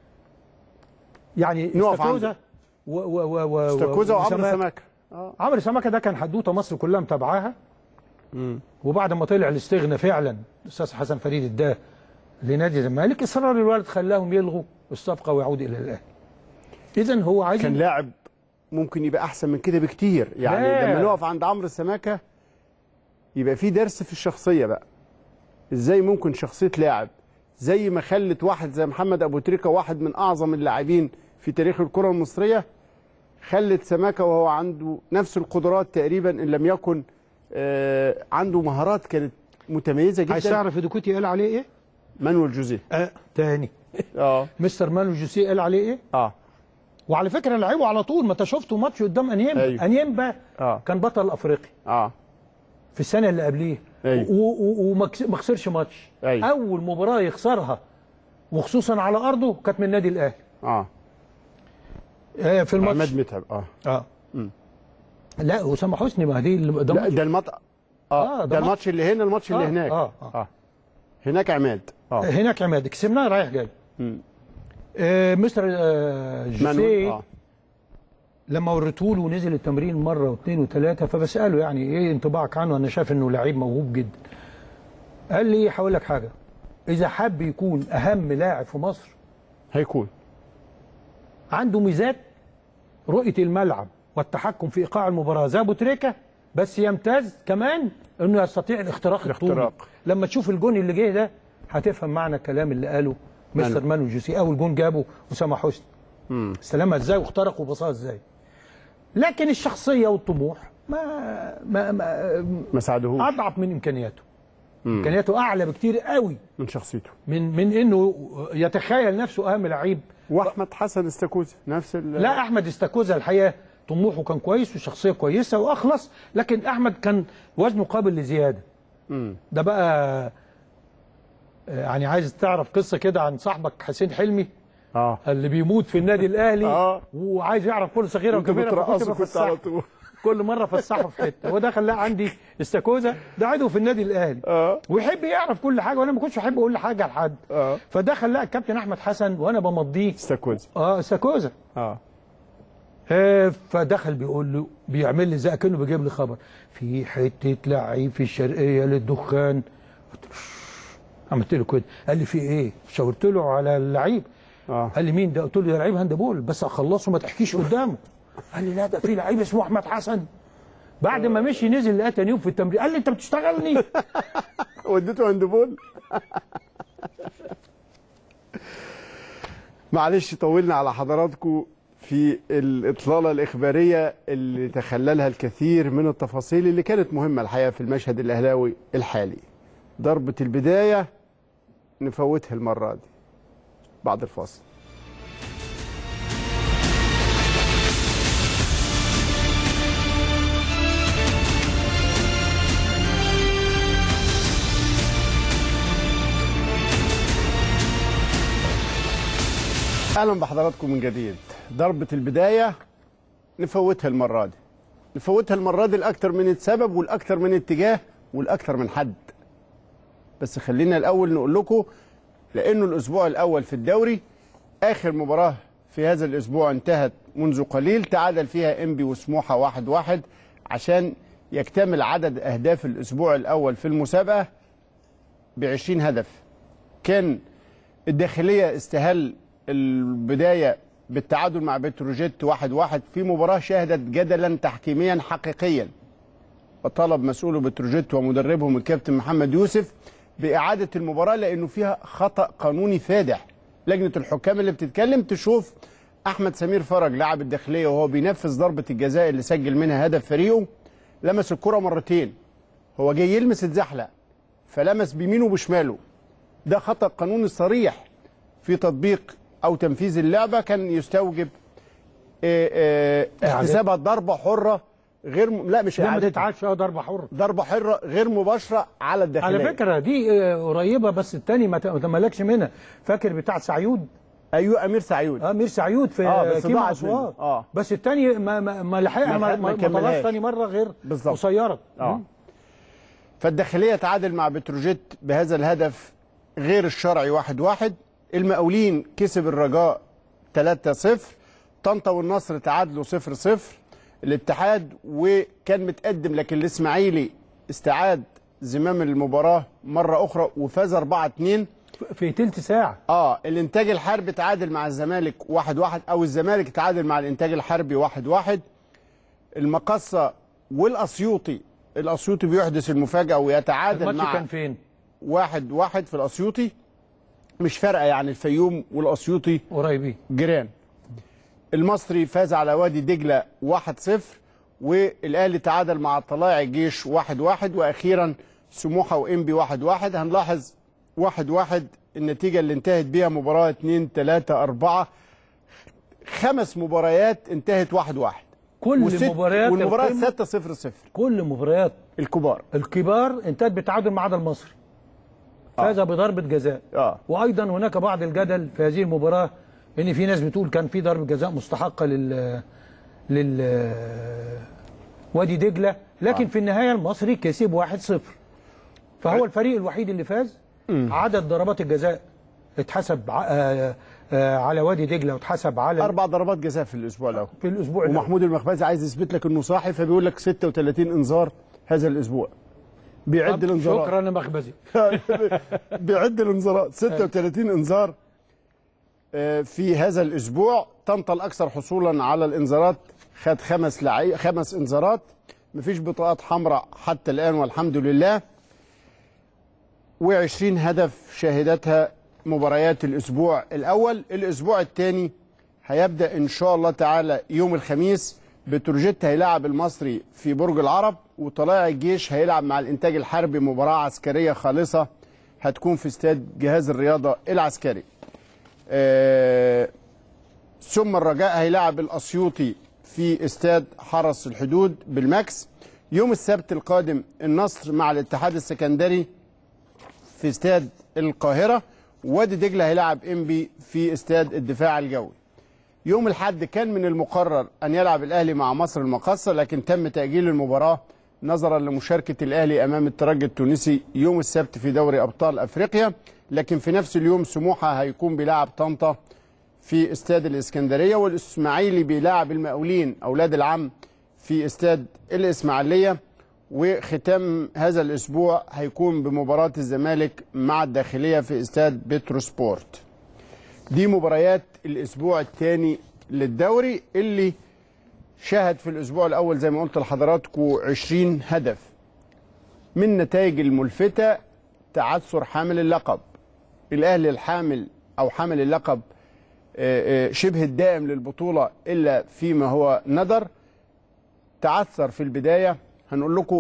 يعني استاكوزا و و و و استاكوزا وعمرو سماكه. اه عمرو سماكه ده كان حدوته مصر كلها متابعاها. امم وبعد ما طلع الاستغنى فعلا الاستاذ حسن فريد اداه لنادي الزمالك، اصرار الوالد خلاهم يلغوا الصفقه ويعود الى الاهلي. اذا هو عايز كان لاعب ممكن يبقى احسن من كده بكتير يعني. لا. لما نقف عند عمرو سماكه يبقى في درس في الشخصيه بقى، ازاي ممكن شخصيه لاعب زي ما خلت واحد زي محمد ابو تريكه واحد من اعظم اللاعبين في تاريخ الكره المصريه، خلت سماكه وهو عنده نفس القدرات تقريبا ان لم يكن آه عنده مهارات كانت متميزه جدا. عايز تعرف هيديكوتي قال عليه ايه؟ مانويل جوزيه. آه تاني. اه مستر مانويل جوزيه قال عليه ايه؟ اه وعلى فكره لعبه على طول، ما انت شفته ماتش قدام انيمبا. أيوه. انيمبا آه. كان بطل افريقيا اه في السنه اللي قبليه. أيوه. وما خسرش ماتش. أيوه. اول مباراه يخسرها وخصوصا على ارضه كانت من النادي الاهلي. اه آه في الماتش عماد متعب. اه اه مم. لا اسامه حسني، ما دي ده لا ماتش. ده المط اه, آه، ده ده الماتش اللي هنا، الماتش اللي آه، هناك. آه، آه. اه هناك عماد. اه هناك عماد كسبناه رايح جاي. مم. آه مستر آه مانويل. جوزيه اه لما وريته له ونزل التمرين مره واثنين وثلاثه، فبساله يعني ايه انطباعك عنه؟ انا شايف انه لعيب موهوب جدا. قال لي هقول لك حاجه، اذا حب يكون اهم لاعب في مصر هيكون عنده ميزات رؤيه الملعب والتحكم في ايقاع المباراه زي ابو تريكه، بس يمتاز كمان انه يستطيع الاختراق الطولي. الاختراق. لما تشوف الجون اللي جه ده هتفهم معنى الكلام اللي قاله مستر مانويل جوزيه. اول جون جابه اسامه حسني، امم استلمها ازاي واخترق وبصاها ازاي. لكن الشخصيه والطموح ما ما, ما ما ساعدهوش. اضعف من امكانياته. مم. امكانياته اعلى بكتير قوي من شخصيته، من من انه يتخيل نفسه اهم لعيب. واحمد حسن استاكوزا نفس ال... لا احمد استاكوزا الحقيقه طموحه كان كويس وشخصيه كويسه واخلص، لكن احمد كان وزنه قابل لزياده. مم. ده بقى يعني عايز تعرف قصه كده عن صاحبك حسين حلمي اه اللي بيموت في النادي الاهلي. آه. وعايز يعرف كل صغيره انت وكبيره، فكنت بترقصه كنت على بفسحه طول. كل مره فسحه في حته. وده خلاه عندي استاكوزا ده عضو في النادي الاهلي اه ويحب يعرف كل حاجه، وانا ما كنتش احب اقول حاجه لحد. اه فده خلاه الكابتن احمد حسن وانا بمضيه استاكوزا. اه استاكوزا. اه آه فدخل بيقول له، بيعمل لي زي كانه بيجيب لي خبر في حته لعيب في الشرقيه للدخان. قلت له عملت له كده. قال لي في ايه؟ شاورت له على اللعيب. اه قال لي مين ده؟ قلت له ده لعيب هاندبول بس اخلصه ما تحكيش قدامه. قال لي لا ده في لعيب اسمه احمد حسن. بعد ما مشي نزل لقى تاني يوم في التمرين قال لي انت بتشتغلني. وديته هاندبول. معلش طولنا على حضراتكم في الإطلالة الإخبارية اللي تخللها الكثير من التفاصيل اللي كانت مهمة الحقيقة في المشهد الأهلاوي الحالي. ضربة البداية نفوتها المرة دي بعد الفاصل. اهلا بحضراتكم من جديد. ضربة البداية نفوتها المرة دي. نفوتها المرة دي لأكتر من سبب والأكتر من اتجاه والأكتر من حد. بس خلينا الأول نقول لكم لأنه الأسبوع الأول في الدوري آخر مباراة في هذا الأسبوع انتهت منذ قليل، تعادل فيها إنبي وسموحة واحد واحد عشان يكتمل عدد أهداف الأسبوع الأول في المسابقة بعشرين هدف. كان الداخلية استهل البداية بالتعادل مع بتروجيت واحد واحد في مباراة شهدت جدلا تحكيميا حقيقيا، وطلب مسؤول بتروجيت ومدربهم الكابتن محمد يوسف بإعادة المباراة لأنه فيها خطأ قانوني فادح. لجنة الحكام اللي بتتكلم تشوف أحمد سمير فرج لاعب الداخلية وهو بينفذ ضربة الجزاء اللي سجل منها هدف فريقه، لمس الكرة مرتين، هو جاي يلمس اتزحلق فلمس بيمينه وبشماله. ده خطأ قانوني صريح في تطبيق أو تنفيذ اللعبة، كان يستوجب احتسابها ضربة حرة غير م... لا مش ما تتعادش ضربة حرة، ضربة حرة غير مباشرة على الداخلية. على فكرة دي قريبة بس الثاني ما تملكش منها. فاكر بتاع سعيود؟ ايوه امير سعيود. اه امير سعيود في آه كيما اسوان. اه بس الثاني ما ما, ما لحقها ما, ما, ما طلعش ثاني مرة غير قصيرة. اه فالداخلية تعادل مع بتروجيت بهذا الهدف غير الشرعي واحد واحد. المقاولين كسب الرجاء ثلاثة صفر. طنطا والنصر تعادلوا صفر صفر. الاتحاد وكان متقدم لكن الاسماعيلي استعاد زمام المباراة مرة أخرى وفاز أربعة اتنين في تلت ساعة. اه الانتاج الحربي تعادل مع الزمالك واحد واحد او الزمالك تعادل مع الانتاج الحربي واحد واحد. المقصة والأسيوطي، الأسيوطي بيحدث المفاجأة ويتعادل الماتش مع كان فين؟ واحد واحد في الأسيوطي، مش فارقة يعني الفيوم والأسيوطي قريبين جيران. المصري فاز على وادي دجلة واحد صفر، والأهلي تعادل مع طلائع الجيش واحد واحد، وأخيرا سموحة وإنبي واحد واحد. هنلاحظ واحد واحد النتيجه اللي انتهت بيها مباراه اتنين تلاتة أربعة، خمس مباريات انتهت واحد واحد، كل وست مباريات والمباراه القمة، ستة صفر صفر. كل مباريات الكبار الكبار انتهت بالتعادل ما عدا المصري، فاز بضربه جزاء. اه وايضا هناك بعض الجدل في هذه المباراه، ان في ناس بتقول كان في ضربه جزاء مستحقه لل لل وادي دجله، لكن آه. في النهايه المصري كسب واحد صفر، فهو الفريق الوحيد اللي فاز. م. عدد ضربات الجزاء اتحسب آه آه على وادي دجله، واتحسب على اربع ضربات جزاء في الاسبوع الاول في الاسبوع الاول. ومحمود المخبزي عايز يثبت لك انه صاحي، فبيقول لك ستة وتلاتين انذار هذا الاسبوع، بيعد الانذارات. شكرا يا مخبزي. بيعد الانذارات ستة وتلاتين انذار في هذا الاسبوع. طنطا الاكثر حصولا على الانذارات، خد خمس لعيبه خمس انذارات، مفيش بطاقات حمراء حتى الان والحمد لله، وعشرين هدف شاهدتها مباريات الاسبوع الاول. الاسبوع الثاني هيبدا ان شاء الله تعالى يوم الخميس، بتروجيت هيلاعب المصري في برج العرب، وطلائع الجيش هيلعب مع الانتاج الحربي مباراه عسكريه خالصه هتكون في استاد جهاز الرياضه العسكري. آه ثم الرجاء هيلاعب الاسيوطي في استاد حرس الحدود بالماكس. يوم السبت القادم النصر مع الاتحاد السكندري في استاد القاهره، وادي دجله هيلاعب انبي في استاد الدفاع الجوي. يوم الاحد كان من المقرر ان يلعب الاهلي مع مصر المقاصه، لكن تم تاجيل المباراه نظرا لمشاركه الاهلي امام الترجي التونسي يوم السبت في دوري ابطال افريقيا. لكن في نفس اليوم سموحه هيكون بيلاعب طنطا في استاد الاسكندريه، والاسماعيلي بيلاعب المقاولين اولاد العم في استاد الاسماعيليه. وختام هذا الاسبوع هيكون بمباراه الزمالك مع الداخليه في استاد بتروسبورت. دي مباريات الاسبوع الثاني للدوري اللي شهد في الاسبوع الاول زي ما قلت لحضراتكم عشرين هدف. من النتائج الملفته تعثر حامل اللقب، الاهلي الحامل او حامل اللقب شبه الدائم للبطوله الا فيما هو ندر، تعثر في البدايه. هنقول لكم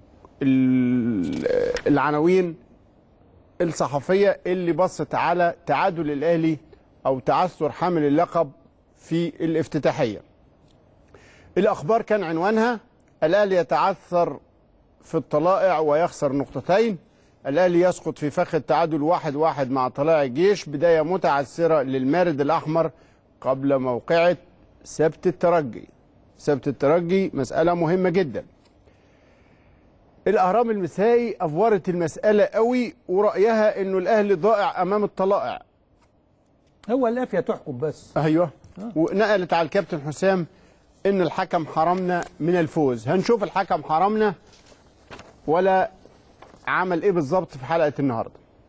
العناوين الصحفيه اللي بصت على تعادل الاهلي او تعثر حامل اللقب في الافتتاحيه. الاخبار كان عنوانها: الاهلي يتعثر في الطلائع ويخسر نقطتين، الاهلي يسقط في فخ التعادل واحد واحد مع طلائع الجيش، بدايه متعثره للمارد الاحمر قبل موقعه سبت الترجي. سبت الترجي مساله مهمه جدا. الاهرام المسائي افورت المساله قوي ورايها انه الاهلي ضائع امام الطلائع. هو الافيه تحكم بس. ايوه آه. ونقلت على الكابتن حسام ان الحكم حرمنا من الفوز. هنشوف الحكم حرمنا ولا عمل ايه بالظبط في حلقه النهارده.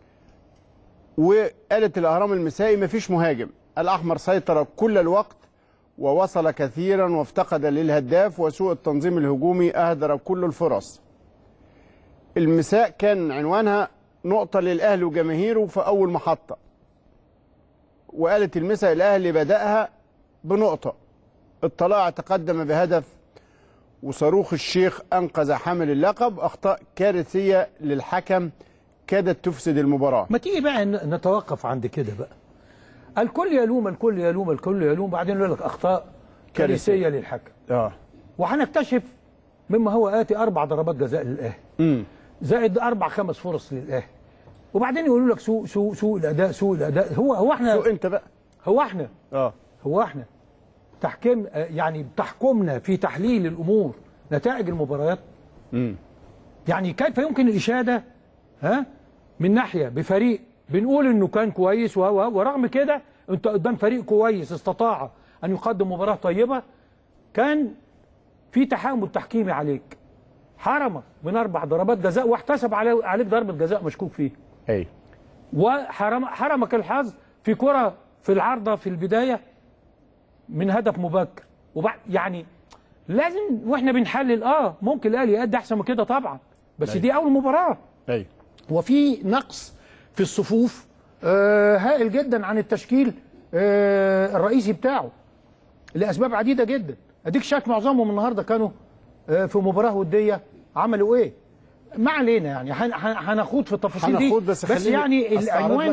وقالت الاهرام المسائي مفيش مهاجم، الاحمر سيطر كل الوقت ووصل كثيرا وافتقد للهداف، وسوء التنظيم الهجومي اهدر كل الفرص. المساء كان عنوانها نقطه للاهلي وجماهيره في اول محطه، وقالت المساء الاهلي بداها بنقطه، الطلائع تقدم بهدف وصاروخ الشيخ انقذ حامل اللقب، اخطاء كارثيه للحكم كادت تفسد المباراه. ما تيجي بقى نتوقف عند كده بقى. الكل يلوم الكل يلوم الكل يلوم، بعدين يقول لك اخطاء كارثيه للحكم. اه وهنكتشف مما هو اتي اربع ضربات جزاء للاهلي. امم زائد اربع خمس فرص للاهلي. وبعدين يقولوا لك سوء سوء سوء الاداء سوء الاداء. هو هو احنا سوء انت بقى. هو احنا اه هو احنا تحكيم يعني بتحكمنا في تحليل الامور نتائج المباريات. امم يعني كيف يمكن الاشاده ها من ناحيه بفريق بنقول انه كان كويس، ورغم كده انت قدام فريق كويس استطاع ان يقدم مباراه طيبه، كان في تحامل تحكيمي عليك، حرمك من اربع ضربات جزاء واحتسب عليك ضربه جزاء مشكوك فيه. اي وحرم حرمك الحظ في كره في العارضه في البدايه من هدف مبكر. وبعد يعني لازم واحنا بنحلل اه ممكن الاهلي يأدي احسن من كده طبعا، بس أي. دي اول مباراه. ايوه وفي نقص في الصفوف آه هائل جدا عن التشكيل آه الرئيسي بتاعه لاسباب عديده جدا. اديك شايف معظمهم النهارده كانوا آه في مباراه وديه عملوا ايه؟ ما علينا يعني هنخوض في التفاصيل دي، بس, بس يعني العنوان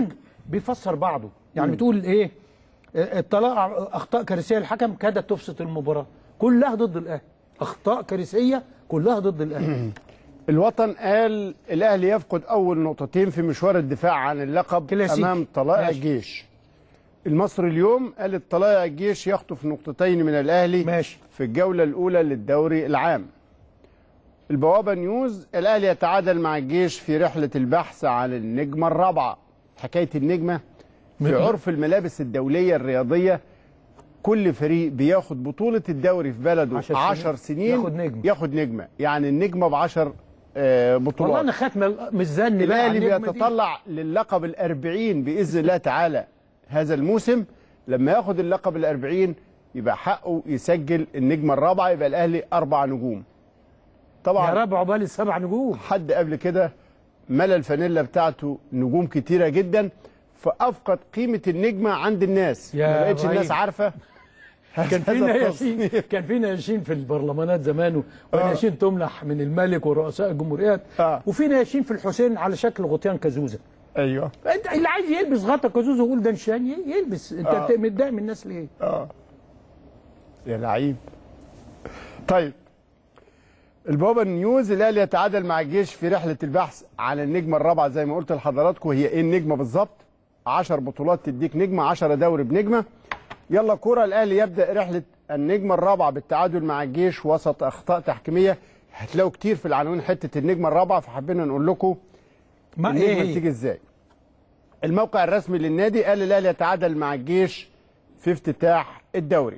بيفسر بعضه، يعني م. بتقول ايه؟ اطلاع اخطاء كارثيه للحكم كادت تفسد المباراه، كلها ضد الاهلي، اخطاء كارثيه كلها ضد الاهلي. الوطن قال الاهلي يفقد اول نقطتين في مشوار الدفاع عن اللقب كلاسيك امام طلائع الجيش. المصري اليوم قال طلائع الجيش يخطف نقطتين من الاهلي ماشي. في الجوله الاولى للدوري العام. البوابه نيوز الاهلي يتعادل مع الجيش في رحله البحث عن النجمه الرابعه. حكايه النجمه في عرف الملابس الدوليه الرياضيه كل فريق بياخد بطوله الدوري في بلده عشر سنين ياخد نجمه ياخد نجمه يعني النجمه بعشر آه بطولات. والله انا ختم مش زن. الاهلي بيتطلع للقب الأربعين باذن الله تعالى هذا الموسم. لما ياخد اللقب الأربعين يبقى حقه يسجل النجمه الرابعه، يبقى الاهلي اربع نجوم. طبعا يا رب عقبال السبع نجوم. حد قبل كده ملا الفانيلا بتاعته نجوم كتيره جدا، فافقد قيمه النجمه عند الناس، ما بقتش الناس عارفه. كان في ناشئين كان في ناشئين في البرلمانات زمان، وناشئين تمنح من الملك ورؤساء الجمهوريات، آه. وفي ناشئين في الحسين على شكل غطيان كازوزه. ايوه انت اللي عايز يلبس غطا كازوزه ويقول ده نشان يلبس. انت آه. متضايق من الناس ليه؟ اه يا لعيب. طيب البوابه نيوز الاهلي يتعادل مع الجيش في رحله البحث عن النجمه الرابعه. زي ما قلت لحضراتكم هي ايه النجمه بالظبط؟ عشر بطولات تديك نجمه، عشرة دوري بنجمه. يلا كوره الاهلي يبدا رحله النجمه الرابعه بالتعادل مع الجيش وسط اخطاء تحكيميه. هتلاقوا كتير في العناوين حته النجمه الرابعه، فحبينا نقول لكم ما النجمه إيه؟ بتيجي ازاي. الموقع الرسمي للنادي قال الاهلي يتعادل مع الجيش في افتتاح الدوري.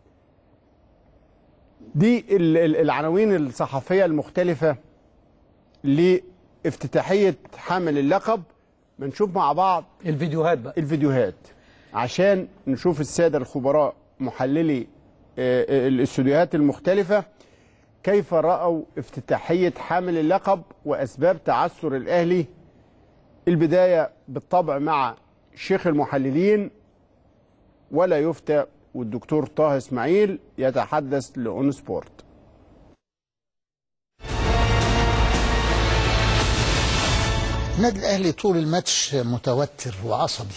دي العناوين الصحفيه المختلفه لافتتاحيه حامل اللقب. بنشوف مع بعض الفيديوهات بقى الفيديوهات عشان نشوف الساده الخبراء محللي الاستوديوهات المختلفه كيف راوا افتتاحيه حامل اللقب واسباب تعثر الاهلي. البدايه بالطبع مع شيخ المحللين ولا يفتى، والدكتور طه اسماعيل يتحدث لأون سبورت. النادي الاهلي طول الماتش متوتر وعصبي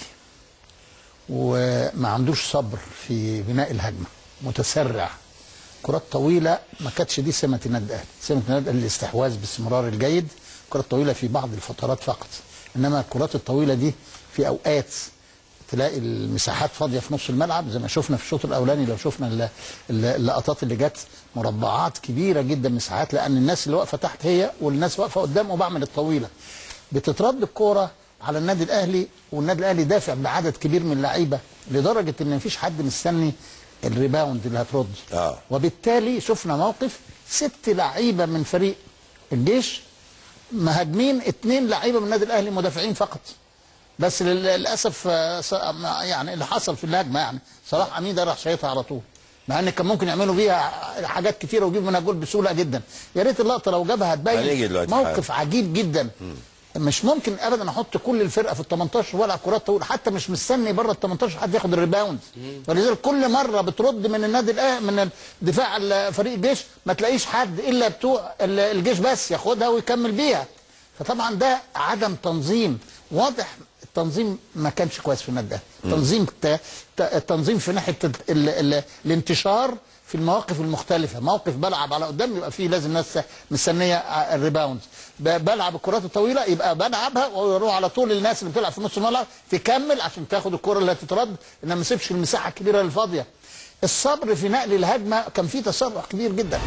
وما عندوش صبر في بناء الهجمه، متسرع، كرات طويله. ما كانتش دي سمه النادي الاهلي، سمه النادي الاهلي الاستحواذ باستمرار الجيد، كرات طويله في بعض الفترات فقط. انما الكرات الطويله دي في اوقات تلاقي المساحات فاضيه في نص الملعب زي ما شفنا في الشوط الاولاني. لو شفنا اللقطات اللي جت مربعات كبيره جدا مساحات، لان الناس اللي واقفه تحت هي والناس واقفه قدام وبعمل الطويله. بتترد الكوره على النادي الاهلي، والنادي الاهلي دافع بعدد كبير من اللعيبه لدرجه ان مفيش حد مستني الريباوند اللي هترد. آه. وبالتالي شفنا موقف ست لعيبه من فريق الجيش مهاجمين، اثنين لعيبه من النادي الاهلي مدافعين فقط. بس للاسف يعني اللي حصل في الهجمه يعني صلاح امين ده راح شايطها على طول، مع ان كان ممكن يعملوا بيها حاجات كتيره ويجيبوا منها جول بسهوله جدا. يا ريت اللقطه لو جابها هتبين موقف عجيب جدا. م. مش ممكن ابدا احط كل الفرقه في ال تمنتاشر والعب كرات طويله، حتى مش مستني بره ال تمنتاشر حد ياخد الريباوند. ولذلك كل مره بترد من النادي الاهلي من دفاع فريق الجيش ما تلاقيش حد الا بتوع الجيش بس ياخدها ويكمل بيها. فطبعا ده عدم تنظيم واضح. التنظيم ما كانش كويس في النادي الاهلي. تنظيم التنظيم في ناحيه ال ال ال الانتشار في المواقف المختلفه. موقف بلعب على قدام يبقى فيه لازم ناس مستنيه الريباوند، بلعب الكرات الطويله يبقى بلعبها واروح على طول للناس اللي بتلعب في نص الملعب تكمل عشان تاخد الكره اللي هتترد، انما ما تسيبش المساحه الكبيره الفاضيه. الصبر في نقل الهجمه كان فيه تسرع كبير جدا.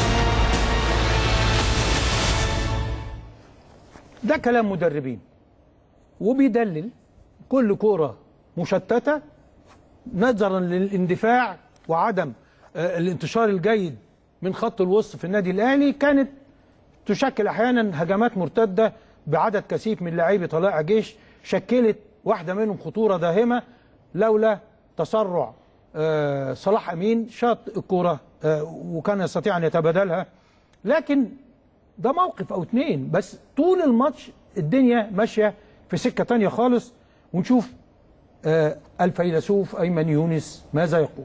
ده كلام مدربين وبيدلل كل كوره مشتته نظرا للاندفاع وعدم الانتشار الجيد من خط الوسط في النادي الاهلي، كانت تشكل احيانا هجمات مرتده بعدد كثيف من لاعبي طلائع جيش، شكلت واحده منهم خطوره داهمه لولا تسرع صلاح امين شاط الكوره وكان يستطيع ان يتبادلها. لكن ده موقف او اتنين بس، طول الماتش الدنيا ماشيه في سكه تانيه خالص. ونشوف الفيلسوف ايمن يونس ماذا يقول.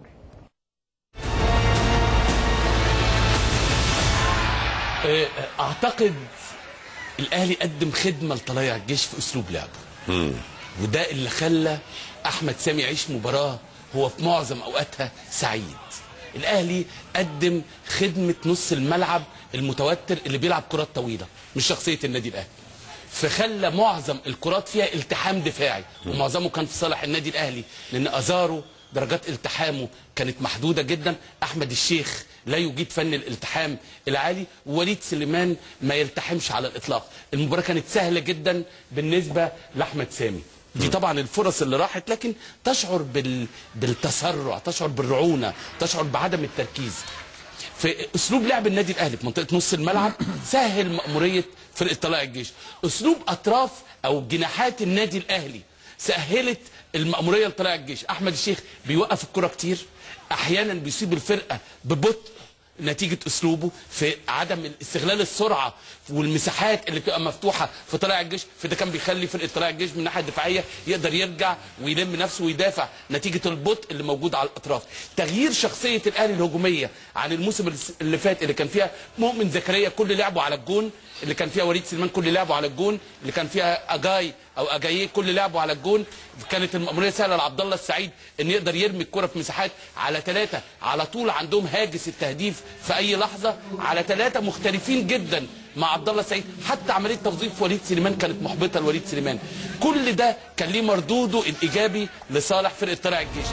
اعتقد الاهلي قدم خدمه لطلائع الجيش في اسلوب لعبه. وده اللي خلى احمد سامي يعيش مباراه هو في معظم اوقاتها سعيد. الاهلي قدم خدمه نص الملعب المتوتر اللي بيلعب كرات طويله، مش شخصيه النادي الاهلي، فخلى معظم الكرات فيها التحام دفاعي، ومعظمه كان في صالح النادي الاهلي، لان ازارو درجات التحامه كانت محدوده جدا، احمد الشيخ لا يجيد فن الالتحام العالي، ووليد سليمان ما يلتحمش على الاطلاق. المباراه كانت سهله جدا بالنسبه لاحمد سامي. دي طبعا الفرص اللي راحت، لكن تشعر بال... بالتسرع، تشعر بالرعونه، تشعر بعدم التركيز. في اسلوب لعب النادي الاهلي في منطقه نص الملعب سهل مأموريه فرقه طلائع الجيش. اسلوب اطراف او جناحات النادي الاهلي سهلت المأموريه لطلائع الجيش. احمد الشيخ بيوقف الكره كتير، احيانا بيصيب الفرقه ببطء نتيجه اسلوبه في عدم استغلال السرعه والمساحات اللي بتبقى مفتوحه في طلائع الجيش، فده كان بيخلي فرقه طلائع الجيش من الناحيه الدفاعيه يقدر يرجع ويلم نفسه ويدافع نتيجه البطء اللي موجود على الاطراف. تغيير شخصيه الاهلي الهجوميه عن الموسم اللي فات اللي كان فيها مؤمن زكريا كل لعبه على الجون، اللي كان فيها وليد سليمان كل لعبه على الجون، اللي كان فيها اجاي او اجاييه كل لعبه على الجون، كانت المأموريه سهله لعبد الله السعيد ان يقدر يرمي الكره في مساحات على ثلاثه، على طول عندهم هاجس التهديف في اي لحظه، على ثلاثه مختلفين جدا مع عبد الله السعيد. حتى عمليه توظيف وليد سليمان كانت محبطه لوليد سليمان. كل ده كان ليه مردوده الايجابي لصالح فرقه طلائع الجيش.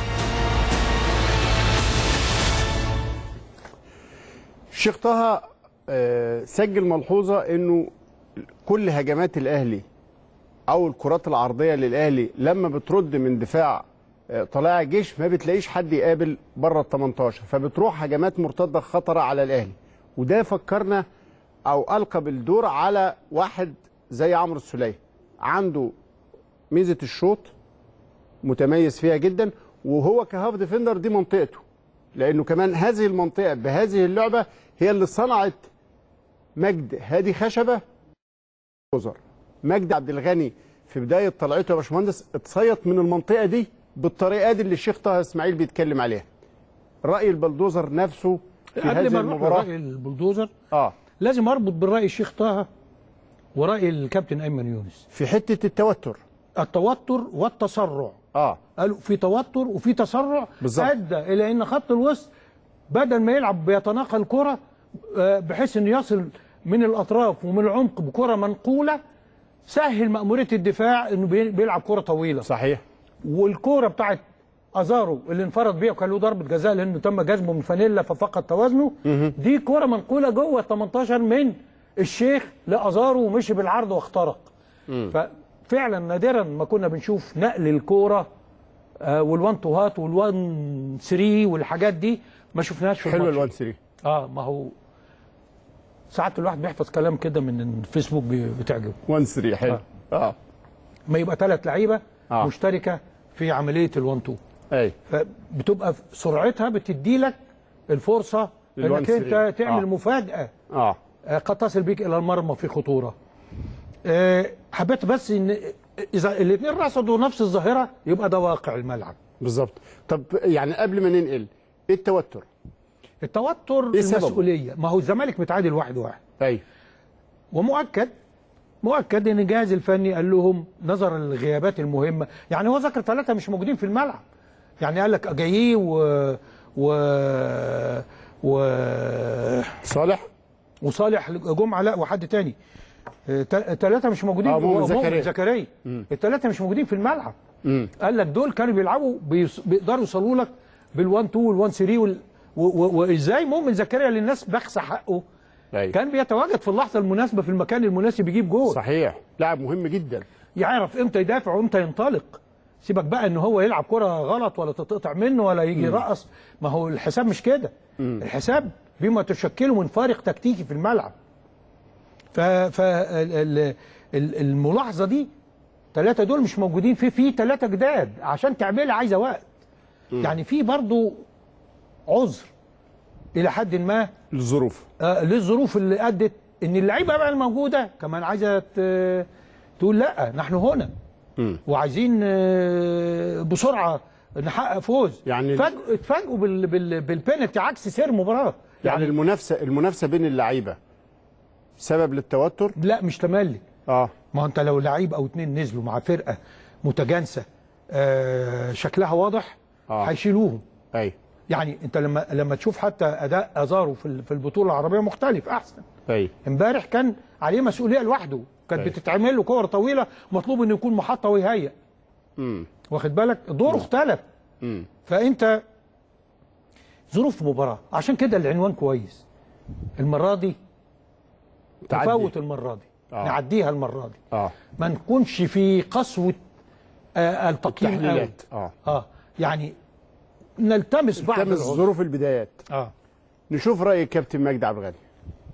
الشيخ طه سجل ملحوظه انه كل هجمات الاهلي او الكرات العرضيه للاهلي لما بترد من دفاع طلائع الجيش ما بتلاقيش حد يقابل بره ال تمنتاشر، فبتروح هجمات مرتده خطره على الاهلي. وده فكرنا او القى بالدور على واحد زي عمرو السوليه، عنده ميزه الشوط متميز فيها جدا، وهو كهاف ديفندر دي منطقته، لانه كمان هذه المنطقه بهذه اللعبه هي اللي صنعت مجد هادي خشبه وزر. مجدي عبد الغني في بدايه طلعته يا باشمهندس اتصيط من المنطقه دي بالطريقه دي اللي الشيخ طه اسماعيل بيتكلم عليها. راي البلدوزر نفسه في هذه المباراه، راي البلدوزر اه لازم اربط بالراي الشيخ طه وراي الكابتن ايمن يونس في حته التوتر التوتر والتسرع. اه قالوا في توتر وفي تسرع بالظبط، ادى الى ان خط الوسط بدل ما يلعب بيتناقل الكره بحيث انه يصل من الاطراف ومن العمق بكره منقوله، سهل مأمورية الدفاع انه بيلعب كرة طويلة. صحيح. والكرة بتاعت ازارو اللي انفرد بيها وكان له ضربة جزاء لانه تم جذبه من فانيلا ففقد توازنه، دي كرة منقولة جوه ال تمنتاشر من الشيخ لازارو ومشي بالعرض واخترق. ففعلا نادرا ما كنا بنشوف نقل الكرة آه والوان تو هات والوان ثري والحاجات دي ما شفناهاش في حلو الوان ثري. اه ما هو ساعات الواحد بيحفظ كلام كده من الفيسبوك بتعجبه. وان ثري حلو. اه, آه. ما يبقى ثلاث لعيبه آه. مشتركه في عمليه الوان تو. اي فبتبقى سرعتها بتدي لك الفرصه انك انت تعمل آه. مفاجاه اه قد تصل بيك الى المرمى في خطوره. آه حبيت بس ان اذا الاثنين رصدوا نفس الظاهره يبقى ده واقع الملعب. بالظبط. طب يعني قبل ما ننقل ايه التوتر؟ التوتر إيه المسؤوليه، ما هو الزمالك متعادل واحد واحد. ايوه. ومؤكد مؤكد ان الجهاز الفني قال لهم نظرا للغيابات المهمه، يعني هو ذكر ثلاثه مش موجودين في الملعب. يعني قال لك اجاييه و و و صالح وصالح جمعه لا وحد تاني. ثلاثه مش موجودين. اه مؤمن زكريا زكريا الثلاثه مش موجودين في الملعب. مم. قال لك دول كانوا بيلعبوا بيقدروا يوصلوا لك بالوان تو والوان ثري وال... وازاي مؤمن زكريا اللي الناس باخسه حقه أيوة. كان بيتواجد في اللحظه المناسبه في المكان المناسب يجيب جول. صحيح، لاعب مهم جدا، يعرف امتى يدافع وامتى ينطلق. سيبك بقى ان هو يلعب كره غلط ولا تتقطع منه ولا يجي يرقص، ما هو الحساب مش كده. مم. الحساب بما تشكله من فارق تكتيكي في الملعب. ف ف الملاحظه دي ثلاثه دول مش موجودين، في في ثلاثه جداد عشان تعملها عايزه وقت. مم. يعني في برضه عذر الى حد ما للظروف آه للظروف اللي ادت ان اللعيبه بقى الموجوده كمان عايزه تقول لا نحن هنا م. وعايزين آه بسرعه نحقق فوز. يعني فجأة اتفاجئوا بال بال بالبينالتي عكس سير المباراه. يعني, يعني المنافسه المنافسه بين اللعيبه سبب للتوتر؟ لا مش تملي. اه ما انت لو لعيب او اتنين نزلوا مع فرقه متجانسه آه شكلها واضح آه. هيشيلوهم. ايوه يعني انت لما لما تشوف حتى اداء ازارو في في البطوله العربيه مختلف احسن. ايوه امبارح كان عليه مسؤوليه لوحده، كانت أيوة. بتتعمل له كور طويله مطلوب انه يكون محطه ويهيئ. امم واخد بالك دوره اختلف. امم فانت ظروف مباراه، عشان كده العنوان كويس. المره دي تعدي. تفوت المره دي آه. نعديها المره دي اه ما نكونش في قسوه آه التقييم التحليلات اه اه يعني نلتمس بعض نلتمس العذر. ظروف البدايات. اه نشوف راي الكابتن مجدي عبد الغني.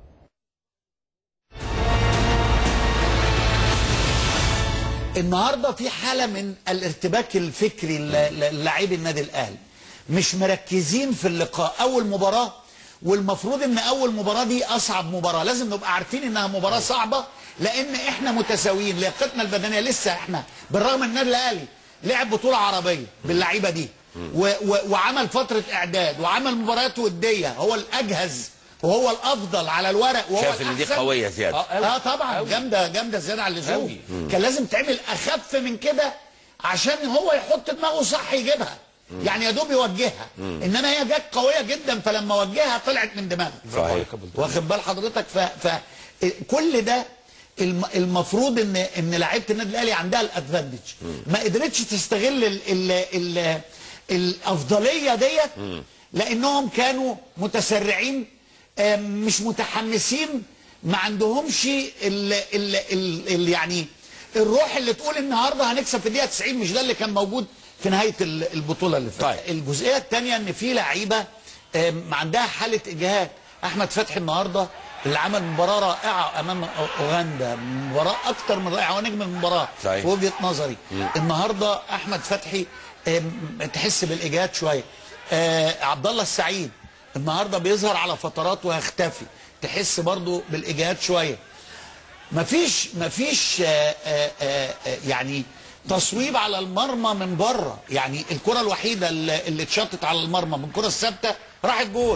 النهارده في حاله من الارتباك الفكري للاعبي النادي الاهلي، مش مركزين في اللقاء. اول مباراه، والمفروض ان اول مباراه دي اصعب مباراه، لازم نبقى عارفين انها مباراه صعبه لان احنا متساويين، لياقتنا البدنيه لسه احنا بالرغم ان النادي الاهلي لعب بطوله عربيه باللعيبه دي و و وعمل فتره اعداد وعمل مباريات وديه، هو الاجهز وهو الافضل على الورق وهو شايف ان دي قويه زياده. اه, آه طبعا جامده جامده زياده عن اللزوم. كان لازم تعمل اخف من كده عشان هو يحط دماغه صح يجيبها. مم. يعني يا دوب يوجهها. مم. انما هي جت قويه جدا، فلما وجهها طلعت من دماغه. صحيح. واخد بال حضرتك؟ ف, ف كل ده المفروض ان ان لعيبه النادي الاهلي عندها الادفانتج، ما قدرتش تستغل ال ال ال الافضليه ديت لانهم كانوا متسرعين، مش متحمسين، ما عندهمش ال ال ال ال يعني الروح اللي تقول النهارده هنكسب في الدقيقه تسعين، مش ده اللي كان موجود في نهايه البطوله اللي فاتت. طيب. الجزئيه الثانيه ان في لعيبه عندها حاله اجهاد. احمد فتحي النهارده اللي عمل مباراه رائعه امام اوغندا، مباراه اكتر من رائعه ونجم المباراه في وجهه نظري. مم. النهارده احمد فتحي تحس بالاجهاد شويه. عبد الله السعيد النهارده بيظهر على فترات ويختفي، تحس برضو بالاجهاد شويه. مفيش مفيش آآ آآ يعني تصويب على المرمى من بره، يعني الكره الوحيده اللي, اللي اتشطت على المرمى من الكره الثابته راحت جول.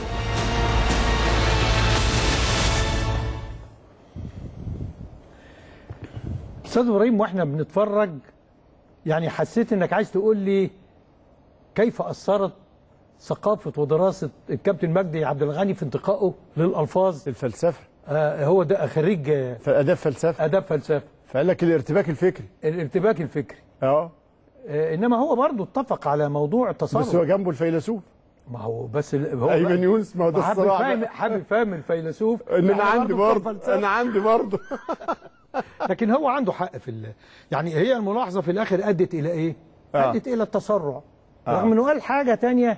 استاذ ابراهيم واحنا بنتفرج يعني حسيت انك عايز تقول لي كيف اثرت ثقافة ودراسة الكابتن مجدي عبد الغني في انتقائه للألفاظ الفلسفة. آه هو ده خريج آداب فلسفة. آداب فلسفة. فقال لك الارتباك الفكري. الارتباك الفكري. اه انما هو برضه اتفق على موضوع التصرف. بس هو جنبه الفيلسوف. ما هو بس هو ايمن يونس، ما هو ده الصراع. حابب حابب فاهم الفيلسوف. ان انا عندي برضه انا عندي برضه لكن هو عنده حق في ال... يعني هي الملاحظة في الآخر أدت إلى إيه؟ آه. أدت إلى التسرع. آه. رغم إنه قال حاجة تانية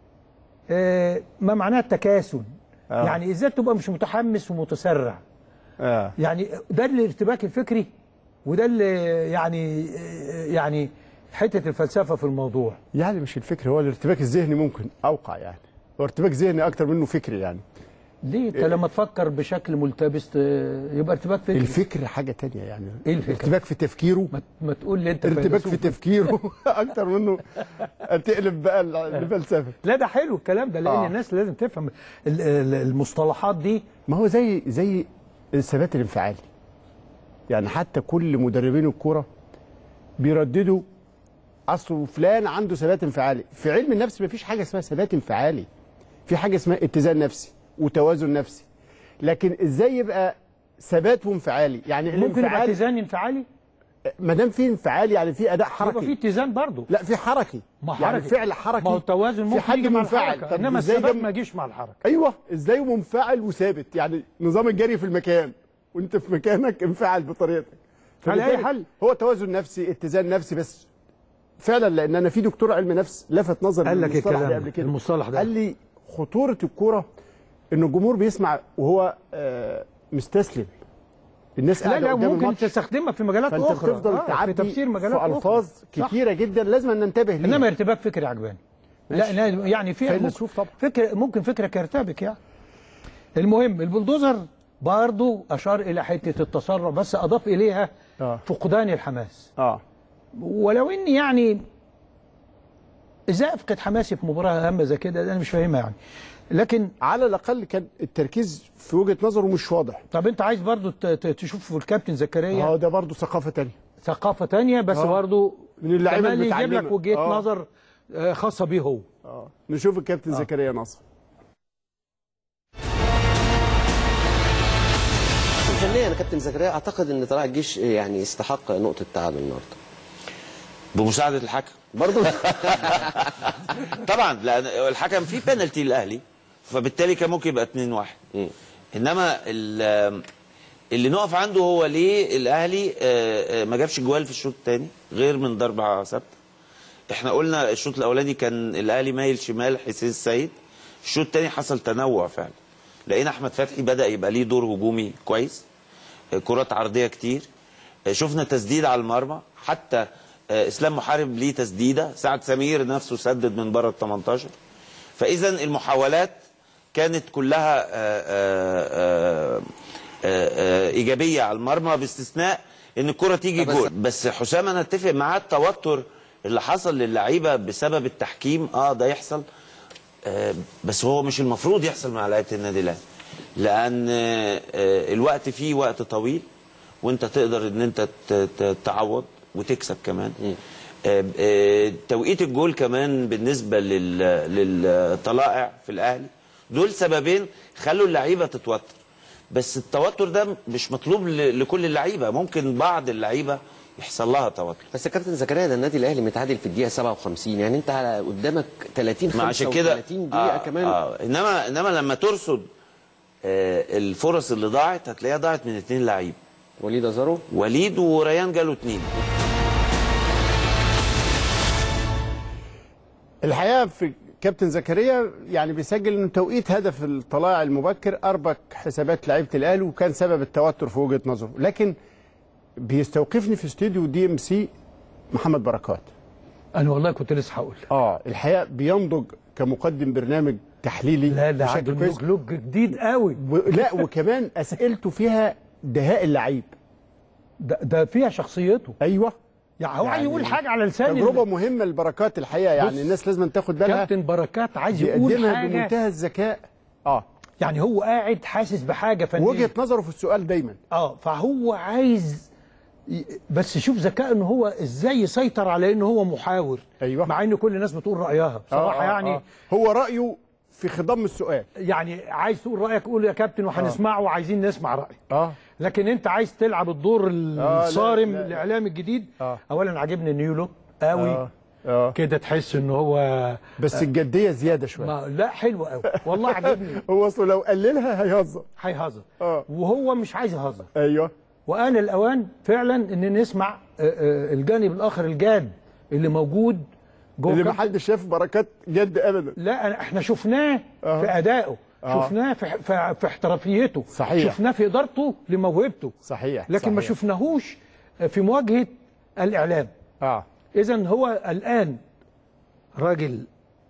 آه ما معناها التكاسل. آه. يعني إزاي تبقى مش متحمس ومتسرع. آه. يعني ده الارتباك الفكري، وده اللي يعني يعني حتة الفلسفة في الموضوع. يعني مش الفكر، هو الارتباك الذهني ممكن أوقع، يعني هو ارتباك ذهني أكتر منه فكري. يعني ليه؟ انت لما تفكر بشكل ملتبس يبقى ارتباك فكري. الفكر حاجه تانية يعني. ايه الفكر؟ ارتباك في تفكيره. ما, ما تقول لي انت ارتباك في تفكيره اكتر منه تقلب بقى الفلسفه. لا ده حلو الكلام ده، لان آه. الناس لازم تفهم المصطلحات دي. ما هو زي زي الثبات الانفعالي. يعني حتى كل مدربين الكوره بيرددوا اصل فلان عنده ثبات انفعالي. في علم النفس ما فيش حاجه اسمها ثبات انفعالي، في حاجه اسمها اتزان نفسي وتوازن نفسي. لكن ازاي يبقى ثبات وانفعالي؟ يعني ممكن يبقى اتزان انفعالي. ما دام في انفعال يعني في اداء حركي، يبقى في اتزان برضه. لا في حركي، ما يعني حركي. فعل حركي. ما هو التوازن ممكن يجي مع الحركه، انما الثبات ما يجيش مع الحركه. ايوه ازاي منفعل وثابت؟ يعني نظام الجري في المكان وانت في مكانك انفعل بطريقتك. على اي حل هو توازن نفسي، اتزان نفسي. بس فعلا لان انا في دكتور علم نفس لفت نظري قال لك الكلام ده قبل كده، المصطلح ده قال لي خطوره الكوره ان الجمهور بيسمع وهو آه مستسلم. الناس قاعده قدام الماتش. ممكن تستخدمها في مجالات اخرى، فانت بتفضل آه تعدي في تفسير مجالات في الفاظ كتيره جدا لازم أن ننتبه ليها. انما ارتباك فكري عجباني. لا يعني في ممكن فكر ممكن فكرك يرتبك يعني. المهم البلدوزر برضه اشار الى حته التسرع، بس اضاف اليها آه. فقدان الحماس. اه ولو اني يعني ازاي افقد حماسي في مباراه هامه زي كده، انا مش فاهمها يعني. لكن على الاقل كان التركيز في وجهه نظره مش واضح. طب انت عايز برضو تشوف الكابتن زكريا. اه ده برضو ثقافه ثانيه. ثقافه ثانيه بس برضو من اللعيبه كمان يجيب المتعلمه لك وجهه آه. نظر آه خاصه بيه هو. اه نشوف الكابتن آه. زكريا نصر. فنيا يا كابتن زكريا اعتقد ان طلائع الجيش يعني يستحق نقطه تعادل النهارده بمساعده الحكم برضه. طبعا لان الحكم فيه بينالتي للاهلي، فبالتالي كان ممكن يبقى اتنين واحد. انما اللي نقف عنده هو ليه الاهلي ما جابش جوال في الشوط الثاني غير من ضربه ثابته. احنا قلنا الشوط الاولاني كان الاهلي مايل شمال حسين السيد، الشوط الثاني حصل تنوع فعلا. لقينا احمد فتحي بدا يبقى ليه دور هجومي كويس، كرات عرضيه كتير، شفنا تسديد على المرمى، حتى اسلام محارب ليه تسديده، سعد سمير نفسه سدد من بره ال تمنتاشر. فاذا المحاولات كانت كلها آآ آآ آآ ايجابيه على المرمى باستثناء ان الكره تيجي جول. بس حسام انا اتفق معاه، التوتر اللي حصل للعيبه بسبب التحكيم اه ده يحصل، آه بس هو مش المفروض يحصل مع لعيبه النادي الاهلي، لان آه الوقت فيه وقت طويل وانت تقدر ان انت تعوض وتكسب كمان. آه آه توقيت الجول كمان بالنسبه للطلائع في الاهلي، دول سببين خلوا اللعيبه تتوتر. بس التوتر ده مش مطلوب لكل اللعيبه، ممكن بعض اللعيبه يحصل لها توتر. بس يا كابتن زكريا ده النادي الاهلي متعادل في الدقيقه سبعة وخمسين، يعني انت قدامك ثلاثين خمسة وثلاثين دقيقه آه كمان. آه انما انما لما ترصد آه الفرص اللي ضاعت هتلاقيها ضاعت من اثنين لعيب، وليد ازارو وليد وريان جاله اثنين. الحقيقه في كابتن زكريا يعني بيسجل انه توقيت هدف الطلائع المبكر اربك حسابات لعيبه الاهلي وكان سبب التوتر في وجهه نظره. لكن بيستوقفني في استوديو دي ام سي محمد بركات. انا والله كنت لسه هقول اه الحقيقه بينضج كمقدم برنامج تحليلي لا ده عنده لوج جديد قوي و... لا وكمان اسئلته فيها دهاء اللعيب، ده, ده فيها شخصيته. ايوه يعني هو عايز يقول حاجه على لسان تجربه مهمه لبركات الحقيقه، يعني الناس لازم تاخد بالها. كابتن بركات عايز يقول حاجه بمنتهى الذكاء. اه يعني هو قاعد حاسس بحاجه فنيه، وجهه نظره في السؤال دايما. اه فهو عايز ي... بس شوف ذكاء ان هو ازاي يسيطر على ان هو محاور. ايوه مع ان كل الناس بتقول رايها بصراحه. آه آه يعني آه. هو رايه في خضم السؤال، يعني عايز تقول رايك قول يا كابتن وهنسمعه، وعايزين نسمع رايك. اه لكن انت عايز تلعب الدور الصارم آه الاعلام الجديد. آه. اولا عاجبني النيولو قوي. آه. آه. كده تحس ان هو بس آه الجديه زياده شويه. لا حلو قوي والله عجبني. هو اصله لو قللها هيهزر هيهزر آه. وهو مش عايز يهزر. ايوه وآن الأوان فعلا إن نسمع الجانب الآخر الجاد اللي موجود جوه، اللي محدش شاف بركات جد أبدا. لا احنا شفناه أه. في أدائه، أه. شفناه في, في, في احترافيته، صحيح. شفناه في إدارته لموهبته، صحيح. لكن صحيح. ما شفناهوش في مواجهة الإعلام. اه إذن هو الآن راجل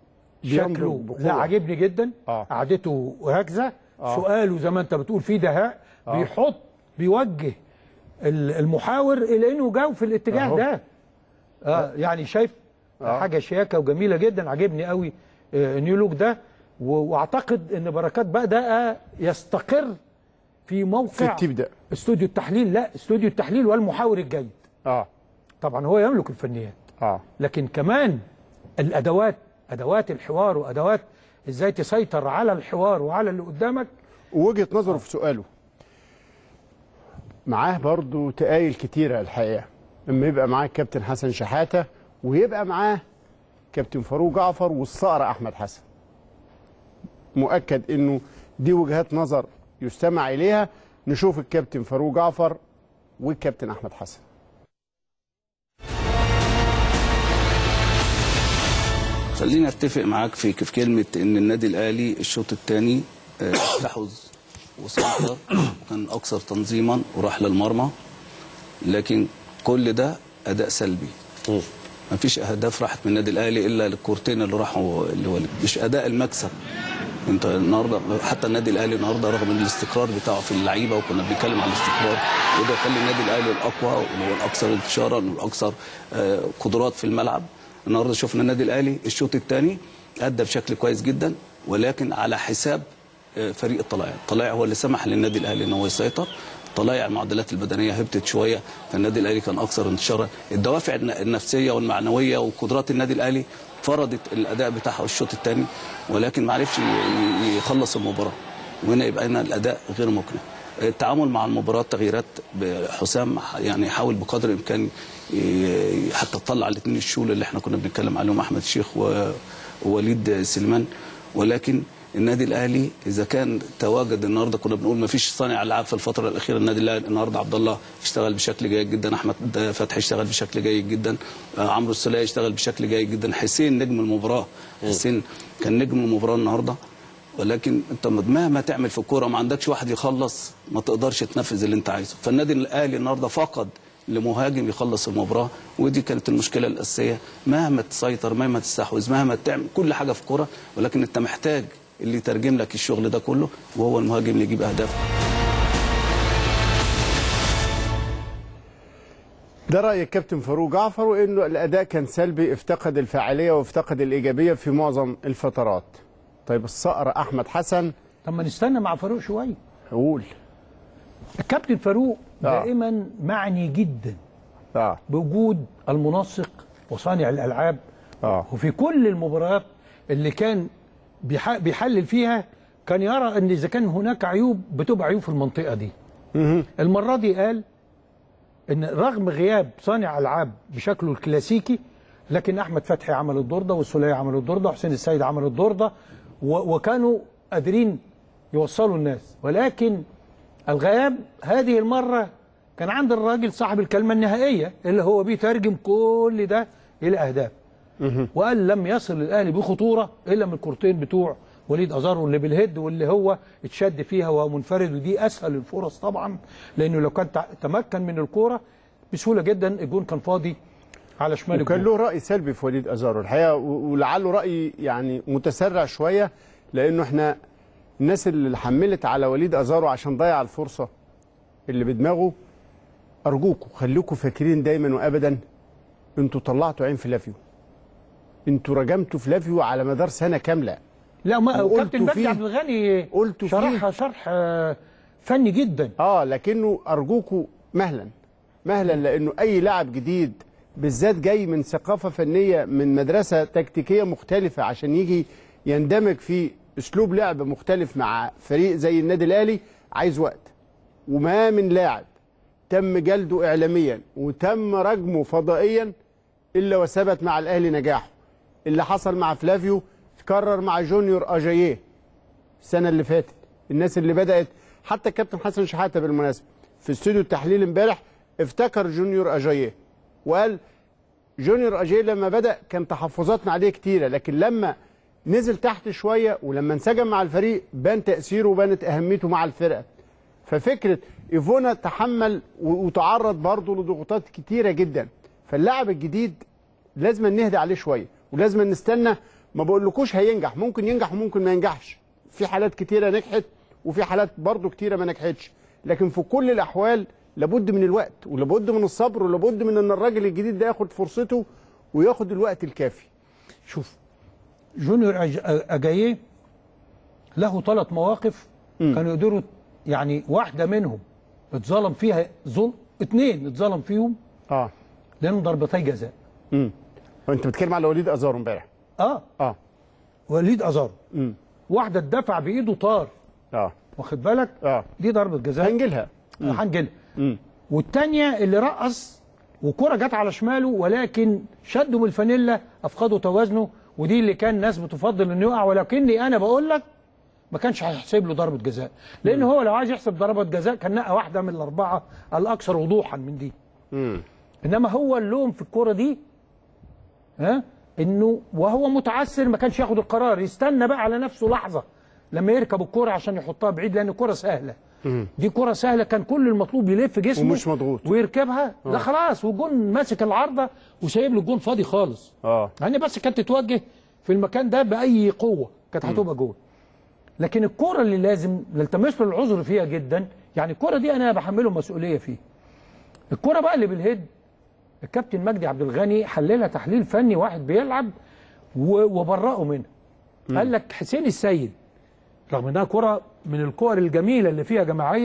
شكله لا عاجبني جدا. آه. قعدته ركزة. آه. سؤاله زي ما أنت بتقول فيه دهاء. آه. بيحط بيوجه المحاور الى انه جاوب في الاتجاه أوه. ده. آه يعني شايف أوه. حاجه شياكه وجميله جدا. عجبني قوي آه نيولوك ده، واعتقد ان بركات بدا يستقر في موقع في استوديو التحليل. لا استوديو التحليل والمحاور الجيد. اه طبعا هو يملك الفنيات. اه لكن كمان الادوات، ادوات الحوار وادوات ازاي تسيطر على الحوار وعلى اللي قدامك. ووجهه نظره في سؤاله معاه برضو تقايل كتيرة الحقيقة. لما يبقى معاه كابتن حسن شحاتة ويبقى معاه كابتن فاروق جعفر والصقر أحمد حسن، مؤكد إنه دي وجهات نظر يستمع إليها. نشوف الكابتن فاروق جعفر والكابتن أحمد حسن. خليني أتفق معاك في في كلمة إن النادي الأهلي الشوط الثاني استحوذ وسيطر وكان اكثر تنظيما وراح للمرمى، لكن كل ده اداء سلبي. ما فيش اهداف راحت من النادي الاهلي الا الكورتين اللي راحوا، اللي هو مش اداء المكسب. انت النهارده حتى النادي الاهلي النهارده رغم ان الاستقرار بتاعه في اللعيبه، وكنا بنتكلم عن الاستقرار وده يخلي النادي الاهلي الاقوى واللي هو الاكثر انتشارا والاكثر قدرات في الملعب. النهارده شفنا النادي الاهلي الشوط الثاني ادى بشكل كويس جدا، ولكن على حساب فريق الطلائع. الطلائع هو اللي سمح للنادي الاهلي ان هو يسيطر، طلائع المعدلات البدنيه هبطت شويه، فالنادي الاهلي كان اكثر انتشارا. الدوافع النفسيه والمعنويه وقدرات النادي الاهلي فرضت الاداء بتاعه الشوط الثاني، ولكن ما عرفش يخلص المباراه، وهنا يبقى هنا الاداء غير مقنع. التعامل مع المباراه، تغييرات حسام يعني حاول بقدر الامكان حتى تطلع الاثنين الشول اللي احنا كنا بنتكلم عليهم، احمد الشيخ ووليد سليمان، ولكن النادي الاهلي اذا كان تواجد النهارده، كنا بنقول ما فيش صانع العاب في الفتره الاخيره، النادي الاهلي النهارده عبد الله اشتغل بشكل جيد جدا، احمد فتحي اشتغل بشكل جيد جدا، عمرو السوليه اشتغل بشكل جيد جدا، حسين نجم المباراه، حسين كان نجم المباراه النهارده. ولكن انت مهما تعمل في الكوره ما عندكش واحد يخلص، ما تقدرش تنفذ اللي انت عايزه. فالنادي الاهلي النهارده فقد لمهاجم يخلص المباراه، ودي كانت المشكله الاساسيه. مهما تسيطر، مهما تستحوذ، مهما تعمل كل حاجه في الكوره، ولكن انت محتاج اللي يترجم لك الشغل ده كله، وهو المهاجم اللي يجيب اهداف. ده راي الكابتن فاروق جعفر، وانه الاداء كان سلبي، افتقد الفاعليه وافتقد الايجابيه في معظم الفترات. طيب الصقر احمد حسن. طب ما نستنى مع فاروق شويه. قول. الكابتن فاروق آه. دائما معني جدا آه. بوجود المنسق وصانع الالعاب. آه. وفي كل المباريات اللي كان بيحلل فيها كان يرى ان اذا كان هناك عيوب بتبقى عيوب في المنطقه دي. المره دي قال ان رغم غياب صانع العاب بشكله الكلاسيكي، لكن احمد فتحي عمل الدور ده، والسوليه عمل الدور ده، وحسين السيد عمل الدور ده، وكانوا قادرين يوصلوا الناس. ولكن الغياب هذه المره كان عند الراجل صاحب الكلمه النهائيه اللي هو بيترجم كل ده الى اهداف. وقال لم يصل الاهلي بخطوره الا من الكورتين بتوع وليد ازارو اللي بالهيد، واللي هو اتشد فيها وهو منفرد، ودي اسهل الفرص طبعا، لانه لو كان تمكن من الكوره بسهوله جدا الجون كان فاضي على شمال الجون. وكان له راي سلبي في وليد ازارو الحقيقه، ولعله راي يعني متسرع شويه، لانه احنا الناس اللي حملت على وليد ازارو عشان ضيع الفرصه اللي بدماغه، ارجوكم خليكم فاكرين دايما وابدا انتوا طلعتوا عين فلافيو، انتوا رجمتوا فلافيو على مدار سنه كامله. لا ما كابتن مجدي عبد الغني شرحها شرح فني جدا. اه لكنه ارجوكوا مهلا مهلا، لانه اي لاعب جديد بالذات جاي من ثقافه فنيه من مدرسه تكتيكيه مختلفه عشان يجي يندمج في اسلوب لعب مختلف مع فريق زي النادي الاهلي، عايز وقت. وما من لاعب تم جلده اعلاميا وتم رجمه فضائيا الا وثبت مع الاهلي نجاحه. اللي حصل مع فلافيو تكرر مع جونيور اجاييه السنه اللي فاتت. الناس اللي بدات، حتى الكابتن حسن شحاته بالمناسبه في استوديو التحليل امبارح افتكر جونيور اجاييه وقال جونيور اجاييه لما بدا كان تحفظاتنا عليه كتيره، لكن لما نزل تحت شويه ولما انسجم مع الفريق بان تاثيره وبانت اهميته مع الفرقه. ففكره ايفونا تحمل وتعرض برضه لضغوطات كتيره جدا. فاللاعب الجديد لازم نهدى عليه شويه، ولازم نستنى. ما بقولكوش هينجح، ممكن ينجح وممكن ما ينجحش، في حالات كتيره نجحت وفي حالات برضه كتيره ما نجحتش، لكن في كل الاحوال لابد من الوقت ولابد من الصبر ولابد من ان الراجل الجديد ده ياخد فرصته وياخد الوقت الكافي. شوف جونيور اجاييه له ثلاث مواقف م. كانوا يقدروا، يعني واحده منهم اتظلم فيها ظلم، اثنين اتظلم فيهم اه لانهم ضربتي جزاء. امم وانت بتتكلم على وليد ازارو امبارح. اه اه وليد ازارو امم واحده اتدفع بايده طار، اه واخد بالك؟ اه دي ضربه جزاء هنجلها هنجلها. والثانيه اللي رقص وكره جت على شماله ولكن شده من الفانيلا افقده توازنه، ودي اللي كان الناس بتفضل انه يقع، ولكني انا بقول لك ما كانش هيحسب له ضربه جزاء، لان هو لو عايز يحسب ضربه جزاء كان نقى واحده من الاربعه الاكثر وضوحا من دي. امم انما هو اللوم في الكره دي ها انه وهو متعثر ما كانش ياخد القرار، يستنى بقى على نفسه لحظه لما يركب الكره عشان يحطها بعيد، لان الكره سهله. مم. دي كره سهله كان كل المطلوب يلف جسمه ومش مضغوط ويركبها. لا خلاص، والجون ماسك العارضه وسايب له الجون فاضي خالص. اه يعني بس كانت تتوجه في المكان ده باي قوه كانت هتبقى جول. لكن الكره اللي لازم نلتمس له العذر فيها جدا، يعني الكره دي انا بحمله مسؤوليه فيها. الكره بقى اللي بالهيد الكابتن مجدي عبد الغني حللها تحليل فني، واحد بيلعب وبرأه منها. قال لك حسين السيد رغم انها كره من الكور الجميله اللي فيها جماعيه،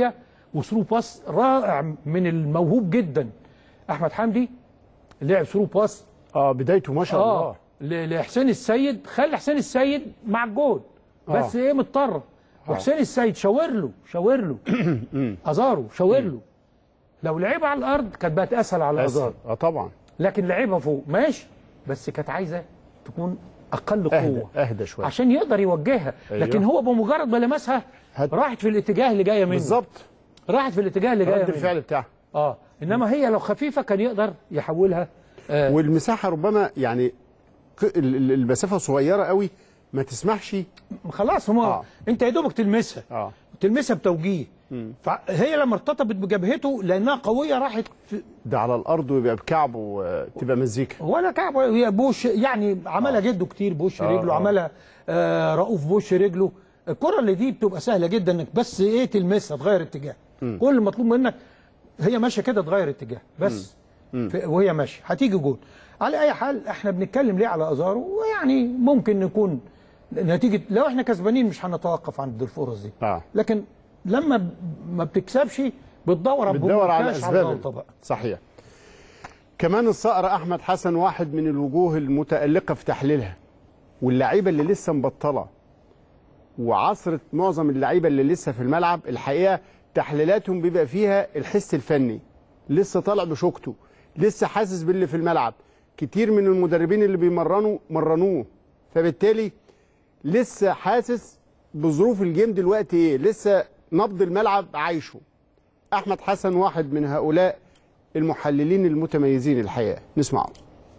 وثرو باس رائع من الموهوب جدا احمد حمدي، لعب ثرو باس اه بدايته ما شاء آه الله لحسين السيد، خلى حسين السيد مع الجول بس آه. ايه مضطر، وحسين السيد شاور له شاور له ازارو شاور له، لو لعبها على الارض كانت بقت اسهل على ازارو اه طبعا، لكن لعبها فوق ماشي، بس كانت عايزه تكون اقل قوه اهدى اهدى شويه عشان يقدر يوجهها. أيوه. لكن هو بمجرد ما لمسها هد... راحت في الاتجاه اللي جايه منه بالظبط، راحت في الاتجاه اللي جايه منه رد الفعل بتاعها اه انما هي لو خفيفه كان يقدر يحولها آه. والمساحه ربما يعني المسافه صغيره قوي ما تسمحش خلاص هو آه. انت يا دوبك تلمسها اه تلمسها بتوجيه، فهي لما ارتطمت بجبهته لانها قويه راحت في... ده على الارض ويبقى بكعبه وتبقى مزيكا ولا كعبه، هي بوش يعني عملها آه. جده كتير بوش آه. رجله، عملها آه رؤوف بوش رجله. الكره اللي دي بتبقى سهله جدا انك بس ايه تلمسها تغير اتجاه، م. كل مطلوب منك هي ماشيه كده تغير اتجاه بس م. م. وهي ماشيه هتيجي جول. على اي حال احنا بنتكلم ليه على ازارو، ويعني ممكن نكون نتيجه لو احنا كسبانين مش هنتوقف عند الفرص دي آه. لكن لما ما بتكسبش بتدور بتدور على اسباب. صحيح. كمان الصقر احمد حسن واحد من الوجوه المتالقه في تحليلها، واللعيبه اللي لسه مبطله وعصرت معظم اللعيبه اللي لسه في الملعب، الحقيقه تحليلاتهم بيبقى فيها الحس الفني، لسه طالع بشوكته، لسه حاسس باللي في الملعب. كتير من المدربين اللي بيمرنوا مرنوه، فبالتالي لسه حاسس بظروف الجيم دلوقتي ايه، لسه نبض الملعب عايشه. احمد حسن واحد من هؤلاء المحللين المتميزين الحقيقه، نسمعه.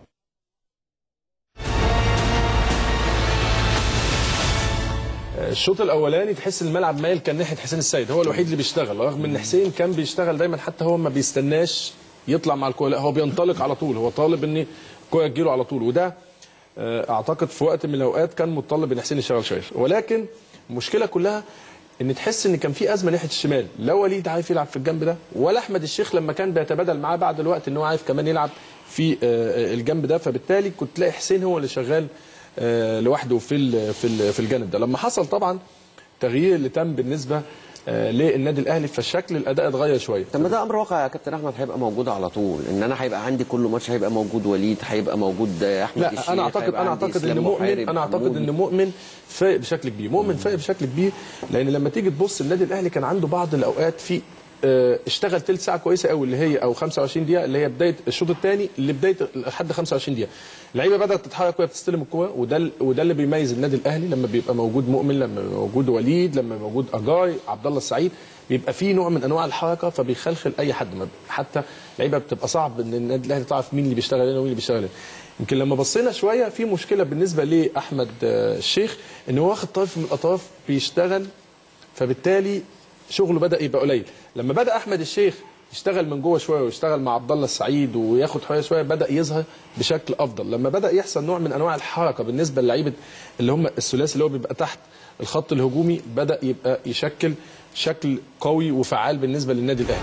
الشوط الاولاني تحس الملعب مايل كان ناحيه حسين السيد، هو الوحيد اللي بيشتغل، رغم ان حسين كان بيشتغل دايما، حتى هو ما بيستناش يطلع مع الكوره، لا هو بينطلق على طول، هو طالب ان الكوره تجيله على طول، وده اعتقد في وقت من الاوقات كان متطلب ان حسين يشتغل شويه. ولكن المشكله كلها ان تحس ان كان في ازمه ناحيه الشمال، لا وليد عارف يلعب في الجنب ده، ولا احمد الشيخ لما كان بيتبادل معاه بعد الوقت ان هو عارف كمان يلعب في الجنب ده، فبالتالي كنت تلاقي حسين هو اللي شغال لوحده في في في الجانب ده. لما حصل طبعا تغيير اللي تم بالنسبه للنادي الاهلي، فالشكل الاداء اتغير شويه. طب ما ده امر واقع يا كابتن احمد، هيبقى موجود على طول، ان انا هيبقى عندي كل ماتش هيبقى موجود وليد، هيبقى موجود احمد لا الشيخ، انا اعتقد انا اعتقد ان مؤمن انا اعتقد ان مؤمن فايق بشكل كبير، مؤمن فايق بشكل كبير، لان لما تيجي تبص النادي الاهلي كان عنده بعض الاوقات في اه اشتغل ثلث ساعه كويسه قوي اللي هي او خمسة وعشرين دقيقه اللي هي بدايه الشوط الثاني لبدايه لحد خمسة وعشرين دقيقه، اللعيبه بدات تتحرك وهي بتستلم الكوره، وده وده اللي بيميز النادي الاهلي لما بيبقى موجود مؤمن، لما بيبقى موجود وليد، لما موجود اجاي، عبد الله السعيد، بيبقى في نوع من انواع الحركه فبيخلخل اي حد، حتى لعيبه بتبقى صعب ان النادي الاهلي تعرف مين اللي بيشتغل هنا ومين اللي بيشتغل هنا. يمكن لما بصينا شويه في مشكله بالنسبه لاحمد الشيخ ان هو واخد طرف من الاطراف بيشتغل، فبالتالي شغله بدا يبقى قليل. لما بدا احمد الشيخ يشتغل من جوه شويه ويشتغل مع عبد الله السعيد وياخد حريه شويه، بدا يظهر بشكل افضل. لما بدا يحصل نوع من انواع الحركه بالنسبه للعيبه اللي هم الثلاثي اللي هو بيبقى تحت الخط الهجومي، بدا يبقى يشكل شكل قوي وفعال بالنسبه للنادي الاهلي.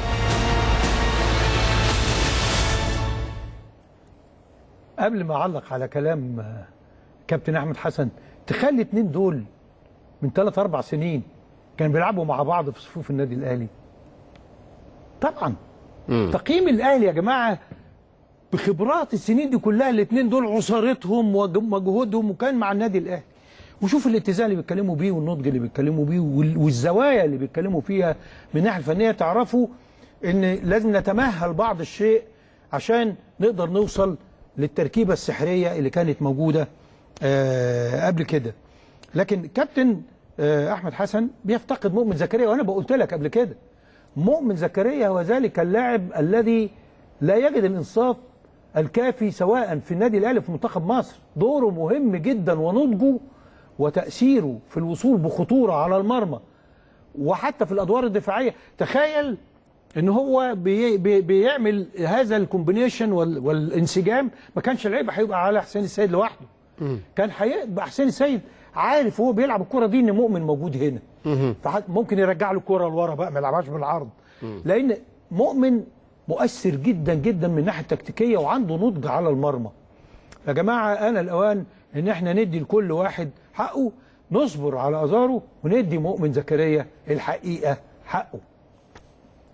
قبل ما اعلق على كلام كابتن احمد حسن، تخلي الاثنين دول من ثلاث اربع سنين كانوا بيلعبوا مع بعض في صفوف النادي الاهلي. طبعا مم. تقييم الاهلي يا جماعه بخبرات السنين دي كلها، الاثنين دول عصارتهم ومجهودهم وكان مع النادي الاهلي. وشوف الاتزان اللي بيتكلموا بيه والنضج اللي بيتكلموا بيه والزوايا اللي بيتكلموا فيها من الناحيه الفنيه، تعرفوا ان لازم نتمهل بعض الشيء عشان نقدر نوصل للتركيبه السحريه اللي كانت موجوده آه قبل كده. لكن كابتن آه احمد حسن بيفتقد مؤمن زكريا، وانا بقولت لك قبل كده مؤمن زكريا هو ذلك اللاعب الذي لا يجد الانصاف الكافي سواء في النادي الاهلي في منتخب مصر. دوره مهم جدا ونضجه وتأثيره في الوصول بخطورة على المرمى وحتى في الأدوار الدفاعية. تخيل ان هو بي بي بيعمل هذا الكومبينيشن والانسجام، ما كانش العيب هيبقى على حسين السيد لوحده، كان هيبقى حسين السيد عارف وهو بيلعب الكرة دي ان مؤمن موجود هنا، فممكن يرجع له الكرة لورا بقى ما يلعبهاش بالعرض، لان مؤمن مؤثر جدا جدا من الناحية التكتيكية وعنده نضج على المرمى. يا جماعة أنا الأوان ان احنا ندي لكل واحد حقه، نصبر على ازاره وندي مؤمن زكريا الحقيقه حقه.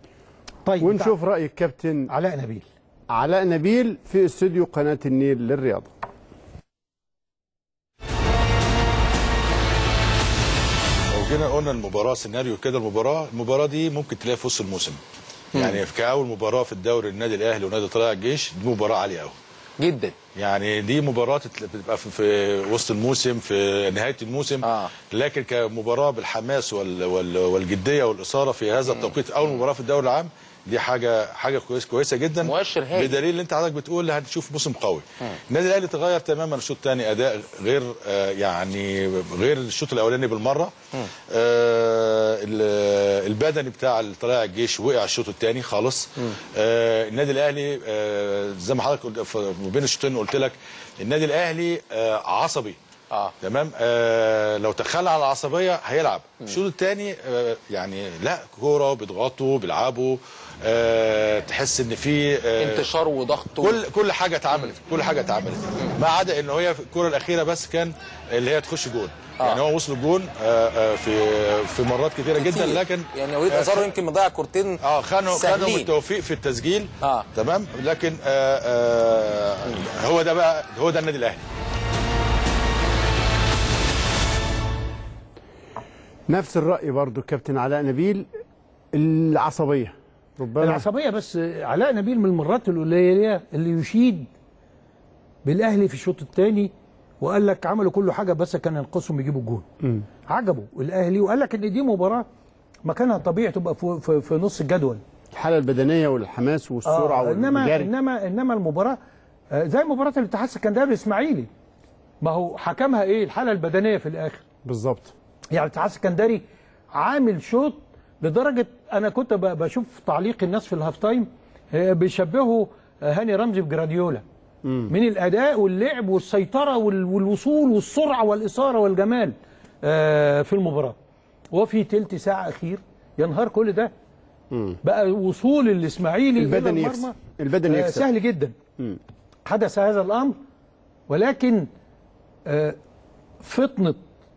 طيب ونشوف راي الكابتن علاء نبيل. علاء نبيل في استوديو قناه النيل للرياضه. لو جينا قلنا المباراه سيناريو كده، المباراه المباراه دي ممكن تلاقيها في وسط الموسم. يعني في كاول مباراه في الدوري النادي الاهلي ونادي طلائع الجيش، دي مباراه عاليه قوي جدا. يعني دي مباراه بتبقى في, في وسط الموسم، في نهايه الموسم. آه. لكن كمباراه بالحماس وال وال والجديه والاثاره في هذا التوقيت، اول مباراه في الدوري العام، دي حاجه حاجه كويس كويسه جدا، مؤشر هايل، بدليل اللي انت حضرتك بتقول هنشوف موسم قوي. النادي الاهلي تغير تماما الشوط الثاني، اداء غير آه يعني غير الشوط الاولاني بالمره. آه البدني بتاع طلائع الجيش وقع الشوط الثاني خالص. آه النادي الاهلي آه زي ما حضرتك ما بين الشوطين قلت لك، النادي الاهلي آه عصبي. اه تمام. آه لو تخلى على العصبيه هيلعب. الشوط الثاني آه يعني لا، كوره بيضغطوا بيلعبوا، آه تحس ان في آه انتشار وضغط كل كل حاجه اتعملت، كل حاجه اتعملت ما عدا ان هي الكوره الاخيره بس كان اللي هي تخش جول. آه. يعني هو وصل الجون آه آه في في مرات كتيره كتير جدا، لكن يعني وليد ازارو آه يمكن مضيع كورتين اه خانوا خانوا من التوفيق في التسجيل. آه. تمام. لكن آه آه هو ده بقى، هو ده النادي الاهلي. نفس الرأي برضو كابتن علاء نبيل، العصبية ربما العصبية. بس علاء نبيل من المرات القليلة اللي يشيد بالأهلي في الشوط الثاني، وقال لك عملوا كل حاجة بس كان ينقصهم يجيبوا الجون. عجبوا الأهلي، وقال لك إن دي مباراة مكانها طبيعي تبقى في, في, في نص الجدول. الحالة البدنية والحماس والسرعة آه والجري. إنما إنما إنما المباراة آه زي مباراة الاتحاد السكندري الإسماعيلي، ما هو حكمها إيه؟ الحالة البدنية في الآخر. بالظبط. يعني الاتحاد السكندري عامل شوط لدرجه انا كنت بشوف تعليق الناس في الهاف تايم بيشبهوا هاني رمزي بجراديولا من الاداء واللعب والسيطره والوصول والسرعه والاثاره والجمال في المباراه. وفي ثلث ساعه اخير ينهار كل ده. مم. بقى وصول الاسماعيلي البدن الى المرمى البدن يكسب سهل جدا. مم. حدث هذا الامر، ولكن فطنه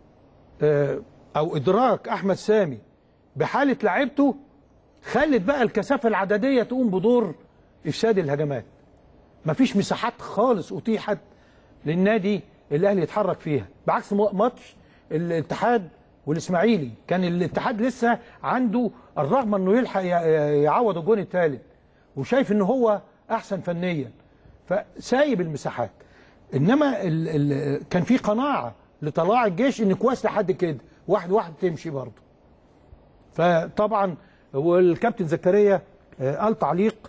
او ادراك احمد سامي بحاله لعيبته خلت بقى الكثافه العدديه تقوم بدور افساد الهجمات. مفيش مساحات خالص اتيحت للنادي الاهلي يتحرك فيها، بعكس ماتش الاتحاد والاسماعيلي. كان الاتحاد لسه عنده الرغم انه يلحق يعوض الجون الثالث وشايف ان هو احسن فنيا، فسايب المساحات. انما ال ال كان في قناعه لطلائع الجيش ان كويس لحد كده، واحد واحد تمشي برضه. فطبعا والكابتن زكريا قال تعليق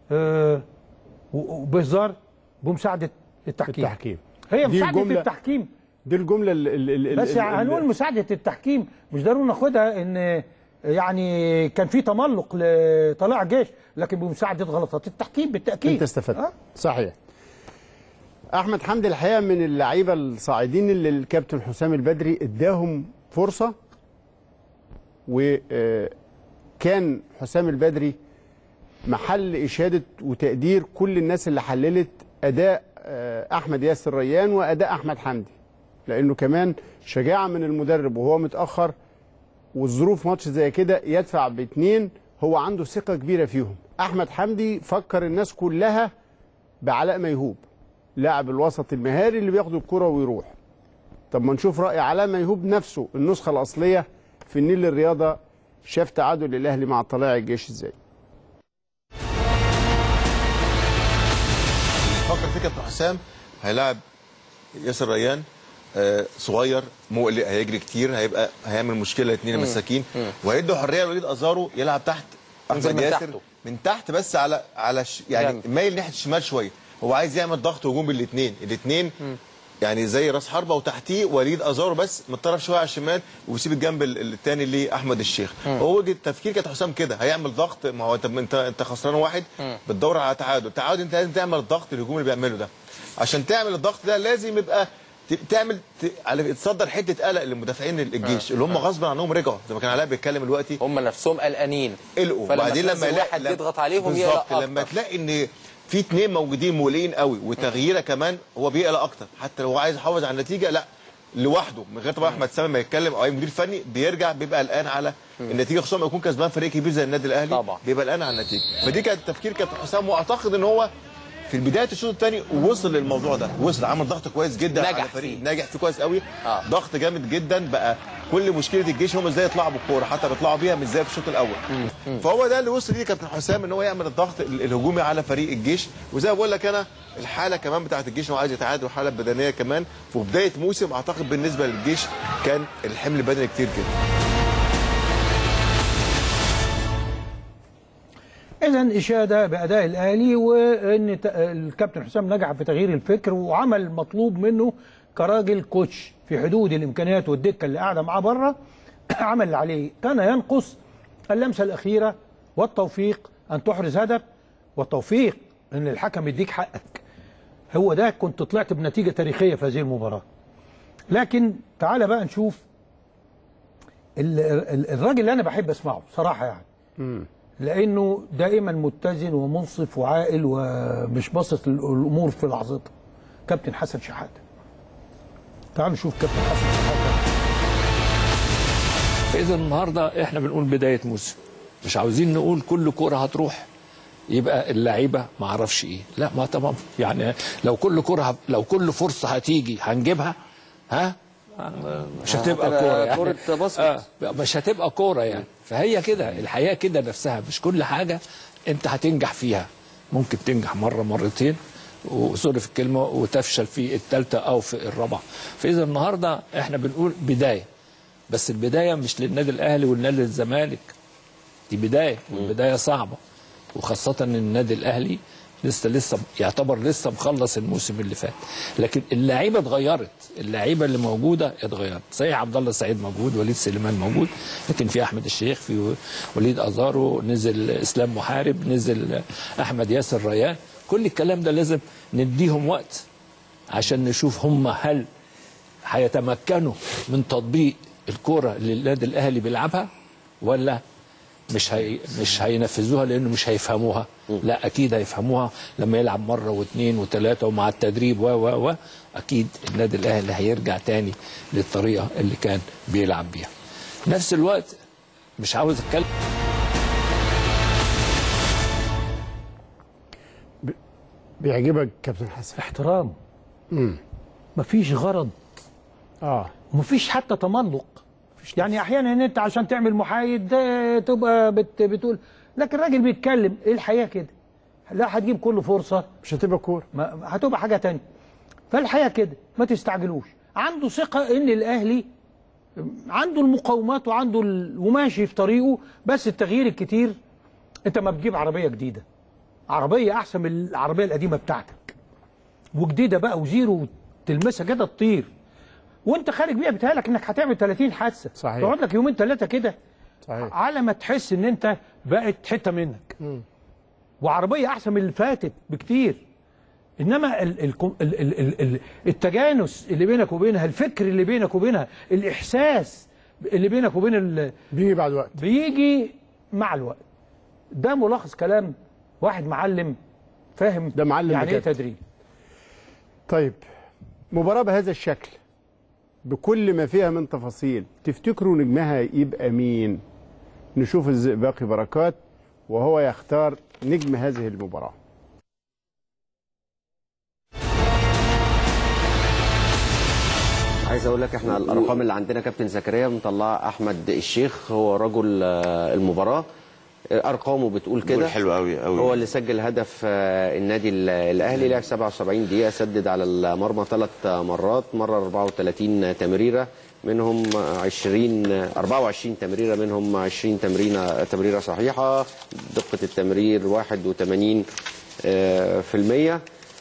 بهزار بمساعده التحكيم. التحكيم هي مساعده التحكيم دي الجمله ال بس هنقول مساعده التحكيم، مش ضروري ناخدها ان يعني كان في تملق لطلائع الجيش، لكن بمساعده غلطات التحكيم بالتاكيد. انت استفدت. أه؟ صحيح. احمد حمدي الحقيقه من اللعيبه الصاعدين اللي الكابتن حسام البدري اداهم فرصه، وكان حسام البدري محل اشاده وتقدير كل الناس اللي حللت اداء احمد ياسر ريان واداء احمد حمدي، لانه كمان شجاعه من المدرب وهو متاخر والظروف ماتش زي كده يدفع باثنين، هو عنده ثقه كبيره فيهم. احمد حمدي فكر الناس كلها بعلاء ميهوب، لاعب الوسط المهاري اللي بياخد الكرة ويروح. طب ما نشوف رأي علاء ميهوب نفسه النسخة الأصلية في النيل للرياضة، شاف تعادل الأهلي مع طلائع الجيش ازاي. فكر في كابتن حسام هيلاعب ياسر ريان آه صغير مقلق، هيجري كتير، هيبقى هيعمل مشكلة اتنين مساكين، وهيدوا حرية لوليد أزارو يلعب تحت أحمد ياسر من تحت بس على على ش... يعني مايل ناحية الشمال شوية. هو عايز يعمل ضغط هجوم بالاثنين، الاثنين يعني زي راس حربه وتحتيه وليد ازارو بس متطرف شويه على الشمال ويسيب الجنب الثاني لاحمد الشيخ. هو وجهه تفكير كابتن حسام كده، هيعمل ضغط. ما هو انت انت انت خسران واحد بتدور على تعادل، تعادل انت لازم تعمل الضغط الهجومي اللي بيعمله ده. عشان تعمل الضغط ده لازم يبقى تعمل على تصدر حته قلق للمدافعين الجيش اللي هم غصب عنهم رجعوا، زي ما كان علاء بيتكلم دلوقتي هم نفسهم قلقانين قلقوا. وبعدين لما يلاقي حد يضغط عليهم يقلق اكتر. لما تلاقي ان في اثنين موجودين مولين قوي وتغييره كمان هو بيقلق اكتر، حتى لو هو عايز يحافظ على النتيجه لا لوحده من غير طبعا احمد سامي ما يتكلم او اي مدير فني بيرجع بيبقى قلقان على النتيجه، خصوصا لما يكون كسبان فريق كبير زي النادي الاهلي طبعا بيبقى قلقان على النتيجه. فدي كانت تفكير كابتن حسام، واعتقد ان هو في بدايه الشوط الثاني وصل للموضوع ده، وصل عمل ضغط كويس جدا نجح على فريق فيه. ناجح فيه كويس قوي. آه. ضغط جامد جدا. بقى كل مشكله الجيش هم ازاي يطلعوا بالكوره، حتى بيطلعوا بيها مش زي في الشوط الاول. مم. فهو ده اللي وصل ليه كابتن حسام، ان هو يعمل الضغط الهجومي على فريق الجيش. وزي ما بقول لك انا الحاله كمان بتاعه الجيش انه عايز يتعادل، والحاله البدنيه كمان في بدايه موسم اعتقد بالنسبه للجيش كان الحمل بدني كتير جدا. إذن إشادة بأداء الأهلي، وإن الكابتن حسام نجح في تغيير الفكر وعمل المطلوب منه كراجل كوتش في حدود الإمكانيات والدكة اللي قاعدة معاه بره. عمل اللي عليه. كان ينقص اللمسة الأخيرة والتوفيق أن تحرز هدف، والتوفيق أن الحكم يديك حقك. هو ده كنت طلعت بنتيجة تاريخية في هذه المباراة. لكن تعالى بقى نشوف الراجل اللي أنا بحب أسمعه صراحة يعني. م. لأنه دائما متزن ومنصف وعاقل ومش باصص للأمور في لحظتها. كابتن حسن شحاتة. تعالوا نشوف كابتن حسن شحاتة. فإذا النهارده احنا بنقول بداية موسم، مش عاوزين نقول كل كرة هتروح يبقى اللعيبة ما اعرفش ايه، لا ما طبعا يعني لو كل كرة لو كل فرصة هتيجي هنجيبها ها مش هتبقى كوره يعني كورة باسكت. آه مش هتبقى كوره يعني. فهي كده الحياه كده نفسها، مش كل حاجه انت هتنجح فيها، ممكن تنجح مره مرتين وسوري في الكلمه وتفشل في الثالثه او في الرابعه. فاذا النهارده احنا بنقول بدايه، بس البدايه مش للنادي الاهلي والنادي الزمالك، دي بدايه والبدايه صعبه، وخاصه ان النادي الاهلي لسه لسه يعتبر لسه مخلص الموسم اللي فات. لكن اللعيبه اتغيرت، اللعيبه اللي موجوده اتغيرت. صحيح عبد الله السعيد موجود، وليد سليمان موجود، لكن في احمد الشيخ، في وليد ازارو، نزل اسلام محارب، نزل احمد ياسر ريان. كل الكلام ده لازم نديهم وقت عشان نشوف هم هل هيتمكنوا من تطبيق الكوره اللي النادي الاهلي بيلعبها ولا مش هي مش هينفذوها لانه مش هيفهموها. لا اكيد هيفهموها لما يلعب مره واثنين وثلاثه ومع التدريب و و و اكيد النادي الاهلي هيرجع تاني للطريقه اللي كان بيلعب بيها. نفس الوقت مش عاوز اتكلم بيعجبك كابتن حسن احترام. امم مفيش غرض اه ومفيش حتى تملق. يعني احيانا ان انت عشان تعمل محايد تبقى بت بتقول، لكن الراجل بيتكلم ايه الحياه كده. لا هتجيب كل فرصه مش هتبقى كوره، هتبقى حاجه ثانيه. فالحياه كده ما تستعجلوش. عنده ثقه ان الاهلي عنده المقاومات وعنده ال... وماشي في طريقه، بس التغيير الكتير. انت ما بتجيب عربيه جديده، عربيه احسن من العربيه القديمه بتاعتك وجديده بقى وزيرو تلمسها كده تطير، وانت خارج بيها بتهيألك انك هتعمل ثلاثين حادثه. صحيح. تقعد لك يومين ثلاثه كده. صحيح. على ما تحس ان انت بقت حته منك. م. وعربيه احسن من اللي فاتت بكتير. انما ال ال ال ال ال ال التجانس اللي بينك وبينها، الفكر اللي بينك وبينها، الاحساس اللي بينك وبين ال بيجي بعد وقت، بيجي مع الوقت. ده ملخص كلام واحد معلم فاهم ده معلم يعني ايه تدريب. طيب مباراه بهذا الشكل بكل ما فيها من تفاصيل، تفتكروا نجمها يبقى مين؟ نشوف الزئباقي بركات وهو يختار نجم هذه المباراة. عايز اقول لك احنا الارقام اللي عندنا كابتن زكريا مطلع احمد الشيخ هو رجل المباراة، ارقامه بتقول كده حلو قوي قوي. هو اللي سجل هدف النادي الاهلي، لعب سبعة وسبعين دقيقه، سدد على المرمى ثلاث مرات، مره أربعة وثلاثين تمريره، منهم عشرين أربعة وعشرين تمريره، منهم عشرين تمريره تمريره صحيحه، دقه التمرير واحد وثمانين في المية،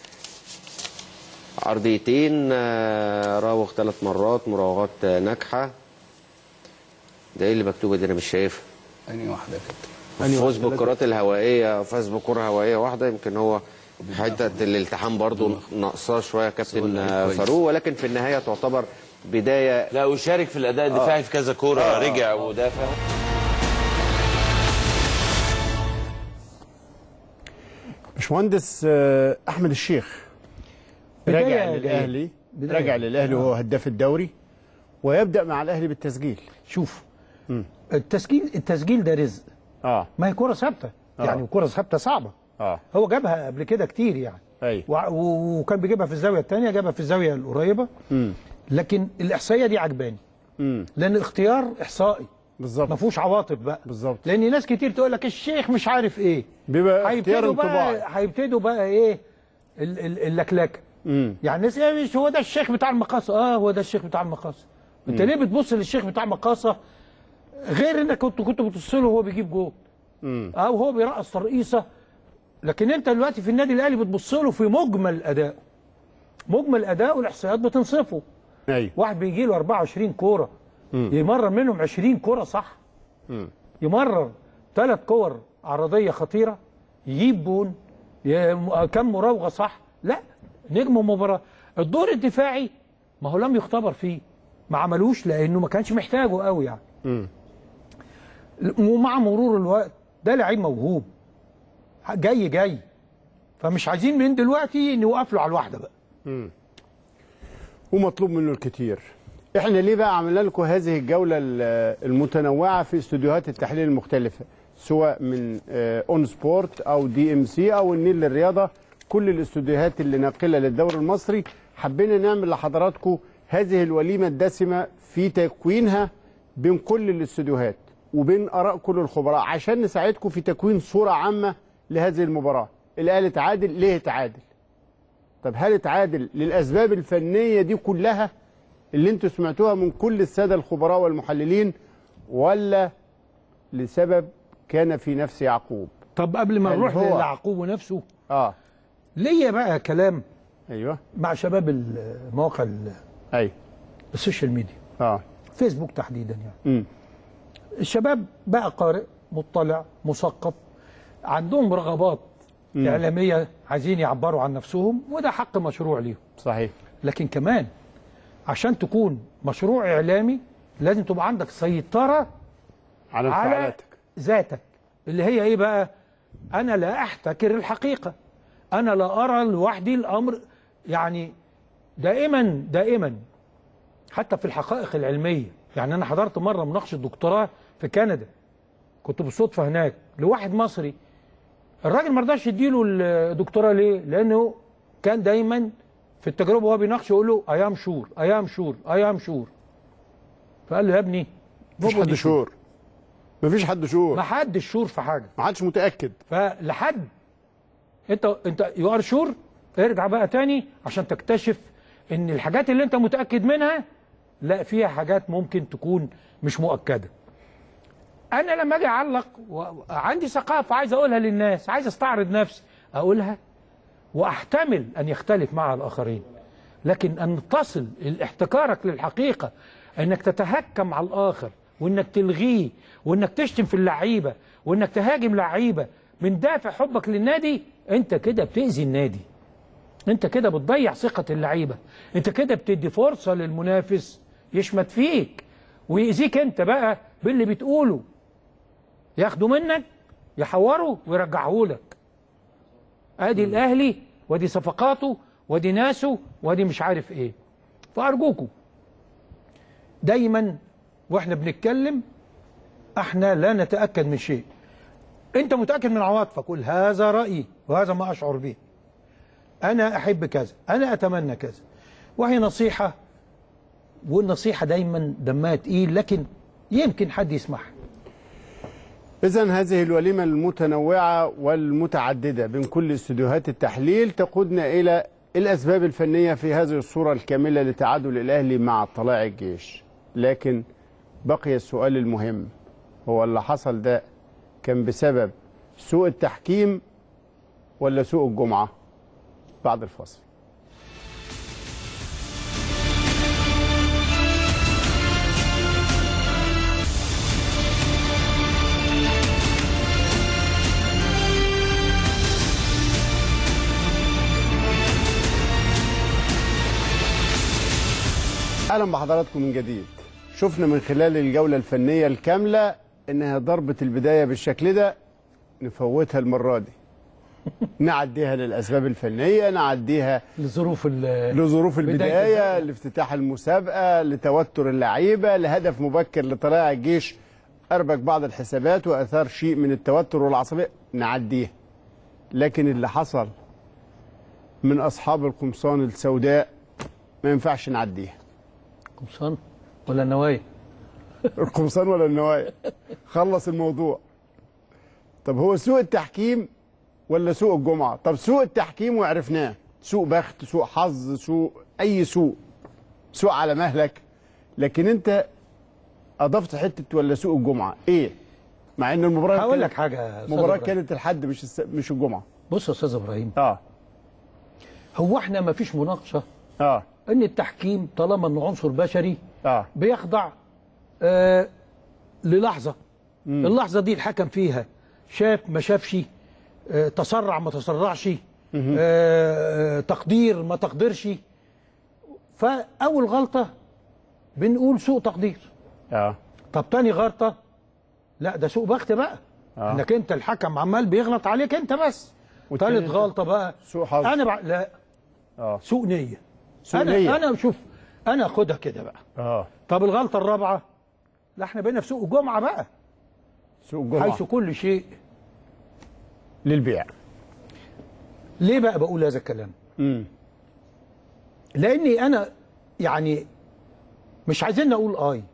عرضيتين راوغ ثلاث مرات، مراوغات ناجحه. ده ايه اللي مكتوبه دي؟ انا مش شايفها. انهي واحده يا كابتن؟ فوز بالكرات الهوائيه، فاز بكره هوائيه واحده. يمكن هو حته الالتحام برضو ناقصاه شويه كابتن فاروق، ولكن في النهايه تعتبر بدايه. لا وشارك في الاداء الدفاعي آه. في كذا كوره آه. رجع ودافع. باشمهندس احمد الشيخ راجع للاهلي، راجع للاهلي وهو هداف الدوري، ويبدا مع الاهلي بالتسجيل. شوف م. التسجيل التسجيل ده رزق. اه ما هي كره ثابته. آه. يعني كره ثابته صعبه. اه هو جابها قبل كده كتير يعني. ايوه وكان بيجيبها في الزاويه الثانيه، جابها في الزاويه القريبه. امم لكن الاحصائيه دي عجباني. امم لان الاختيار احصائي بالظبط، ما فيهوش عواطف بقى. بالظبط، لان ناس كتير تقول لك الشيخ مش عارف ايه، بيبقى اختيار انطباعي. هيبتدوا بقى ايه اللكلكه. امم يعني الناس ايه، مش هو ده الشيخ بتاع المقاصه؟ اه هو ده الشيخ بتاع المقاصه. انت ليه بتبص للشيخ بتاع المقاصه غير انك كنت كنت بتبص له وهو بيجيب جول او هو بيرقص ترقيصه؟ لكن انت دلوقتي في النادي الاهلي بتبص له في مجمل اداء، مجمل اداء والاحصائيات بتنصفه. ايوه واحد بيجي له أربعة وعشرين كوره يمرر منهم عشرين كوره صح. مم. يمرر ثلاث كور عرضيه خطيره، يجيب جون، كم مراوغه صح. لا، نجم مباراه. الدور الدفاعي ما هو لم يختبر فيه، ما عملوش لانه ما كانش محتاجه قوي يعني. مم. ومع مرور الوقت ده لعيب موهوب جاي جاي، فمش عايزين من دلوقتي نوقف له على الواحده بقى. امم ومطلوب منه الكتير. احنا ليه بقى عملنا لكم هذه الجوله المتنوعه في استوديوهات التحليل المختلفه، سواء من اون سبورت او دي ام سي او النيل للرياضه، كل الاستوديوهات اللي ناقله للدوري المصري. حبينا نعمل لحضراتكم هذه الوليمه الدسمه في تكوينها بين كل الاستوديوهات وبين اراء كل الخبراء، عشان نساعدكم في تكوين صوره عامه لهذه المباراه. الاهلي تعادل، ليه تعادل؟ طب هل تعادل للاسباب الفنيه دي كلها اللي انتوا سمعتوها من كل الساده الخبراء والمحللين، ولا لسبب كان في نفس يعقوب؟ طب قبل ما نروح ليعقوب ونفسه، اه ليا بقى كلام ايوه مع شباب المواقع ايوه السوشيال ميديا، اه فيسبوك تحديدا يعني. امم الشباب بقى قارئ مطلع مثقف، عندهم رغبات مم. إعلامية، عايزين يعبروا عن نفسهم، وده حق مشروع ليهم. صحيح. لكن كمان عشان تكون مشروع إعلامي لازم تبقى عندك سيطرة على انفعالاتك، ذاتك، اللي هي إيه بقى؟ أنا لا أحتكر الحقيقة، أنا لا أرى لوحدي الأمر. يعني دائما دائما حتى في الحقائق العلمية، يعني أنا حضرت مرة مناقشة دكتوراه في كندا، كنت بالصدفة هناك لواحد مصري، الراجل ما رضاش يديله الدكتوراه. ليه؟ لأنه كان دايما في التجربة وهو بيناقش يقول له أي أم شور أي أم شور أي أم شور. فقال له يا ابني مفيش حد شور، مفيش حد شور، ما حدش شور في حاجة، ما حدش متأكد. فلحد انت انت يو ار شور، ارجع بقى تاني عشان تكتشف ان الحاجات اللي انت متأكد منها لا، فيها حاجات ممكن تكون مش مؤكدة. انا لما اجي اعلق وعندي ثقافه عايز اقولها للناس، عايز استعرض نفسي اقولها، واحتمل ان يختلف معها الاخرين، لكن ان تصل احتكارك للحقيقه، انك تتهكم على الاخر وانك تلغيه وانك تشتم في اللعيبه وانك تهاجم لعيبه من دافع حبك للنادي، انت كده بتأذي النادي، انت كده بتضيع ثقه اللعيبه، انت كده بتدي فرصه للمنافس يشمت فيك ويأذيك انت بقى باللي بتقوله، ياخدوا منك يحوروا ويرجعوا لك. ادي الاهلي ودي صفقاته ودي ناسه ودي مش عارف ايه. فارجوكم دايما واحنا بنتكلم احنا لا نتاكد من شيء. انت متاكد من عواطفك، قول هذا رايي وهذا ما اشعر به، انا احب كذا، انا اتمنى كذا، وهي نصيحه، والنصيحه دايما دمها تقيل لكن يمكن حد يسمعها. إذن هذه الوليمة المتنوعة والمتعددة بين كل استوديوهات التحليل تقودنا إلى الأسباب الفنية في هذه الصورة الكاملة لتعادل الأهلي مع طلائع الجيش. لكن بقي السؤال المهم، هو اللي حصل ده كان بسبب سوء التحكيم ولا سوء الجمعة؟ بعد الفاصل. اهلا بحضراتكم من جديد. شفنا من خلال الجوله الفنيه الكامله انها ضربه البدايه بالشكل ده، نفوتها المره دي نعديها للاسباب الفنيه، نعديها لظروف لظروف البدايه، لافتتاح المسابقه، لتوتر اللعيبه، لهدف مبكر لطلائع الجيش اربك بعض الحسابات واثار شيء من التوتر والعصبيه، نعديها. لكن اللي حصل من اصحاب القمصان السوداء ما ينفعش نعديها. قمصان ولا النوايا؟ القمصان ولا النوايا؟ خلص الموضوع. طب هو سوء التحكيم ولا سوء الجمعه؟ طب سوء التحكيم وعرفناه، سوء بخت، سوء حظ، سوء اي سوء، سوء على مهلك. لكن انت اضفت حته ولا سوء الجمعه ايه؟ مع ان المباراه هقول لك حاجه، المباراه كانت الحد مش الس... مش الجمعه. بص يا استاذ ابراهيم، اه هو احنا ما فيش مناقشه اه ان التحكيم طالما انه عنصر بشري اه بيخضع آه للحظه. مم. اللحظه دي الحكم فيها شاف ما شافش، آه تسرع ما تسرعش، آه تقدير ما تقدرش. فاول غلطه بنقول سوء تقدير. اه طب تاني غلطه لا ده سوء بخت بقى. آه. انك انت الحكم عمال بيغلط عليك انت بس. ثالث غلطه بقى سوء حظ. انا بع... لا اه سوء نيه. سوء انا نية. انا شوف انا اخدها كده بقى. اه طب الغلطه الرابعه، لا احنا بقينا في سوق الجمعه بقى. سوق الجمعه حيث كل شيء للبيع. ليه بقى بقول هذا الكلام؟ امم لاني انا يعني مش عايزين اقول اي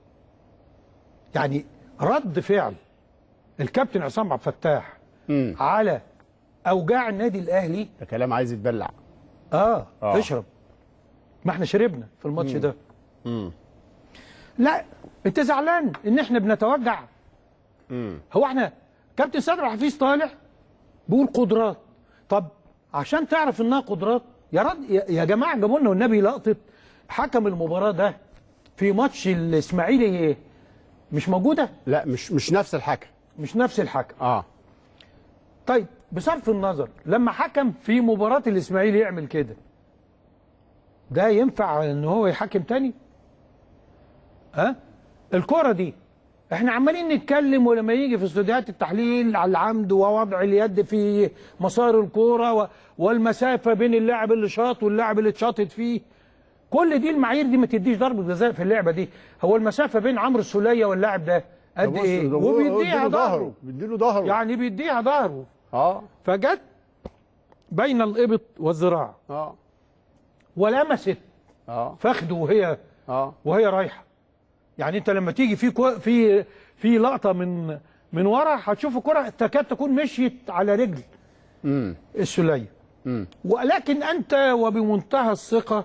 يعني رد فعل الكابتن عصام عبد الفتاح مم. على اوجاع النادي الاهلي ده كلام عايز يتبلع. اه, آه. اشرب. ما احنا شربنا في الماتش مم. ده. امم لا انت زعلان ان احنا بنتوجع. امم هو احنا كابتن صدر حفيظ طالع بيقول قدرات. طب عشان تعرف انها قدرات يا رد يا جماعه جابوا لنا والنبي لقطه حكم المباراه ده في ماتش الاسماعيلي مش موجوده؟ لا مش مش نفس الحكم. مش نفس الحكم. اه طيب بصرف النظر لما حكم في مباراه الاسماعيلي يعمل كده، ده ينفع ان هو يحكم تاني؟ ها؟ الكرة دي احنا عمالين نتكلم ولما يجي في استوديوهات التحليل على العمد ووضع اليد في مسار الكرة والمسافة بين اللاعب اللي شاط واللاعب اللي اتشاطت فيه، كل دي المعايير دي ما تديش ضربة جزاء في اللعبة دي. هو المسافة بين عمرو السولية واللاعب ده قد ايه؟ وبيديها ظهره. بيديله ظهره. يعني بيديها ظهره. اه فجت بين الإبط والذراع. اه ولمست اه فخده وهي اه وهي رايحه. يعني انت لما تيجي في كو في في لقطه من من ورا هتشوف الكره تكاد تكون مشيت على رجل امم السوليه. امم ولكن انت وبمنتهى الثقه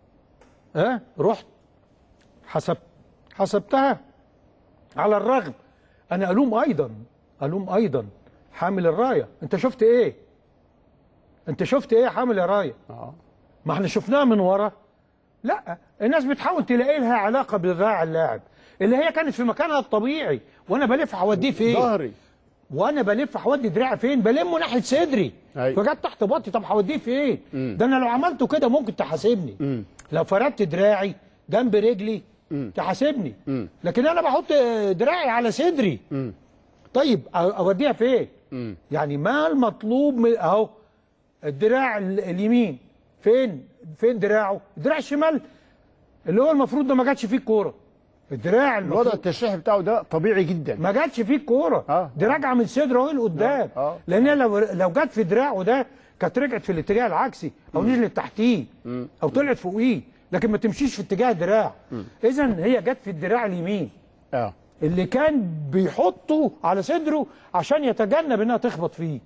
ها رحت حسبت حسبتها. على الرغم انا الوم ايضا الوم ايضا حامل الرايه. انت شفت ايه؟ انت شفت ايه حامل الرايه؟ اه ما احنا شفناها من ورا. لا الناس بتحاول تلاقي لها علاقه بذراع اللاعب اللي هي كانت في مكانها الطبيعي. وانا بلف هوديه فين؟ ظهري. وانا بلف هودي دراعي فين؟ بلمه ناحيه صدري. أيوة. فجت تحت بطي. طب هوديه فين؟ مم. ده انا لو عملته كده ممكن تحاسبني. مم. لو فردت دراعي جنب رجلي مم. تحاسبني. مم. لكن انا بحط دراعي على صدري. مم. طيب اوديها فين؟ مم. يعني ما المطلوب من اهو الدراع اليمين فين؟ فين دراعه؟ الدراع الشمال اللي هو المفروض ده ما جاتش فيه الكوره. الدراع الوضع التشريحي بتاعه ده طبيعي جدا. ما جاتش فيه الكوره. آه. دي راجعه من صدره اهو لقدام. آه. آه. لان لو لو جت في دراعه ده كانت رجعت في الاتجاه العكسي او مم. نزلت تحتيه مم. او طلعت فوقيه، لكن ما تمشيش في اتجاه الدراع. اذا هي جت في الدراع اليمين اه اللي كان بيحطه على صدره عشان يتجنب انها تخبط فيه.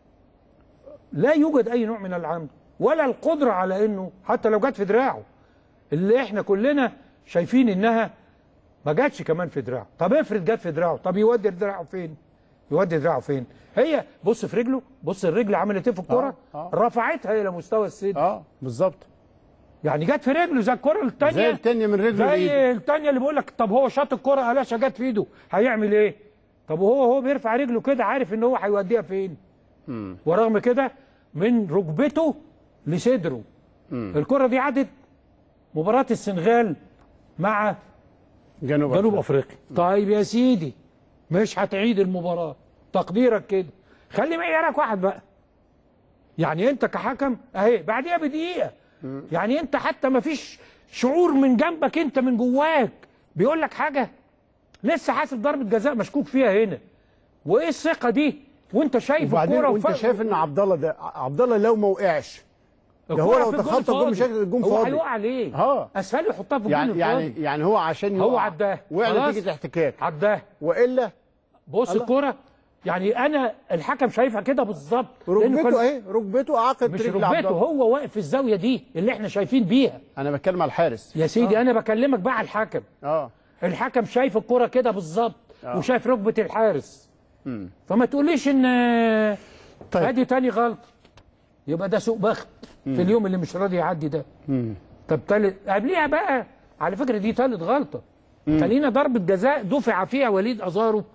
لا يوجد اي نوع من العمد ولا القدره على انه حتى لو جت في دراعه اللي احنا كلنا شايفين انها ما جاتش كمان في دراعه. طب افرض جت في دراعه، طب يودي دراعه فين؟ يودي دراعه فين؟ هي بص في رجله، بص الرجل عملت ايه في الكوره؟ آه. آه. رفعتها الى مستوى الصدر. اه بالظبط. يعني جت في رجله زي الكوره الثانيه، زي الثانيه من رجله زي الثانيه اللي بيقول لك طب هو شاط الكوره قلاشها جت في ايده هيعمل ايه؟ طب وهو هو بيرفع رجله كده عارف ان هو هيوديها فين؟ مم. ورغم كده من ركبته لصدره. مم. الكره دي عدت مباراه السنغال مع جنوب, جنوب افريقيا. طيب يا سيدي مش هتعيد المباراه، تقديرك كده. خلي معيارك واحد بقى. يعني انت كحكم اهي بعديها بدقيقه، يعني انت حتى ما فيش شعور من جنبك انت من جواك بيقول لك حاجه، لسه حاسب ضربه جزاء مشكوك فيها هنا، وايه الثقه دي وانت شايف الكوره وانت وف... شايف ان عبد الله ده عبد الله لو ما وقعش ده هو لو تخطى الجون بشكل الجون فاضي هو هيقع ليه؟ اه اسهل يحطها في الجون يعني الفاضي. يعني يعني هو عشان هو عداه وقع نتيجه احتكاك عداه والا بص الكوره يعني انا الحكم شايفها كده بالظبط، ركبته اهي ركبته اعاقد مش ركبته، هو واقف في الزاويه دي اللي احنا شايفين بيها. انا بتكلم على الحارس يا سيدي آه. انا بكلمك بقى على الحكم. اه الحكم شايف الكوره كده بالظبط آه. وشايف ركبه الحارس. امم فما تقوليش ان طيب ادي تاني غلطه يبقى ده سوء بخت في اليوم اللي مش راضي يعدي ده. امم طب تالت قبليها بقى على فكره دي تالت غلطه. خلينا ضربه جزاء دفع فيها وليد ازارو،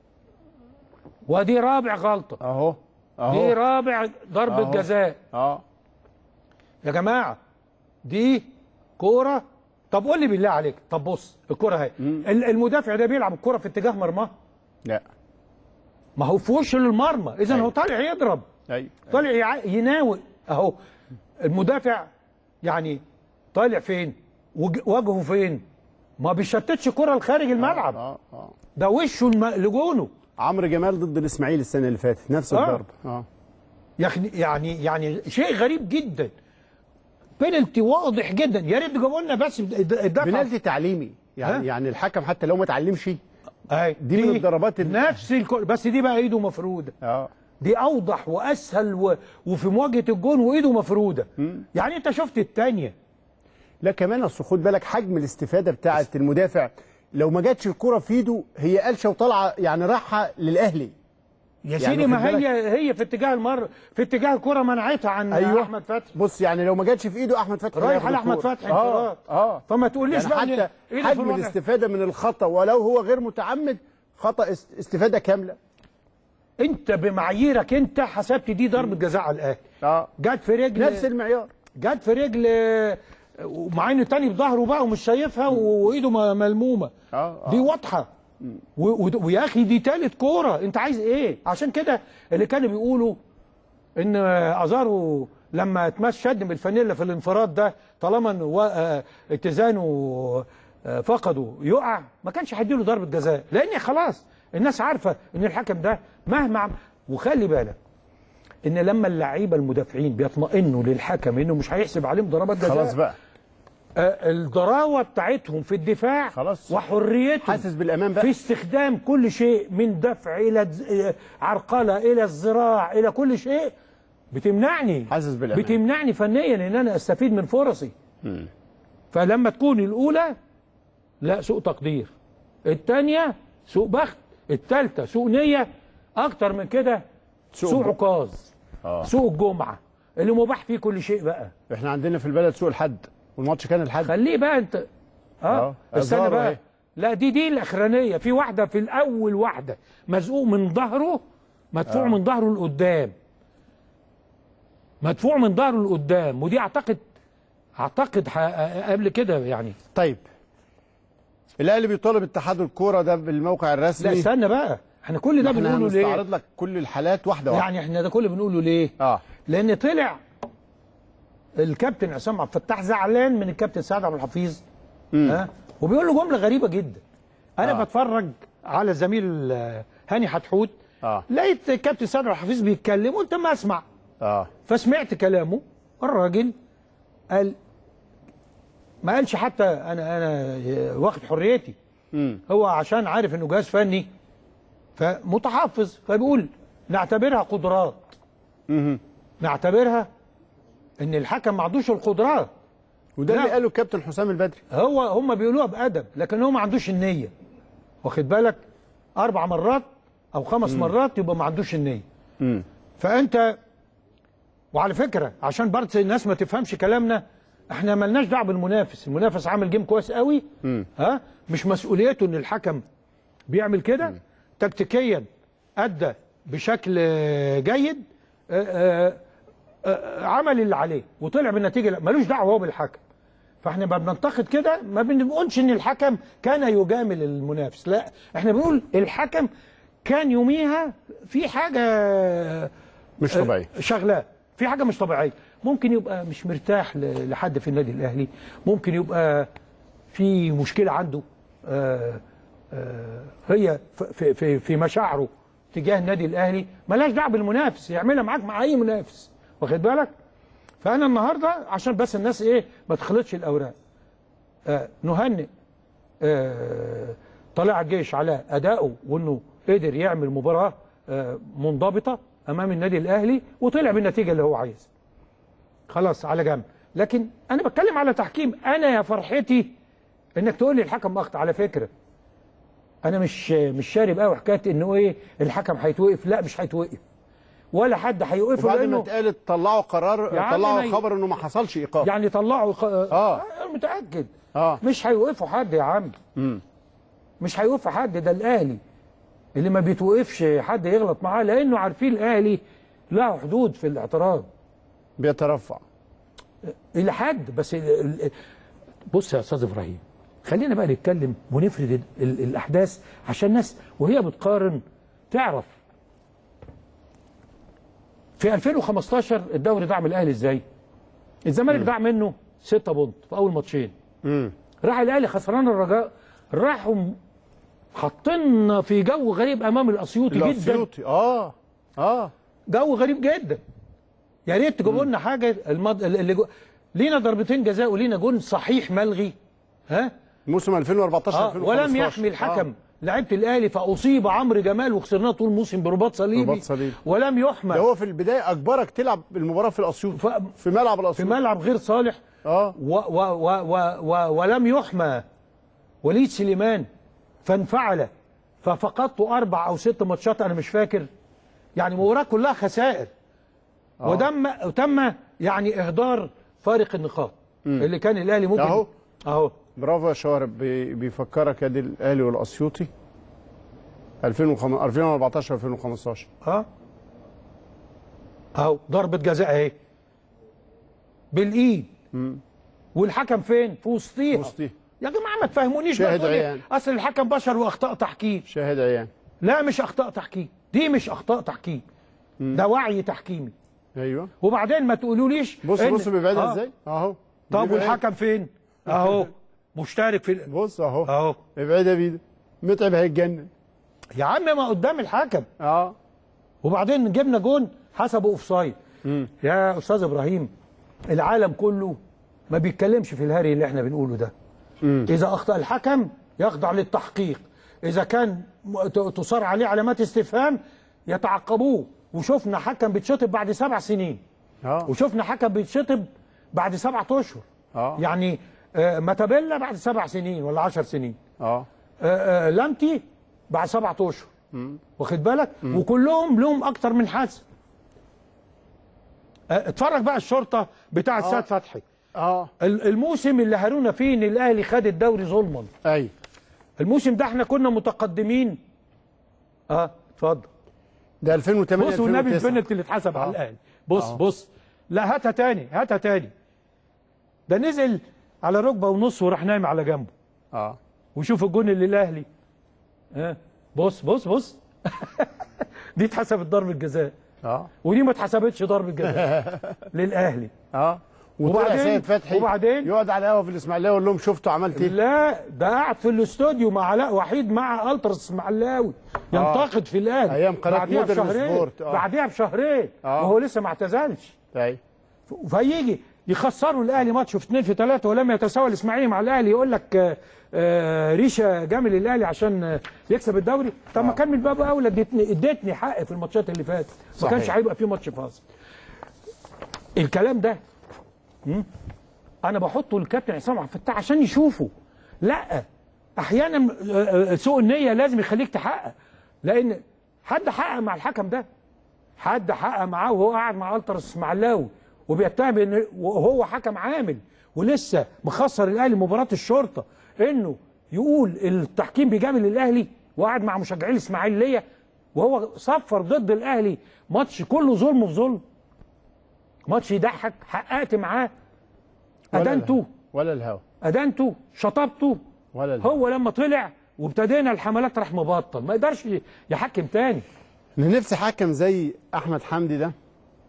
ودي رابع غلطه اهو اهو دي رابع ضربه أهو. جزاء. اه يا جماعه دي كوره. طب قول لي بالله عليك، طب بص الكوره اهي، المدافع ده بيلعب الكوره في اتجاه مرماه؟ لا ما هو في وش للمرمى، اذا هو طالع يضرب، ايوه طالع يناول اهو. المدافع يعني طالع فين؟ وجهه فين؟ ما بيشتتش كرة لخارج الملعب. اه اه ده وشه الم... لجونه. عمرو جمال ضد الاسماعيلي السنه اللي فاتت نفس آه. الضرب. اه يعني يعني شيء غريب جدا، بينالتي واضح جدا. يا ريت جابوا لنا بس الدفع بينالتي تعليمي يعني ها؟ يعني الحكم حتى لو ما اتعلمش اي دي, دي من الضربات ال... نفس الكل، بس دي بقى ايده مفروده. اه دي اوضح واسهل و... وفي مواجهه الجون وايده مفروده. مم. يعني انت شفت الثانيه. لا كمان اصل خد بالك حجم الاستفاده بتاعه المدافع، لو ما جاتش الكره في ايده هي قلشه وطالعه يعني رايحه للاهلي يا سيدي. يعني ما هي هي في اتجاه المر في اتجاه الكره منعتها عن أيوة. احمد فتحي. بص يعني لو ما جاتش في ايده احمد فتحي رايح على احمد فتحي. اه اه فما تقوليش يعني بقى حتى حجم الاستفاده من الخطا ولو هو غير متعمد خطا استفاده كامله. انت بمعاييرك انت حسبت دي ضربه جزاء على الاهلي. اه جت في رجل نفس المعيار، جت في رجل ومع انه تاني بظهره بقى ومش شايفها وايده ملمومه. اه دي واضحه. ويا اخي دي تالت كوره، انت عايز ايه؟ عشان كده اللي كانوا بيقولوا ان ازارو لما اتمس شد من الفانيلا في الانفراد ده طالما انه اتزانه فقده يقع ما كانش هيديله ضربه جزاء، لان خلاص الناس عارفه ان الحكم ده مهما عم. وخلي بالك ان لما اللعيبه المدافعين بيطمئنوا للحكم انه مش هيحسب عليهم ضربات جزاء خلاص بقى آه الضراوه بتاعتهم في الدفاع خلاص وحريتهم حاسس بالامان بقى في استخدام كل شيء من دفع الى عرقله الى الذراع الى كل شيء بتمنعني حاسس بالامان بتمنعني فنيا ان انا استفيد من فرصي. م. فلما تكون الاولى لا سوء تقدير، الثانيه سوء بخت، الثالثه سوء نيه، اكتر من كده سوء عكاظ. آه. سوء الجمعه اللي مباح فيه كل شيء بقى. احنا عندنا في البلد سوء الحد والماتش كان الحد. خليه بقى انت اه, آه. استنى بقى ايه؟ لا دي دي الاخرانيه، في واحده في الاول واحده مزقوق من ظهره مدفوع آه. من ظهره لقدام، مدفوع من ظهره لقدام، ودي اعتقد اعتقد قبل كده يعني. طيب الاهلي بيطالب اتحاد الكوره ده بالموقع الرسمي. لا استنى بقى، احنا كل ده بنقوله ليه؟ احنا هنستعرض لك كل الحالات واحده واحده. يعني احنا ده كله بنقوله ليه؟ اه لان طلع الكابتن عصام عبد الفتاح زعلان من الكابتن سعد عبد الحفيظ ها، وبيقول له جمله غريبه جدا. انا آه. بتفرج على زميل هاني حتحوت اه لقيت الكابتن سعد عبد الحفيظ بيتكلم وانت ما اسمع اه فسمعت كلامه. الراجل قال ما قالش حتى انا انا واخد حريتي. مم. هو عشان عارف انه جهاز فني فمتحفظ، فبيقول نعتبرها قدرات. مم. نعتبرها ان الحكم ما عندوش القدرات، وده اللي قاله الكابتن حسام البدري. هو هم بيقولوها بادب لكن هو ما عندوش النيه. واخد بالك؟ اربع مرات او خمس مم. مرات يبقى ما عندوش النيه. مم. فانت وعلى فكره عشان برضه الناس ما تفهمش كلامنا، احنا مالناش دعوه بالمنافس، المنافس عامل جيم كويس قوي. مم. ها مش مسؤوليته ان الحكم بيعمل كده. تكتيكيا ادى بشكل جيد، آآ آآ عمل اللي عليه وطلع بالنتيجه، ملوش دعوه هو بالحكم. فاحنا ما بننتقد كده، ما بنقولش ان الحكم كان يجامل المنافس، لا احنا بنقول الحكم كان يوميها في حاجه مش طبيعيه شغلاه في حاجه مش طبيعيه. ممكن يبقى مش مرتاح ل- لحد في النادي الاهلي، ممكن يبقى في مشكله عنده آه آه هي في في في مشاعره تجاه النادي الاهلي، مالهاش دعوه بالمنافس، يعملها معاك مع اي منافس، واخد بالك؟ فانا النهارده عشان بس الناس ايه ما تخلطش الاوراق، آه نهنئ آه طلائع الجيش على ادائه وانه قدر يعمل مباراه آه منضبطه امام النادي الاهلي وطلع بالنتيجه اللي هو عايزها. خلاص على جنب، لكن انا بتكلم على تحكيم. انا يا فرحتي انك تقول لي الحكم اخطا. على فكره انا مش مش شارب قوي حكايه انه ايه الحكم هيتوقف، لا مش هيتوقف ولا حد هيوقفه. وبعد ما لانه اتقالت طلعوا قرار، طلعوا خبر انه ما حصلش ايقاف. يعني طلعوا خ... اه متاكد اه مش هيوقفوا حد يا عم. امم مش هيوقفوا حد، ده الاهلي اللي ما بيتوقفش حد يغلط معاه، لانه عارفين الاهلي له حدود في الاعتراض، بيترفع الى حد. بس ال... ال... بص يا استاذ ابراهيم، خلينا بقى نتكلم ونفرد ال... ال... الاحداث عشان الناس وهي بتقارن تعرف. في ألفين وخمستاشر الدوري دعم الاهلي ازاي؟ الزمالك دعم منه ستة بونت في اول ماتشين. امم راح الاهلي خسران الرجاء، راحوا حاطيننا في جو غريب امام الاسيوطي جدا. الاسيوطي اه اه جو غريب جدا. يا ريت تجيبوا لنا حاجه المض... اللي جو... لينا ضربتين جزاء ولينا جون صحيح ملغي، ها؟ موسم ألفين وأربعتاشر آه. ألفين وخمستاشر ولم يحمي الحكم آه. لعيبه الاهلي، فاصيب عمرو جمال وخسرناه طول الموسم برباط صليبي. رباط صليبي ولم يحمى. ده هو في البدايه اجبرك تلعب المباراه في الاسيوط ف... في ملعب الاسيوط، في ملعب غير صالح. اه و... و... و... و... و... ولم يحمى وليد سليمان فانفعل، ففقدت اربع او ست ماتشات انا مش فاكر، يعني مباراه كلها خسائر. آه. ودم وتم يعني اهدار فارق النقاط مم. اللي كان الاهلي ممكن اهو اهو. برافو يا شوارب، بي... بيفكرك ادي الاهلي والاسيوطي ألفين وأربعتاشر ألفين وخمستاشر. اه اهو ضربه جزاء اهي بالايد. مم. والحكم فين؟ في وسطيها. وسطيها يا جماعه ما تفهمونيش شاهد بقى عيان. اصل الحكم بشر واخطاء تحكيم. شاهد عيان. لا مش اخطاء تحكيم، دي مش اخطاء تحكيم، ده وعي تحكيمي. ايوه. وبعدين ما تقولوليش بص بص بيبعدها آه. ازاي اهو. طب والحكم فين؟ اهو مشترك في بص اهو اهو ابعدها بيده، متعب هيتجنن يا عم، ما قدام الحكم. اه وبعدين جبنا جون حسبه اوف سايد. يا استاذ ابراهيم، العالم كله ما بيتكلمش في الهري اللي احنا بنقوله ده. مم. اذا اخطا الحكم يخضع للتحقيق، اذا كان تصار عليه علامات استفهام يتعقبوه. وشفنا حكم بيتشطب بعد سبع سنين. اه وشفنا حكم بيتشطب بعد سبعة اشهر. اه يعني آه ماتابيلا بعد سبع سنين ولا عشر سنين. اه, آه, آه لامتي بعد سبعة اشهر. واخد بالك؟ مم. وكلهم لهم اكتر من حادثه. آه اتفرج بقى الشرطه بتاع السيد آه. فتحي. اه الموسم اللي هارونا فيه ان الاهلي خد الدوري ظلما. ايوه. الموسم ده احنا كنا متقدمين. اه اتفضل. ده ألفين وثمانية بص والنبي البنت اللي اتحسب آه. على الاهلي. بص آه. بص لا هاتها تاني هاتها تاني. ده نزل على ركبه ونص وراح نايم على جنبه. اه وشوف الجون اللي الاهلي. اه بص بص بص دي اتحسبت ضربه جزاء. اه ودي ما اتحسبتش ضربه جزاء للاهلي. اه وبعدين سيد فتحي وبعدين يقعد على القهوه في الاسماعيليه يقول لهم شفتوا عملت ايه؟ لا ده قاعد في الاستوديو مع علاء وحيد مع التراس اسماعيلاوي ينتقد في الاهلي ايام قناه مودرن سبورت. آه. بعديها بشهرين آه. وهو لسه ما اعتزلش. ايوه. فيجي يخسروا الاهلي ماتش في اثنين في ثلاثه ولم يتساوى الاسماعيلي مع الاهلي، يقول لك آه آه ريشه جامل الاهلي عشان آه يكسب الدوري. طب ما كان من باب اولى اديتني اديتني حق في الماتشات اللي فاتت، ما كانش هيبقى في ماتش فاصل. الكلام ده انا بحطه للكابتن عصام عبد الفتاح عشان يشوفوا. لا احيانا سوء النيه لازم يخليك تحقق، لان حد حقق مع الحكم ده، حد حقق معاه وهو قاعد مع التراس اسماعيلاوي وبيتهم ان وهو حكم عامل ولسه مخسر الاهلي مباراه الشرطه، انه يقول التحكيم بيجامل الاهلي وقاعد مع مشجعين الاسماعيليه وهو صفر ضد الاهلي ماتش كله ظلم في ظلم، ماتش يضحك. حققت معاه، ادنته ولا الهوا، ادنته شطبته ولا الهوا. هو لما طلع وابتدينا الحملات راح مبطل، ما يقدرش يحكم تاني. انا نفسي حكم زي احمد حمدي ده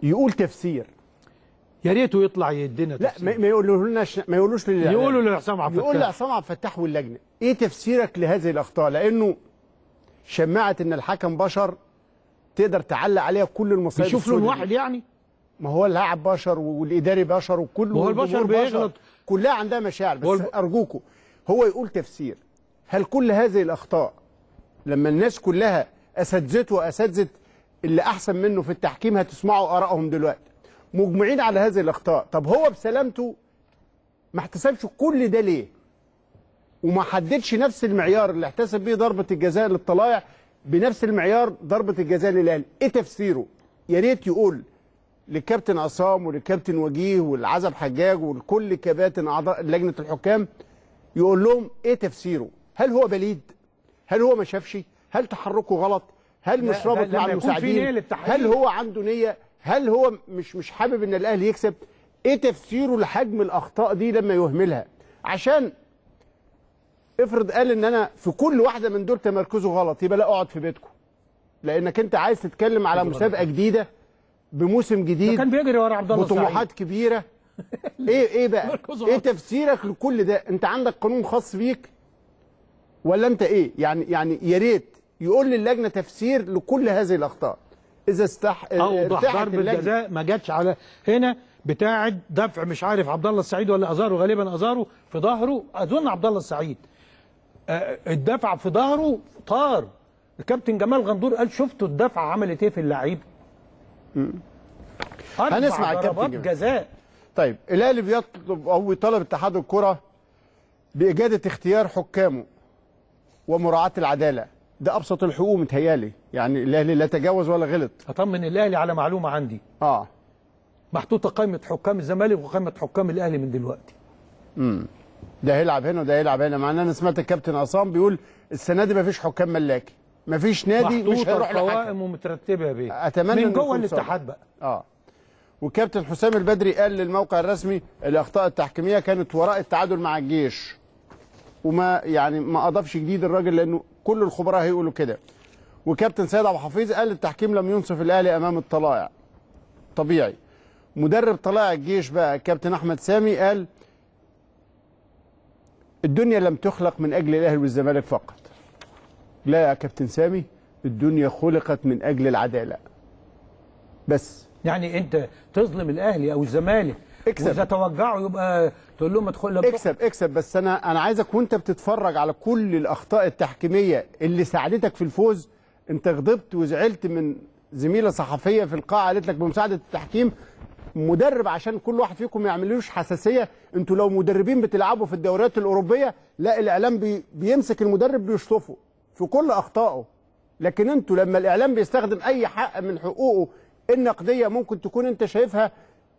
يقول تفسير. يا ريته يطلع يدينا لا ما ما يقولولناش ما يقولوش للاعلام، يقولوا لعصام عبد الفتاح، يقول لعصام عبد الفتاح واللجنه ايه تفسيرك لهذه الاخطاء؟ لانه شماعه ان الحكم بشر تقدر تعلق عليها كل المصايب. بيشوف لون واحد يعني؟ ما هو اللاعب بشر والاداري بشر وكله، هو البشر بيغلط، كلها عندها مشاعر. بس الب... ارجوكم هو يقول تفسير. هل كل هذه الاخطاء لما الناس كلها اساتذته واساتذه اللي احسن منه في التحكيم هتسمعوا ارائهم دلوقتي مجمعين على هذه الاخطاء، طب هو بسلامته ما احتسبش كل ده ليه؟ وما حددش نفس المعيار اللي احتسب بيه ضربه الجزاء للطلايع بنفس المعيار ضربه الجزاء للاهلي، ايه تفسيره؟ يا ريت يقول للكابتن عصام وللكابتن وجيه والعزب حجاج ولكل كباتن اعضاء لجنه الحكام يقول لهم ايه تفسيره؟ هل هو بليد؟ هل هو ما شافش؟ هل تحركه غلط؟ هل مش رابط مع المساعدين؟ هل هو عنده نيه؟ هل هو مش مش حابب ان الاهلي يكسب؟ ايه تفسيره لحجم الاخطاء دي لما يهملها؟ عشان افرض قال ان انا في كل واحده من دول تمركزه غلط، يبقى لا اقعد في بيتكم. لانك انت عايز تتكلم على مسابقه جديده بموسم جديد كان بيجري ورا عبد الله السعيد بطموحات كبيره. ايه ايه بقى؟ ايه تفسيرك لكل ده؟ انت عندك قانون خاص بيك ولا انت ايه؟ يعني يعني يا ريت يقول للجنه تفسير لكل هذه الاخطاء. اذا استح اوضح ضربه جزاء ما جاتش على هنا بتاعه دفع مش عارف عبد الله السعيد ولا ازارو، غالبا ازارو في ظهره، اظن عبد الله السعيد آه الدفع في ظهره طار. الكابتن جمال غندور قال شفتوا الدفعه عملت ايه في اللعيب؟ هنسمع الكابتن جزاء. طيب الاهلي بيطلب او بيطالب اتحاد الكره باجاده اختيار حكامه ومراعاه العداله. ده ابسط الحقوق متهيالي، يعني الاهلي لا تجاوز ولا غلط. اطمن الاهلي على معلومه عندي. اه محطوطه قائمه حكام الزمالك وقائمه حكام الاهلي من دلوقتي. امم ده هيلعب هنا وده هيلعب هنا، مع ان انا سمعت الكابتن عصام بيقول السنه دي مفيش حكام ملاكي، مفيش نادي مش هيروح لحكم. قوائم ومترتبه يا بيه. اتمنى من جوه الاتحاد بقى. اه والكابتن حسام البدري قال للموقع الرسمي الاخطاء التحكيميه كانت وراء التعادل مع الجيش، وما يعني ما اضافش جديد الراجل لانه كل الخبراء هيقولوا كده. وكابتن سيد ابو حفيظ قال التحكيم لم ينصف الاهلي امام الطلائع. طبيعي. مدرب طلائع الجيش بقى كابتن احمد سامي قال الدنيا لم تخلق من اجل الاهلي والزمالك فقط. لا يا كابتن سامي، الدنيا خلقت من اجل العداله بس. يعني انت تظلم الاهلي او الزمالك واذا توجعوا يبقى تقول لهم ادخل لك اكسب اكسب. بس انا انا عايزك وانت بتتفرج على كل الاخطاء التحكيميه اللي ساعدتك في الفوز، انت غضبت وزعلت من زميله صحفيه في القاعه قالت لك بمساعده التحكيم مدرب عشان كل واحد فيكم ما يعملوش حساسيه. انتوا لو مدربين بتلعبوا في الدوريات الاوروبيه لا الاعلام بي بيمسك المدرب بيشطفه في كل اخطائه، لكن انتوا لما الاعلام بيستخدم اي حق من حقوقه النقديه ممكن تكون انت شايفها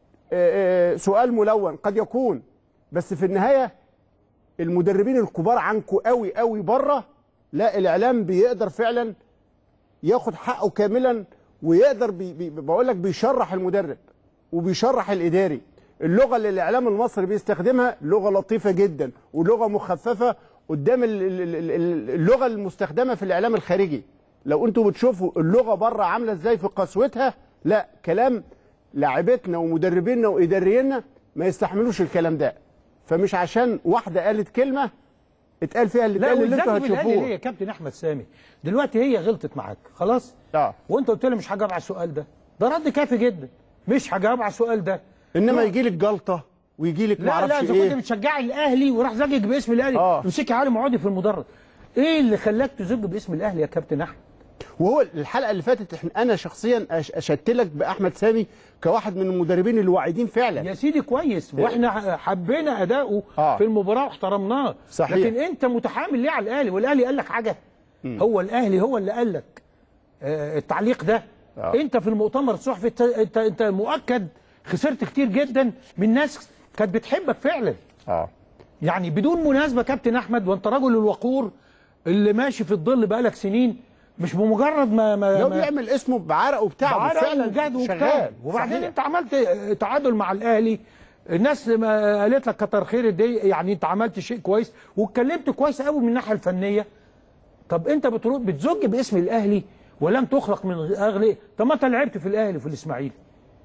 سؤال ملون، قد يكون، بس في النهايه المدربين الكبار عنكم قوي قوي بره لا الاعلام بيقدر فعلا ياخد حقه كاملا ويقدر بي بي بقول لك بيشرح المدرب وبيشرح الاداري. اللغه اللي الاعلام المصري بيستخدمها لغه لطيفه جدا ولغه مخففه قدام اللغه المستخدمه في الاعلام الخارجي. لو انتوا بتشوفوا اللغه بره عامله ازاي في قسوتها، لا كلام لاعبتنا ومدربينا وادارينا ما يستحملوش الكلام ده. فمش عشان واحده قالت كلمه اتقال فيها اللي اتقال اللي انتوا هتشوفوه. لا يا كابتن احمد سامي دلوقتي هي غلطت معاك خلاص اه وانت قلت لي مش هجاوب على السؤال ده، ده رد كافي جدا، مش هجاوب على السؤال ده. انما يجي لك جلطه ويجي لك ما اعرفش ايه. لا لا اذا كنت بتشجعي الاهلي وراح زجج باسم الاهلي اه امسكي عالم اقعدي في المدرج. ايه اللي خلاك تزج باسم الاهلي يا كابتن احمد؟ وهو الحلقه اللي فاتت انا شخصيا اشدت لك باحمد سامي كواحد من المدربين الواعدين فعلا يا سيدي كويس، واحنا حبينا اداؤه آه. في المباراه واحترمناه، صحيح. لكن انت متحامل ليه على الاهلي؟ والاهلي قال لك حاجه؟ م. هو الاهلي هو اللي قال لك آه التعليق ده. آه. انت في المؤتمر الصحفي انت انت, انت مؤكد خسرت كتير جدا من ناس كانت بتحبك فعلا. اه يعني بدون مناسبه كابتن احمد، وانت رجل الوقور اللي ماشي في الظل بقالك سنين، مش بمجرد ما ما لو بيعمل اسمه بعرقه بتاعه فعلا شغال. وبعدين صحيح. انت عملت تعادل مع الاهلي، الناس ما قالت لك كتر خير دي، يعني انت عملت شيء كويس واتكلمت كويس قوي من الناحيه الفنيه. طب انت بترد بتزج باسم الاهلي ولم تخلق من اغلى. طب ما انت لعبت في الاهلي وفي الاسماعيلي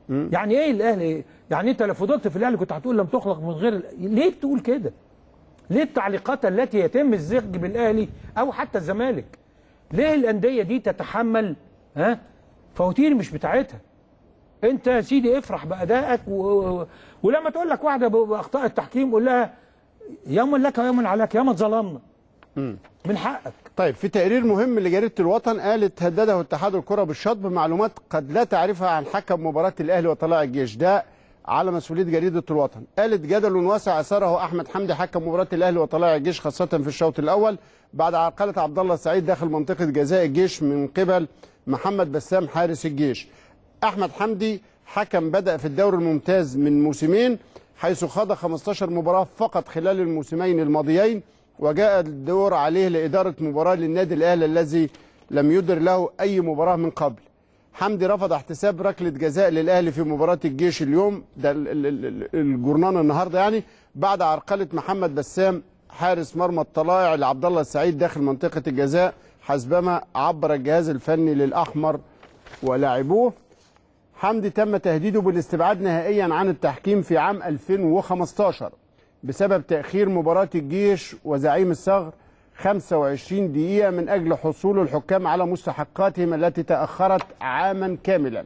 مم. يعني ايه الاهلي؟ يعني انت لو فضلت في الاهلي كنت هتقول لم تخلق من غير، ليه بتقول كده؟ ليه التعليقات التي يتم الزج بالاهلي او حتى الزمالك؟ ليه الانديه دي تتحمل ها فواتير مش بتاعتها؟ انت يا سيدي افرح بادائك و... ولما تقول لك واحده باخطاء التحكيم قول لها يوم لك ويوم عليك، ياما اتظلمنا من حقك. طيب في تقرير مهم لجريده الوطن قالت هدده اتحاد الكره بالشطب بمعلومات قد لا تعرفها عن حكم مباراه الاهلي وطلائع الجيش، ده على مسؤوليه جريده الوطن. قالت جدل واسع اثاره احمد حمدي حكم مباراه الاهلي وطلائع الجيش خاصه في الشوط الاول بعد عرقله عبد الله السعيد داخل منطقه جزاء الجيش من قبل محمد بسام حارس الجيش. احمد حمدي حكم بدأ في الدوري الممتاز من موسمين حيث خاض خمستاشر مباراه فقط خلال الموسمين الماضيين، وجاء الدور عليه لإدارة مباراة للنادي الأهلي الذي لم يدر له أي مباراة من قبل. حمدي رفض احتساب ركلة جزاء للأهلي في مباراة الجيش اليوم، ده الجورنان النهارده يعني، بعد عرقلة محمد بسام حارس مرمى الطلائع لعبد الله السعيد داخل منطقة الجزاء حسبما عبر الجهاز الفني للأحمر ولاعبوه. حمدي تم تهديده بالاستبعاد نهائيا عن التحكيم في عام ألفين وخمستاشر بسبب تأخير مباراة الجيش وزعيم الصغر خمسة وعشرين دقيقة من أجل حصول الحكام على مستحقاتهم التي تأخرت عاما كاملا.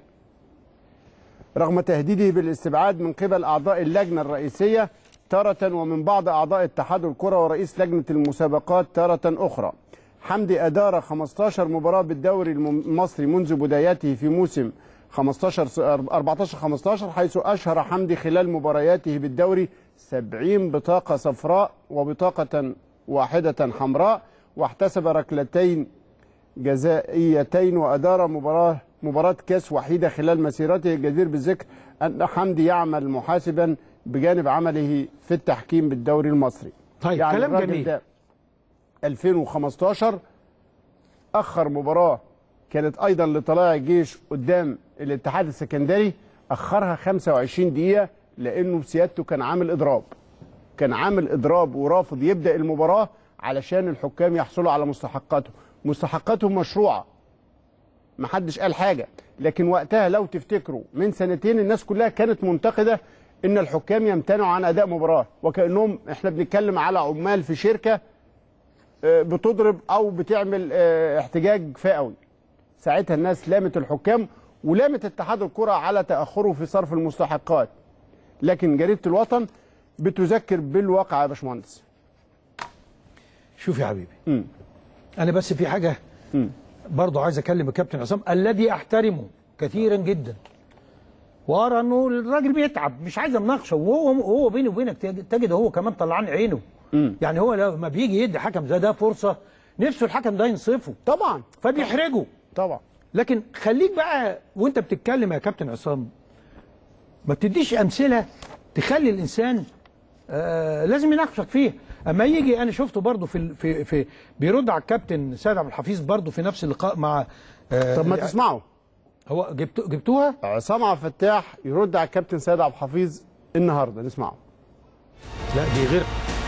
رغم تهديده بالاستبعاد من قبل أعضاء اللجنة الرئيسية تارة ومن بعض أعضاء اتحاد الكرة ورئيس لجنة المسابقات تارة أخرى. حمدي أدار خمستاشر مباراة بالدوري المصري منذ بدايته في موسم أربعتاشر خمستاشر، حيث أشهر حمدي خلال مبارياته بالدوري سبعين بطاقة صفراء وبطاقة واحدة حمراء، واحتسب ركلتين جزائيتين وأدار مباراة مباراة كاس وحيدة خلال مسيرته. الجدير بالذكر أن حمدي يعمل محاسبا بجانب عمله في التحكيم بالدوري المصري. طيب يعني كلام جميل. ده ألفين وخمستاشر أخر مباراة كانت أيضا لطلائع الجيش قدام الاتحاد السكندري، أخرها خمسة وعشرين دقيقة لأنه سيادته كان عامل إضراب. كان عامل إضراب ورافض يبدأ المباراة علشان الحكام يحصلوا على مستحقاتهم. مستحقاتهم مشروعة، محدش قال حاجة، لكن وقتها لو تفتكروا من سنتين الناس كلها كانت منتقدة إن الحكام يمتنعوا عن أداء مباراة، وكأنهم إحنا بنتكلم على عمال في شركة بتضرب أو بتعمل احتجاج فئوي. ساعتها الناس لامت الحكام ولامت اتحاد الكرة على تأخره في صرف المستحقات. لكن جريدة الوطن بتذكر بالواقع يا باشمهندس. شوف يا حبيبي، م. أنا بس في حاجة م. برضه عايز أكلم الكابتن عصام الذي أحترمه كثيرا جدا، وأرى إنه الراجل بيتعب، مش عايز أمناقشه، وهو هو بيني وبينك تجد هو كمان طلعان عينه. م. يعني هو لما بيجي يدي حكم زي ده فرصة نفسه الحكم ده ينصفه طبعا، فبيحرجه طبعا. لكن خليك بقى وانت بتتكلم يا كابتن عصام ما بتديش امثله تخلي الانسان آه لازم يناقشك فيها. اما يجي انا شفته برضه في في في بيرد على الكابتن سيد عبد الحفيظ برضه في نفس اللقاء مع آه طب ما تسمعوا، هو جبتو جبتوها عصام عبد الفتاح يرد على الكابتن سيد عبد الحفيظ النهارده، نسمعه. لا دي غير.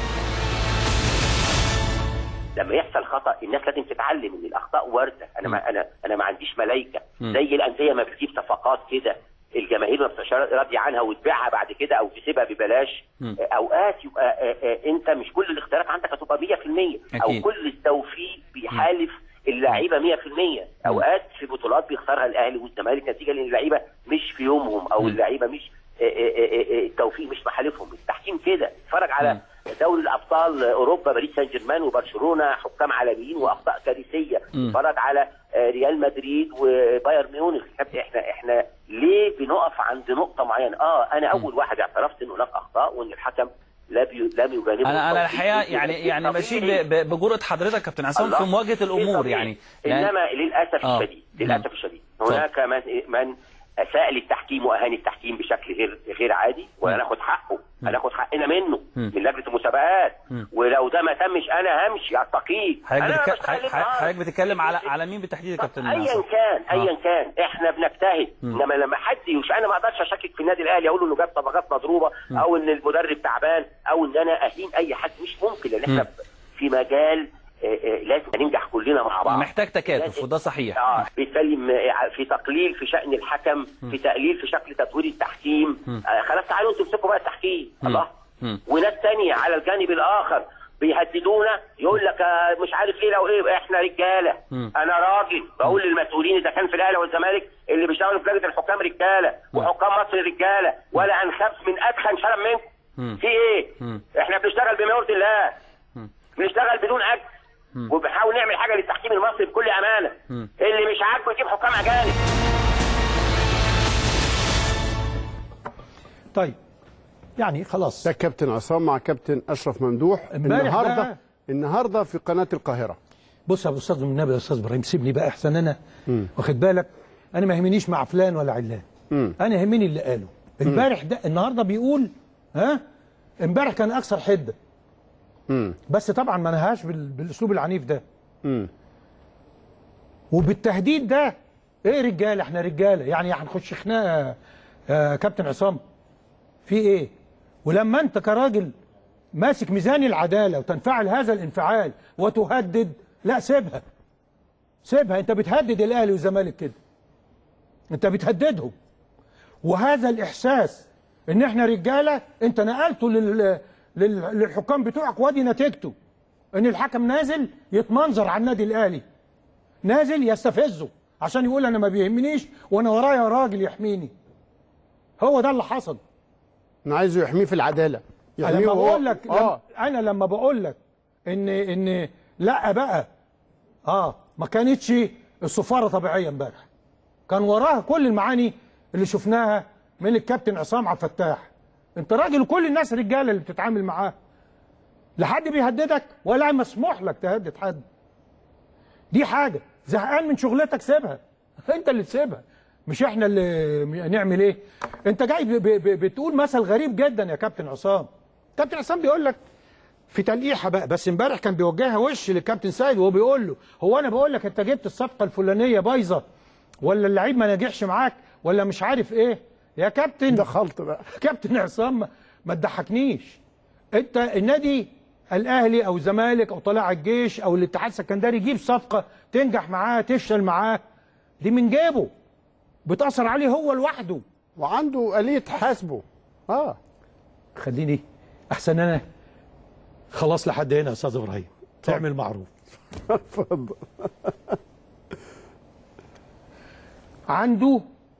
لما يحصل خطا الناس لازم تتعلم ان الاخطاء وارده. انا ما انا انا ما عنديش ملايكه زي الانديه ما بتجيب صفقات كده الجماهير ما بتبقاش راضيه عنها وتبيعها بعد كده او تسيبها ببلاش. م. اوقات يبقى انت مش كل الاختيارات عندك هتبقى مية في المية او كل التوفيق بيحالف اللعيبه مية في المية. اوقات في بطولات بيختارها الاهلي والزمالك نتيجه لان اللعيبه مش في يومهم او اللعيبه مش التوفيق مش محالفهم. التحكيم كده، اتفرج على دوري الابطال اوروبا باريس سان جيرمان وبرشلونه حكام عالميين واخطاء كارثيه. اتفرج على ريال مدريد وبايرن ميونخ. احنا احنا ليه بنقف عند نقطه معينه؟ اه انا اول واحد اعترفت ان هناك اخطاء وان الحكم لا بي... لم يجانبه. انا انا الحقيقه يعني يعني ماشي بجرأة حضرتك كابتن عصام في مواجهه الامور يعني. انما للاسف آه. الشديد للاسف الشديد هناك من من اساء للتحكيم واهان التحكيم بشكل غير غير عادي، وهناخد حقه، هناخد حقنا منه م. من لجنه المسابقات. م. ولو ده ما تمش انا همشي استقيل. حضرتك بتتكلم على على مين بالتحديد يا كابتن؟ ايا كان ايا آه. كان احنا بنجتهد، انما لما حد يوش انا ما اقدرش اشكك في النادي الاهلي اقول له انه جاب صفقات مضروبه م. او ان المدرب تعبان او ان انا اهين اي حد، مش ممكن، لان احنا م. في مجال لازم ننجح كلنا مع بعض. محتاج تكاتف وده صحيح. اه بيتكلم في تقليل في شأن الحكم، في تقليل في شكل تطوير التحكيم. آه خلاص تعالوا انتوا امسكوا بقى التحكيم. الله. وناس ثانيه على الجانب الاخر بيهددونا، يقول لك آه مش عارف ايه لو ايه، احنا رجاله. انا راجل بقول للمسؤولين اذا كان في الاهلي والزمالك اللي بيشتغلوا في لجنه الحكام رجاله، وحكام مصر رجاله، ولا هنخاف من ادخن شرم منكم. في ايه؟ احنا بنشتغل بما يرضي الله. بنشتغل بدون اجر. وبنحاول نعمل حاجه للتحكيم المصري بكل امانه. اللي مش عاجبه يجيب حكام اجانب. طيب يعني خلاص. ده كابتن عصام مع كابتن اشرف ممدوح النهارده النهارده في قناه القاهره. بص يا استاذ النبي يا استاذ ابراهيم سيبني بقى احسن. انا مم. واخد بالك، انا ما يهمنيش مع فلان ولا علان. مم. انا يهمني اللي قاله امبارح. ده النهارده بيقول ها امبارح كان اكثر حده. مم. بس طبعا ما نهاش بالاسلوب العنيف ده. مم. وبالتهديد ده. ايه رجاله؟ احنا رجاله يعني هنخش خناقه يا كابتن عصام في ايه؟ ولما انت كراجل ماسك ميزان العداله وتنفعل هذا الانفعال وتهدد، لا سيبها سيبها. انت بتهدد الاهلي والزمالك كده، انت بتهددهم. وهذا الاحساس ان احنا رجاله انت نقلته لل... لل... للحكام بتوعك، وادي نتيجته ان الحكم نازل يتمنظر على النادي الاهلي، نازل يستفزه عشان يقول انا ما بيهمنيش وانا ورايا راجل يحميني. هو ده اللي حصل. انا عايزه يحميه في العداله. انا لما بقول لك آه. انا لما بقول لك ان ان لا بقى اه ما كانتش الصفاره طبيعيه امبارح، كان وراها كل المعاني اللي شفناها من الكابتن عصام عبد الفتاح. انت راجل وكل الناس رجاله اللي بتتعامل معاه، لا حد بيهددك ولا مسموح لك تهدد حد. دي حاجه. زهقان من شغلتك سيبها، انت اللي تسيبها مش احنا اللي نعمل ايه. انت جاي بتقول مثل غريب جدا يا كابتن عصام. كابتن عصام بيقول لك في تلقيحه بقى، بس امبارح كان بيوجهها وش للكابتن سيد وهو بيقول له هو انا بقول لك انت جبت الصفقه الفلانيه بايظه ولا اللعيب ما نجحش معاك ولا مش عارف ايه يا كابتن. ده خلط بقى كابتن عصام ما تضحكنيش. انت النادي الاهلي او الزمالك او طلائع الجيش او الاتحاد السكندري يجيب صفقه تنجح معاه تفشل معاه، دي من جيبه بتاثر عليه هو لوحده وعنده آلية حاسبه. اه خليني احسن انا خلاص لحد هنا يا استاذ ابراهيم. تعمل معروف. اتفضل. عنده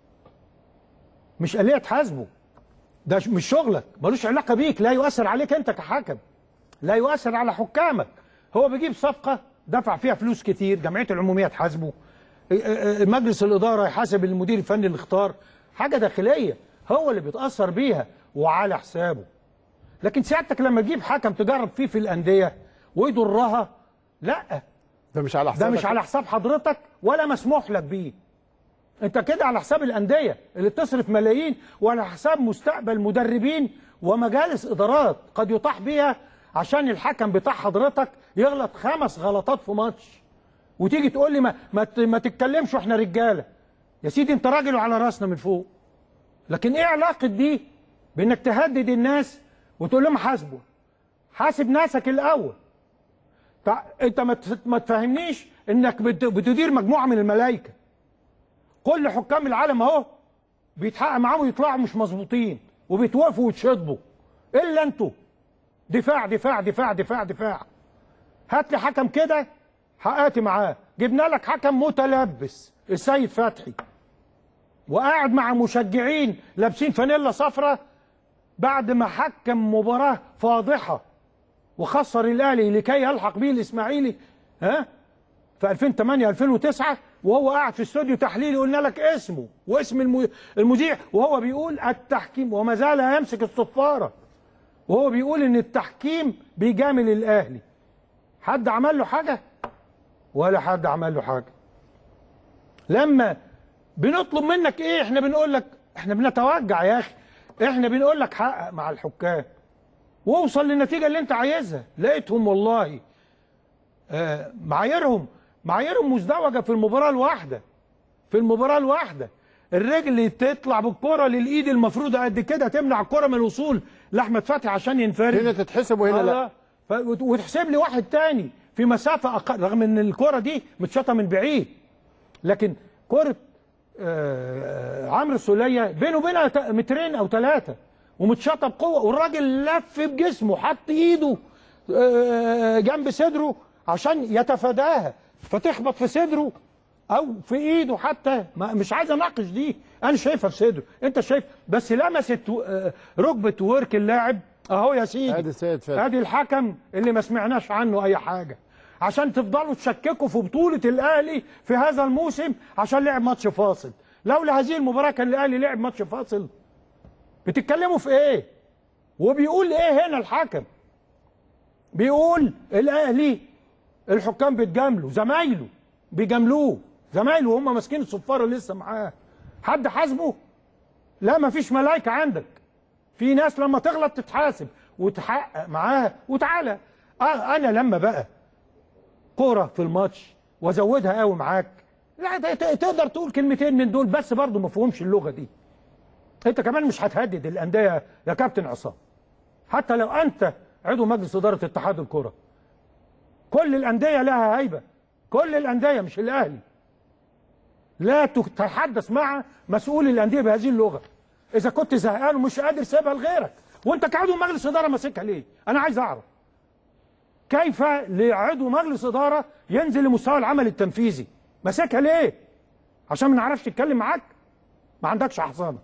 مش آلية حاسبه، ده مش شغلك، ملوش علاقه بيك، لا يؤثر عليك انت كحكم، لا يؤثر على حكامك. هو بيجيب صفقه دفع فيها فلوس كتير، جمعيه العموميه تحاسبه، مجلس الاداره يحاسب المدير الفني اللي اختار، حاجه داخليه هو اللي بيتاثر بيها وعلى حسابه. لكن سيادتك لما تجيب حكم تجرب فيه في الانديه ويضرها، لا ده مش على حسابك، ده مش على حساب حضرتك ولا مسموح لك بيه. انت كده على حساب الانديه اللي بتصرف ملايين وعلى حساب مستقبل مدربين ومجالس ادارات قد يطاح بيها عشان الحكم بتاع حضرتك يغلط خمس غلطات في ماتش وتيجي تقول لي ما ما, ما تتكلمش واحنا رجاله. يا سيدي انت راجل وعلى راسنا من فوق، لكن ايه علاقه دي بانك تهدد الناس وتقول لهم حاسبوا؟ حاسب ناسك الاول. انت ما تفهمنيش انك بتدير مجموعه من الملائكه. كل حكام العالم اهو بيتحقق معاهم ويطلعوا مش مظبوطين وبيتوقفوا ويتشطبوا الا انتوا. دفاع دفاع دفاع دفاع دفاع. هات لي حكم كده حققت معاه. جبنا لك حكم متلبس السيد فتحي وقاعد مع مشجعين لابسين فانيلا صفراء بعد ما حكم مباراه فاضحه وخسر الاهلي لكي يلحق به الاسماعيلي ها في ألفين وثمانية ألفين وتسعة، وهو قاعد في استوديو تحليلي قلنا لك اسمه واسم المذيع وهو بيقول التحكيم وما زال يمسك الصفاره وهو بيقول ان التحكيم بيجامل الاهلي. حد عمل له حاجه؟ ولا حد عمل له حاجه. لما بنطلب منك ايه احنا بنقول لك احنا بنتوجع يا اخي، احنا بنقول لك حقق مع الحكام واوصل للنتيجه اللي انت عايزها. لقيتهم والله آه معاييرهم معاييرهم مزدوجه في المباراه الواحده في المباراه الواحده. الرجل اللي تطلع بالكره للايد المفروضه قد كده تمنع الكره من الوصول لاحمد فتحي عشان ينفرد، هنا تتحسب وهنا لا، وتحسب لي واحد تاني في مسافه اقل، رغم ان الكره دي متشاطه من بعيد، لكن كره آه عمرو السوليه بينه وبينها مترين او ثلاثه ومتشاطه بقوه، والراجل لف بجسمه حط ايده آه جنب صدره عشان يتفاداها فتخبط في صدره او في ايده حتى. ما مش عايز اناقش دي، انا شايفها في صدره، انت شايف بس لمست ركبه ورك اللاعب اهو يا سيدي. ادي سيد فتحي، ادي الحكم اللي ما سمعناش عنه اي حاجه، عشان تفضلوا تشككوا في بطوله الاهلي في هذا الموسم عشان لعب ماتش فاصل. لولا هذه المباراه كان الاهلي لعب ماتش فاصل. بتتكلموا في ايه؟ وبيقول ايه هنا الحكم؟ بيقول الاهلي الحكام بيتجاملوا، زمايله بيجاملوه، زمايله وهم ماسكين الصفاره لسه معاه. حد حاسبه؟ لا، مفيش ملايكه عندك. في ناس لما تغلط تتحاسب وتحقق معاها. وتعالى آه انا لما بقى كوره في الماتش وازودها قوي معاك، لا تقدر تقول كلمتين من دول، بس برضه ما فهمش اللغه دي. انت كمان مش هتهدد الانديه يا كابتن عصام، حتى لو انت عضو مجلس اداره اتحاد الكره. كل الانديه لها هيبه، كل الانديه مش الاهلي. لا تتحدث مع مسؤول الانديه بهذه اللغه. اذا كنت زهقان ومش قادر سيبها لغيرك، وانت كعضو مجلس اداره ماسكها ليه؟ انا عايز اعرف كيف لعضو مجلس اداره ينزل لمستوى العمل التنفيذي؟ ماسكها ليه؟ عشان ما نعرفش نتكلم معاك؟ ما عندكش حصانه.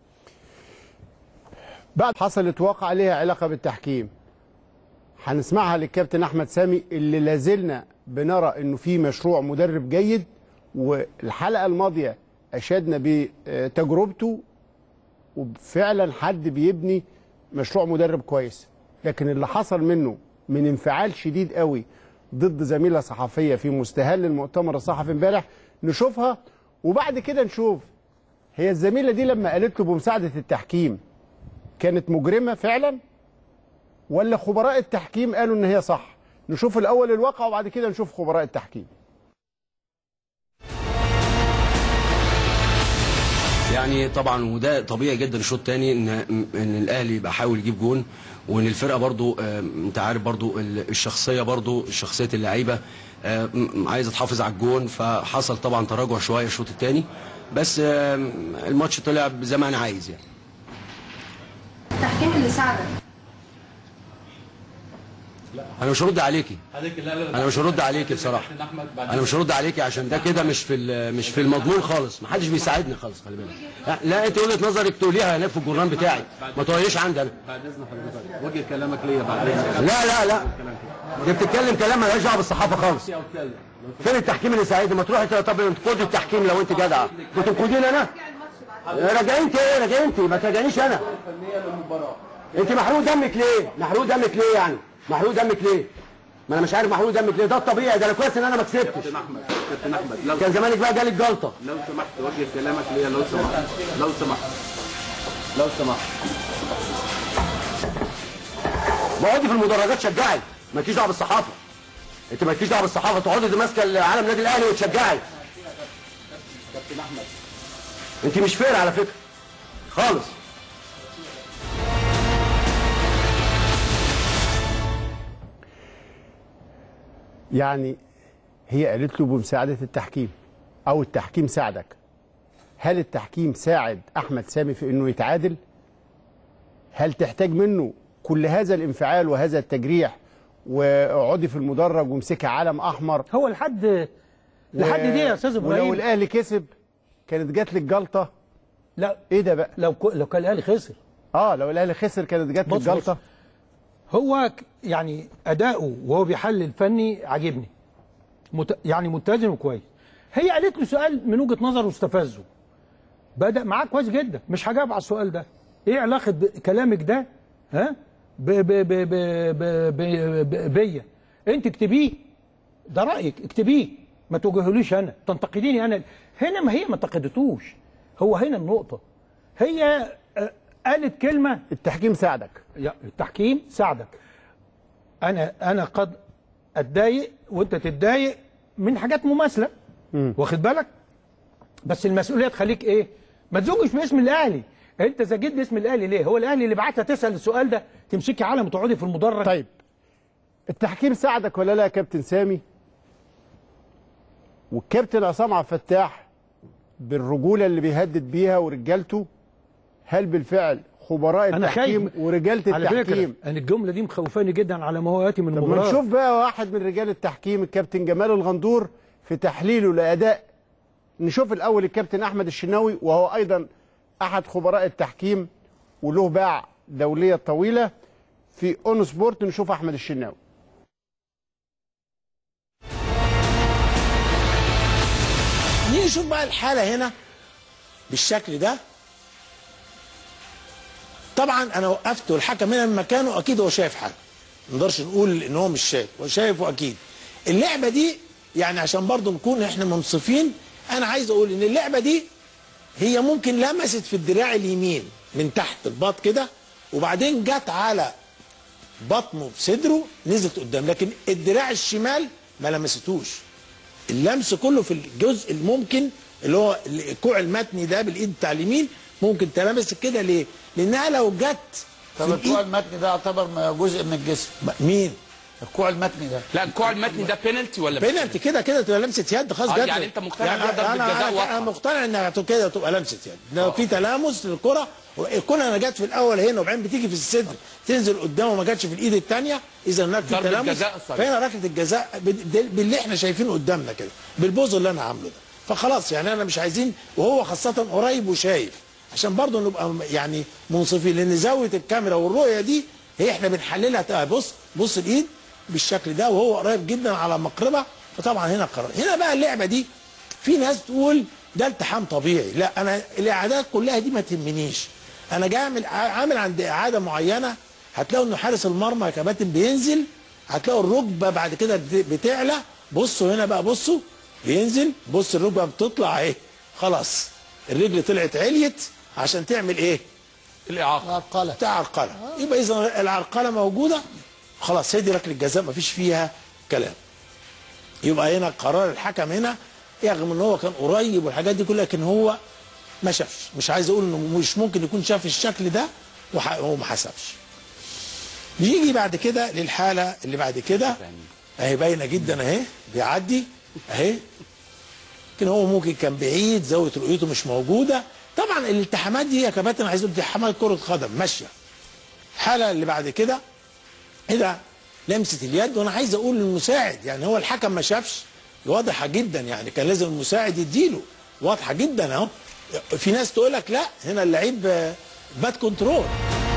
بعد حصلت واقع ليها علاقه بالتحكيم، هنسمعها للكابتن احمد سامي اللي لازلنا بنرى انه في مشروع مدرب جيد، والحلقه الماضيه اشدنا بتجربته وفعلا حد بيبني مشروع مدرب كويس. لكن اللي حصل منه من انفعال شديد قوي ضد زميله صحفيه في مستهل المؤتمر الصحفي امبارح نشوفها، وبعد كده نشوف هي الزميله دي لما قالت له بمساعده التحكيم كانت مجرمه فعلا ولا خبراء التحكيم قالوا ان هي صح. نشوف الاول الواقع وبعد كده نشوف خبراء التحكيم. يعني طبعا وده طبيعي جدا الشوط الثاني ان ان الاهلي يبقى حاول يجيب جون، وان الفرقه برضو انت عارف برضو الشخصيه برضو شخصيه اللعيبه عايزه تحافظ على الجون، فحصل طبعا تراجع شويه الشوط الثاني، بس الماتش طلع زي ما انا عايز. يعني التحكيم اللي ساعدك انا مش هرد عليكي، انا مش هرد عليكي بصراحه، انا مش هرد عليكي عشان ده كده مش في مش في المضمون خالص، ما حدش بيساعدني خالص، خلي بالك. لا انت وجهه نظرك تقوليها هناك في الجورنال بتاعي، ما تقوليش عندي انا. بعد اذن حضرتك وجه كلامك ليا بعد اذنك. لا لا لا دي بتتكلم كلام مالهاش دعوه بالصحافه خالص. فين التحكيم اللي ساعدني؟ ما تروحي طب انتقدي التحكيم لو انت جدعه، بتنقديني انا؟ راجعين انت ايه؟ راجعين انت، ما تراجعنيش انا. انت محروق دمك ليه؟ محروق دمك ليه يعني؟ محروق دمك ليه؟ ما انا مش عارف محروق دمك ليه، ده الطبيعي، ده انا كويس ان انا ما كسبتش. كابتن احمد كابتن احمد كان زمانك بقى جالك جلطه. لو سمحت وجه كلامك ليا لو سمحت لو سمحت لو سمحت. بقعدي في المدرجات شجعي، مالكيش دعوه بالصحافه. انت مالكيش دعوه بالصحافه، تقعدي ماسكه علم النادي الاهلي وتشجعي. كابتن احمد انت مش فير على فكره خالص. يعني هي قالت له بمساعدة التحكيم أو التحكيم ساعدك. هل التحكيم ساعد أحمد سامي في أنه يتعادل؟ هل تحتاج منه كل هذا الانفعال وهذا التجريح واقعدي في المدرج وامسكي علم أحمر؟ هو لحد لحد دي يا أستاذ إبراهيم ولو الأهلي كسب كانت جات لك جلطة. لا إيه ده بقى؟ لو لو كان الأهلي خسر آه لو الأهلي خسر كانت جات لك جلطة. هو يعني أداؤه وهو بيحلل فني عاجبني، مت... يعني متزن وكويس. هي قالت له سؤال من وجهة نظره واستفزه، بدأ معاه كويس جدا، مش هجاوب على السؤال ده. ايه علاقة ب... كلامك ده ها ب... ب... ب... ب... ب... ب... بيا؟ انت اكتبيه، ده رأيك اكتبيه، ما توجهوليش انا، تنتقديني انا هنا. ما هي ما انتقدتوش، هو هنا النقطة. هي قالت كلمة التحكيم ساعدك. التحكيم ساعدك. انا انا قد اتضايق وانت تتضايق من حاجات مماثله، واخد بالك؟ بس المسؤوليه تخليك ايه؟ ما تزوجش باسم الاهلي. انت زجيت باسم الاهلي ليه؟ هو الاهلي اللي بعتها تسال السؤال ده، تمسكي علم وتقعدي في المدرج. طيب التحكيم ساعدك ولا لا يا كابتن سامي؟ والكابتن عصام عبد الفتاح بالرجوله اللي بيهدد بيها ورجالته، هل بالفعل خبراء أنا التحكيم خايف ورجاله على التحكيم؟ فكرة أنا الجملة دي مخوفاني جدا على ما هو ياتي من طب المباراة. ما نشوف بقى واحد من رجال التحكيم الكابتن جمال الغندور في تحليله لأداء. نشوف الأول الكابتن أحمد الشناوي وهو أيضا أحد خبراء التحكيم وله باع دولية طويلة في اون سبورت. نشوف أحمد الشناوي. نيجي نشوف بقى الحالة هنا بالشكل ده. طبعا أنا وقفت والحكم هنا من مكانه، أكيد هو شايف حاجة، ما نقدرش نقول إن هو مش شايف، هو شايف وأكيد. اللعبة دي يعني عشان برضو نكون إحنا منصفين، أنا عايز أقول إن اللعبة دي هي ممكن لمست في الدراع اليمين من تحت الباط كده، وبعدين جت على بطنه بصدره نزلت قدام، لكن الدراع الشمال ما لمستوش. اللمس كله في الجزء الممكن اللي هو الكوع المتني ده بالايد بتاع اليمين، ممكن تلمس كده. ليه؟ لانها لو جت طب الكوع المتني ده يعتبر جزء من الجسم. مين؟ الكوع المتني ده. لا الكوع المتني ده بينالتي ولا بينالتي؟ كده كده تبقى لمسه يد خلاص. آه جت يعني انت مقتنع يعني انها ضربه جزاء انا, واضحه؟ أنا مقتنع انها كده تبقى لمسه يد. لو في تلامس للكره، الكره انا جت في الاول هنا وبعدين بتيجي في الصدر تنزل قدام وما جاتش في الايد الثانيه، اذا هناك في تلامس. فهنا ركله الجزاء باللي احنا شايفينه قدامنا كده، بالبوز اللي انا عامله ده. فخلاص يعني انا مش عايزين، وهو خاصه قريب وشايف، عشان برضه نبقى يعني منصفين، لان زاويه الكاميرا والرؤيه دي هي احنا بنحللها. بص بص الايد بالشكل ده وهو قريب جدا على مقربه، فطبعا هنا قرار. هنا بقى اللعبه دي في ناس تقول ده التحام طبيعي، لا انا الاعادات كلها دي ما تهمنيش. انا جاي اعمل عامل عند اعاده معينه، هتلاقوا ان حارس المرمى يا كباتن بينزل، هتلاقوا الركبه بعد كده بتعلى. بصوا هنا بقى، بصوا بينزل، بص الركبه بتطلع اهي، خلاص الرجل طلعت عليت عشان تعمل ايه؟ الاعاقه. العرقله. تعرقله. يبقى اذا العرقله موجوده خلاص، هي دي ركله جزاء ما فيش فيها كلام. يبقى هنا قرار الحكم هنا، رغم ان هو كان قريب والحاجات دي كلها، لكن هو ما شافش. مش عايز اقول انه مش ممكن يكون شاف الشكل ده وما حسبش. نيجي بعد كده للحاله اللي بعد كده اهي، باينه جدا اهي، بيعدي اهي، لكن هو ممكن كان بعيد، زاويه رؤيته مش موجوده. طبعا الالتحامات دي يا كباتن عايز اقول التحامات كره قدم ماشيه. الحاله اللي بعد كده هنا لمسه اليد، وانا عايز اقول للمساعد، يعني هو الحكم ما شافش، واضحه جدا، يعني كان لازم المساعد يديله، واضحه جدا اهو. في ناس تقول لك لا هنا اللعيب باد كنترول.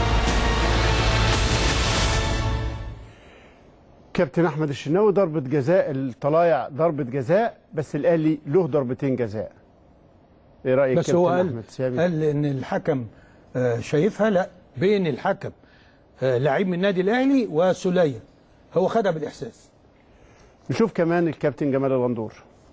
كابتن احمد الشناوي ضربه جزاء الطلايع، ضربه جزاء، بس الاهلي له ضربتين جزاء. ايه رايك بس كابتن هو احمد قال سامي؟ قال ان الحكم شايفها لا بين الحكم لعيب من النادي الاهلي وسوليه، هو خدها بالاحساس. نشوف كمان الكابتن جمال الغندور.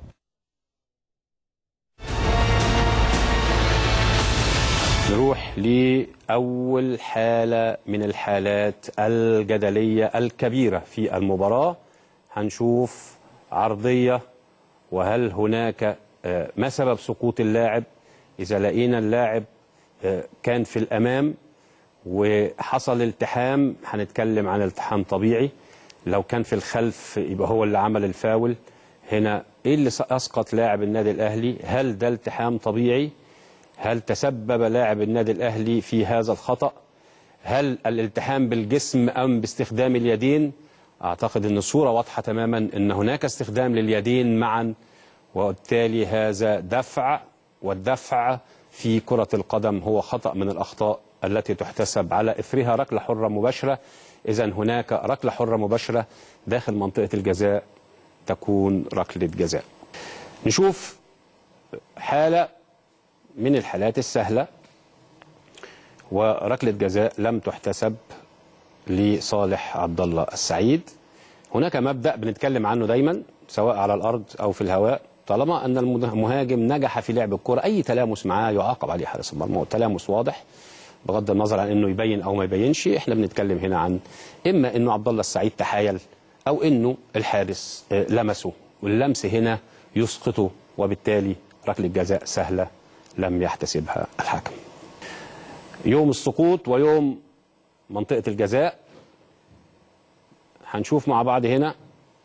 نروح لأول حالة من الحالات الجدلية الكبيرة في المباراة. هنشوف عرضية، وهل هناك ما سبب سقوط اللاعب؟ إذا لقينا اللاعب كان في الأمام وحصل التحام هنتكلم عن التحام طبيعي. لو كان في الخلف يبقى هو اللي عمل الفاول. هنا إيه اللي أسقط لاعب النادي الأهلي؟ هل ده التحام طبيعي؟ هل تسبب لاعب النادي الأهلي في هذا الخطأ؟ هل الالتحام بالجسم أم باستخدام اليدين؟ أعتقد أن الصورة واضحة تماما أن هناك استخدام لليدين معا، وبالتالي هذا دفع، والدفع في كرة القدم هو خطأ من الأخطاء التي تحتسب على إثرها ركلة حرة مباشرة. إذن هناك ركلة حرة مباشرة داخل منطقة الجزاء تكون ركلة جزاء. نشوف حالة من الحالات السهلة، وركلة جزاء لم تحتسب لصالح عبد الله السعيد. هناك مبدأ بنتكلم عنه دايما سواء على الأرض أو في الهواء، طالما أن المهاجم نجح في لعب الكرة أي تلامس معاه يعاقب عليه حارس المرمى، والتلامس واضح بغض النظر عن أنه يبين أو ما يبينش. إحنا بنتكلم هنا عن إما أنه عبد الله السعيد تحايل أو أنه الحارس لمسه، واللمس هنا يسقطه، وبالتالي ركلة جزاء سهلة لم يحتسبها الحكم. يوم السقوط ويوم منطقة الجزاء هنشوف مع بعض هنا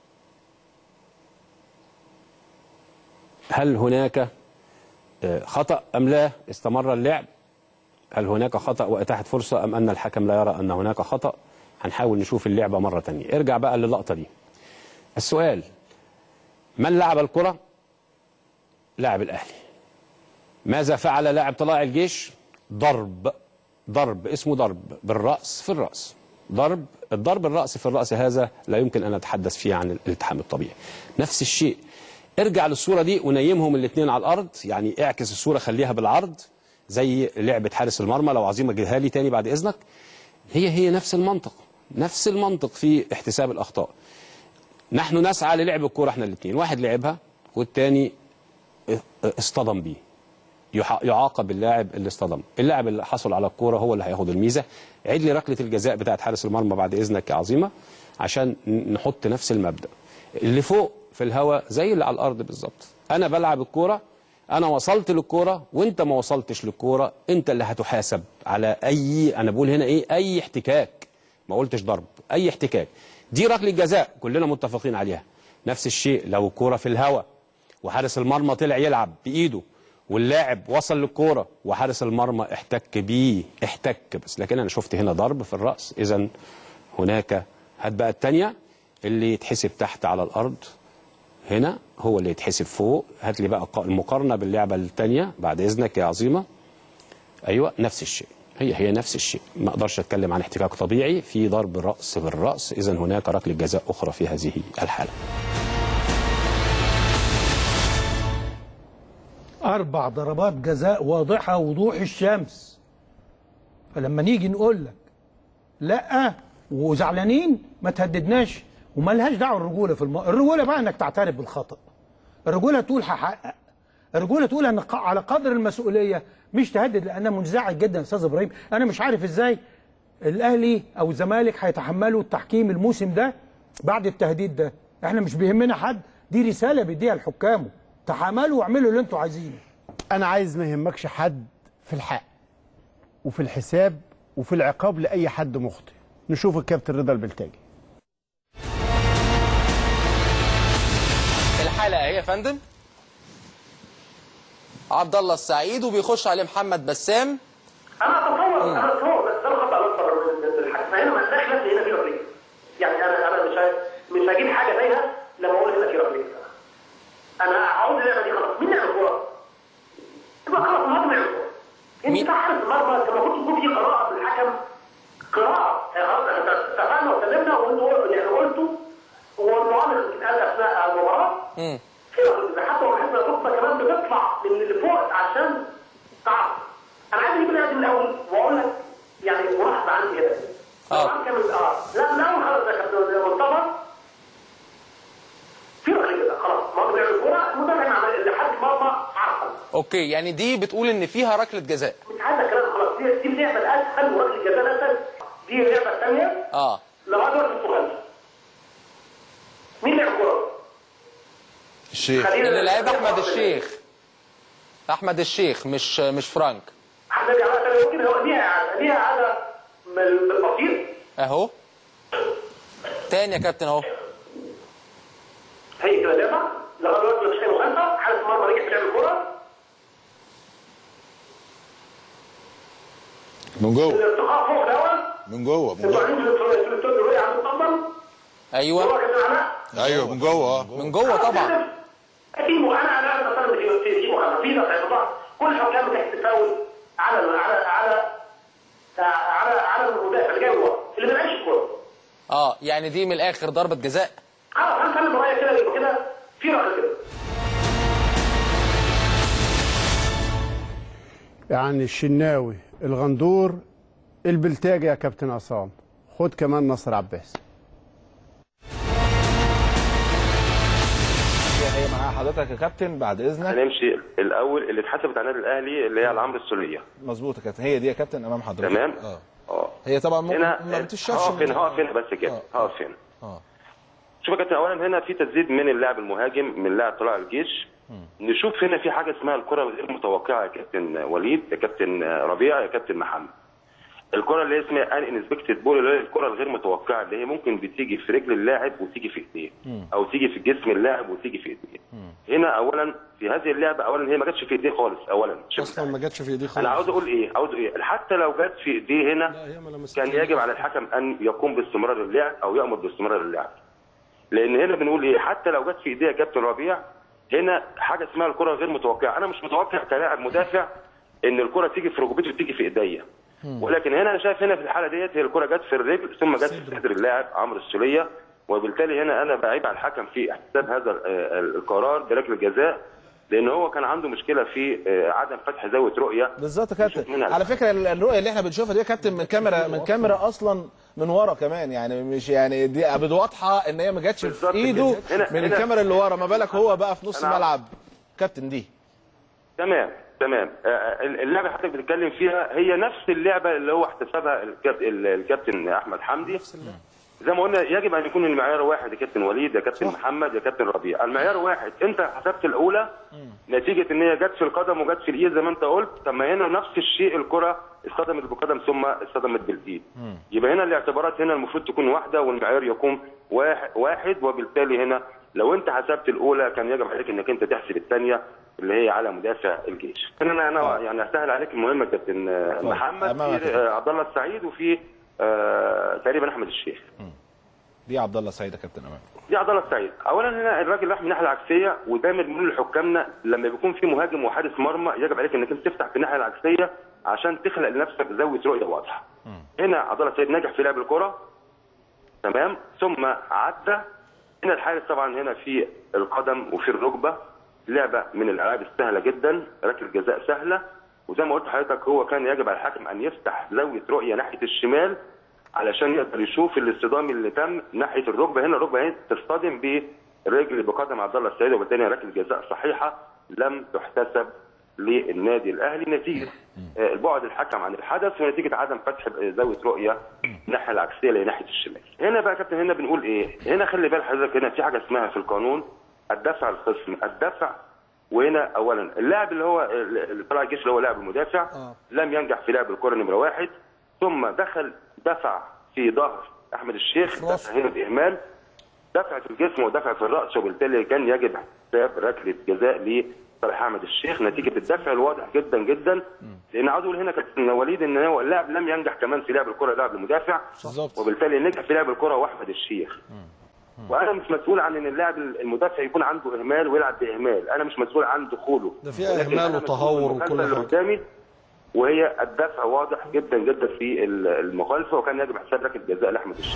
هل هناك خطأ أم لا؟ استمر اللعب. هل هناك خطأ وأتاحت فرصة أم أن الحكم لا يرى أن هناك خطأ؟ هنحاول نشوف اللعبة مرة تانية. ارجع بقى للقطة دي. السؤال: من لعب الكرة؟ لاعب الأهلي. ماذا فعل لاعب طلائع الجيش؟ ضرب ضرب اسمه ضرب بالرأس في الرأس. ضرب الضرب الرأس في الرأس هذا لا يمكن أن نتحدث فيه عن الالتحام الطبيعي. نفس الشيء، ارجع للصورة دي ونيمهم الاثنين على الأرض، يعني اعكس الصورة خليها بالعرض زي لعبة حارس المرمى. لو عظيمة جيبها لي تاني بعد إذنك. هي هي نفس المنطق، نفس المنطق في احتساب الأخطاء. نحن نسعى للعب الكرة احنا الاثنين، واحد لعبها والتاني اصطدم بيه، يعاقب اللاعب اللي اصطدم. اللاعب اللي حصل على الكوره هو اللي هياخد الميزه. عيد لي ركله الجزاء بتاعت حارس المرمى بعد اذنك يا عظيمه، عشان نحط نفس المبدا. اللي فوق في الهواء زي اللي على الارض بالظبط. انا بلعب الكوره، انا وصلت للكوره وانت ما وصلتش للكوره، انت اللي هتحاسب على اي، انا بقول هنا ايه، اي احتكاك، ما قلتش ضرب، اي احتكاك. دي ركله جزاء كلنا متفقين عليها. نفس الشيء لو الكوره في الهواء وحارس المرمى طلع يلعب بايده واللاعب وصل للكوره وحارس المرمى احتك بيه، احتك بس، لكن انا شفت هنا ضرب في الراس. اذا هناك، هات بقى الثانيه اللي يتحسب تحت على الارض، هنا هو اللي يتحسب فوق. هات لي بقى المقارنه باللعبه الثانيه بعد اذنك يا عظيمه. ايوه نفس الشيء، هي هي نفس الشيء. ما اقدرش اتكلم عن احتكاك طبيعي في ضرب راس بالراس. اذا هناك ركله جزاء اخرى في هذه الحاله. أربع ضربات جزاء واضحة وضوح الشمس. فلما نيجي نقول لك لا وزعلانين ما تهددناش، وما لهاش دعوه الرجوله في الم... الرجوله بقى انك تعترف بالخطأ. الرجوله تقول هحقق. الرجوله تقول ان على قدر المسؤوليه، مش تهدد. لان منزعج جدا يا استاذ ابراهيم، انا مش عارف ازاي الاهلي او الزمالك هيتحملوا التحكيم الموسم ده بعد التهديد ده. احنا مش بيهمنا حد، دي رساله بيديها لحكامه، تحملوا واعملوا اللي انتوا عايزينه. انا عايز ما يهمكش حد في الحق وفي الحساب وفي العقاب لاي حد مخطئ. نشوف الكابتن رضا البلتاجي. الحلقه اهي يا فندم. عبد الله السعيد وبيخش عليه محمد بسام. انا اتصور انا اتصور بس ده الخطا الاكبر من الحكم. هنا ما عندناش نفس هنا في ركنيه. يعني انا انا مش مش هجيب حاجه زيها لما اقول هنا في ركنيه. انا اعود اللعبه دي خلاص. مين لعب الكوره؟ يبقى خلاص المهاجم لعب الكوره. انت بتاع حارس المرمى انت المفروض تكون في قراءه من الحكم. قراءه خلاص احنا اتفقنا وسلمنا وانتوا يعني قلتوا والمعامل اللي بتتقال اثناء المباراه. امم حتى لو حسب الركبه كمان بتطلع من اللي فوق عشان تعرف. انا عايز اجيب اللعبه من الاول واقول لك يعني ملاحظه عندي كده. اه كامل اه لا من الاول خلاص يا كابتن مصطفى في ركله كده خلاص. ما هو بيعمل الكوره المدرب عمل اللي حد مرمى عارفه. اوكي يعني دي بتقول ان فيها ركله جزاء. مش عايز كلام خلاص. دي دي اللعبه الاسهل وركله الجزاء الاسهل. دي اللعبه الثانيه اه لغايه دلوقتي السؤال مين لعب الكوره؟ الشيخ اللي لعب احمد الشيخ. احمد الشيخ مش مش فرانك. احمد يعني ممكن هو ليها ليها على بالبسيط اهو تاني يا كابتن اهو. هي كده لعبه لغايه دلوقتي مفيش اي مخالفه. حارس مرمى رجع يلعب الكوره من جوه الارتقاء فوق الاول من جوه من جوه ايوه ايوه من جوه اه من جوه طبعا. اكيد انا انا مثلا في في مخالفه في ضغط. كل الحكام بتحت تفاول على على على على على المدافع اللي جاي ورا اللي ما لعبش الكوره. اه يعني دي من الاخر ضربه جزاء. اه هنسلم رايه كده يبقى كده في ركله كده. يعني الشناوي، الغندور، البلتاجي يا كابتن عصام. خد كمان نصر عباس. هي مع حضرتك يا كابتن بعد اذنك. هنمشي الاول اللي اتحسبت على النادي الاهلي اللي هي العمرو السوليه. مظبوط يا كابتن، هي دي يا كابتن امام حضرتك. تمام اه اه هي طبعا ممكن هنا ما بتشافش. هقف هنا هقف هنا بس كده هقف هنا. اه شوف يا كابتن، اولا هنا في تسديد من اللاعب المهاجم من لاعب طلائع الجيش. م. نشوف هنا في حاجه اسمها الكره الغير متوقعه يا كابتن وليد، يا كابتن ربيع، يا كابتن محمد. الكره اللي اسمها ان انسبكتد بول، اللي هي الكره الغير متوقعه، اللي هي ممكن بتيجي في رجل اللاعب وتيجي في ايديه، او تيجي في جسم اللاعب وتيجي في ايديه. هنا اولا في هذه اللعبه اولا هي ما جاتش في ايديه خالص، اولا اصلا ما جاتش في ايديه خالص. انا عاوز اقول ايه؟ عاوز ايه؟ حتى لو جت في ايديه هنا كان يجب على الحكم ان يقوم باستمرار اللعب او يامر باستمرار اللعب. لان هنا بنقول ايه؟ حتى لو جت في ايديه كابتن ربيع، هنا حاجه اسمها الكره غير متوقعه، انا مش متوقع كلاعب مدافع ان الكره تيجي في ركبته وتيجي في ايديا. ولكن هنا انا شايف هنا في الحاله ديت هي الكره جت في الرجل ثم جت في صدر اللاعب عمرو السوليه، وبالتالي هنا انا بعيب على الحكم في احتساب هذا القرار بركله الجزاء، لان هو كان عنده مشكله في عدم فتح زاويه رؤيه. بالظبط يا كابتن. على فكره الرؤيه اللي احنا بنشوفها دي يا كابتن من كاميرا من كاميرا اصلا من ورا كمان، يعني مش يعني دي واضحه ان هي ما جاتش في ايده من الكاميرا اللي ورا، ما بالك هو بقى في نص الملعب كابتن دي. تمام تمام. اللعبه اللي حضرتك بتتكلم فيها هي نفس اللعبه اللي هو احتسبها الكابتن احمد حمدي. زي ما قلنا يجب ان يكون المعيار واحد يا كابتن وليد يا كابتن محمد يا كابتن ربيع، المعيار واحد. انت حسبت الاولى نتيجه ان هي جت في القدم وجت في الايد زي ما انت قلت، طب ما هنا نفس الشيء الكره اصطدمت بالقدم ثم اصطدمت بالايد. يبقى هنا الاعتبارات هنا المفروض تكون واحده والمعيار يكون واحد، وبالتالي هنا لو انت حسبت الاولى كان يجب عليك انك انت تحسب الثانيه اللي هي على مدافع الجيش. انا انا يعني اسهل عليك المهمه كابتن محمد، في عبد الله السعيد وفي آه تقريبا احمد الشيخ. دي عبد الله السعيد يا كابتن امام. دي عبد الله السعيد. اولا هنا الراجل راح من الناحيه العكسيه، ودايما بنقول لحكامنا لما بيكون في مهاجم وحارس مرمى يجب عليك انك انت تفتح في الناحيه العكسيه عشان تخلق لنفسك زاويه رؤيه واضحه. هنا عبد الله السعيد نجح في لعب الكره تمام، ثم عدى. هنا الحارس طبعا هنا في القدم وفي الركبه، لعبه من الالعاب السهله جدا، ركله جزاء سهله، وزي ما قلت لحضرتك هو كان يجب على الحكم ان يفتح زاويه رؤيه ناحيه الشمال علشان يقدر يشوف الاصطدام اللي تم ناحيه الركبه. هنا الركبه هنا تصطدم برجل بقدم عبد الله السعيد، وبالتالي ركله جزاء صحيحه لم تحتسب للنادي الاهلي نتيجه البعد الحكم عن الحدث ونتيجه عدم فتح زاويه رؤيه الناحيه العكسيه لناحيه الشمال. هنا بقى يا كابتن هنا بنقول ايه؟ هنا خلي بال حضرتك هنا في حاجه اسمها في القانون الدفع الخصم، الدفع. وهنا اولا اللاعب اللي هو اللي طلع الجيش اللي هو لاعب المدافع آه. لم ينجح في لعب الكره نمره واحد، ثم دخل دفع في ظهر احمد الشيخ، دفع هنا باهمال، دفع في الجسم ودفع في الراس، وبالتالي كان يجب احتساب ركله جزاء لصالح احمد الشيخ نتيجه الدفع الواضح جدا جدا. لان عاوز اقول هنا كابتن وليد ان هو اللاعب لم ينجح كمان في لعب الكره لاعب المدافع، وبالتالي نجح في لعب الكره واحمد الشيخ. وانا مش مسؤول عن ان اللاعب المدافع يكون عنده اهمال ويلعب باهمال، انا مش مسؤول عن دخوله، ده فيها اهمال وتهور وكل حاجه قدامي، وهي الدفع واضح جدا جدا في المخالفه، وكان يجب احتساب ركله جزاء لاحمد الشيخ.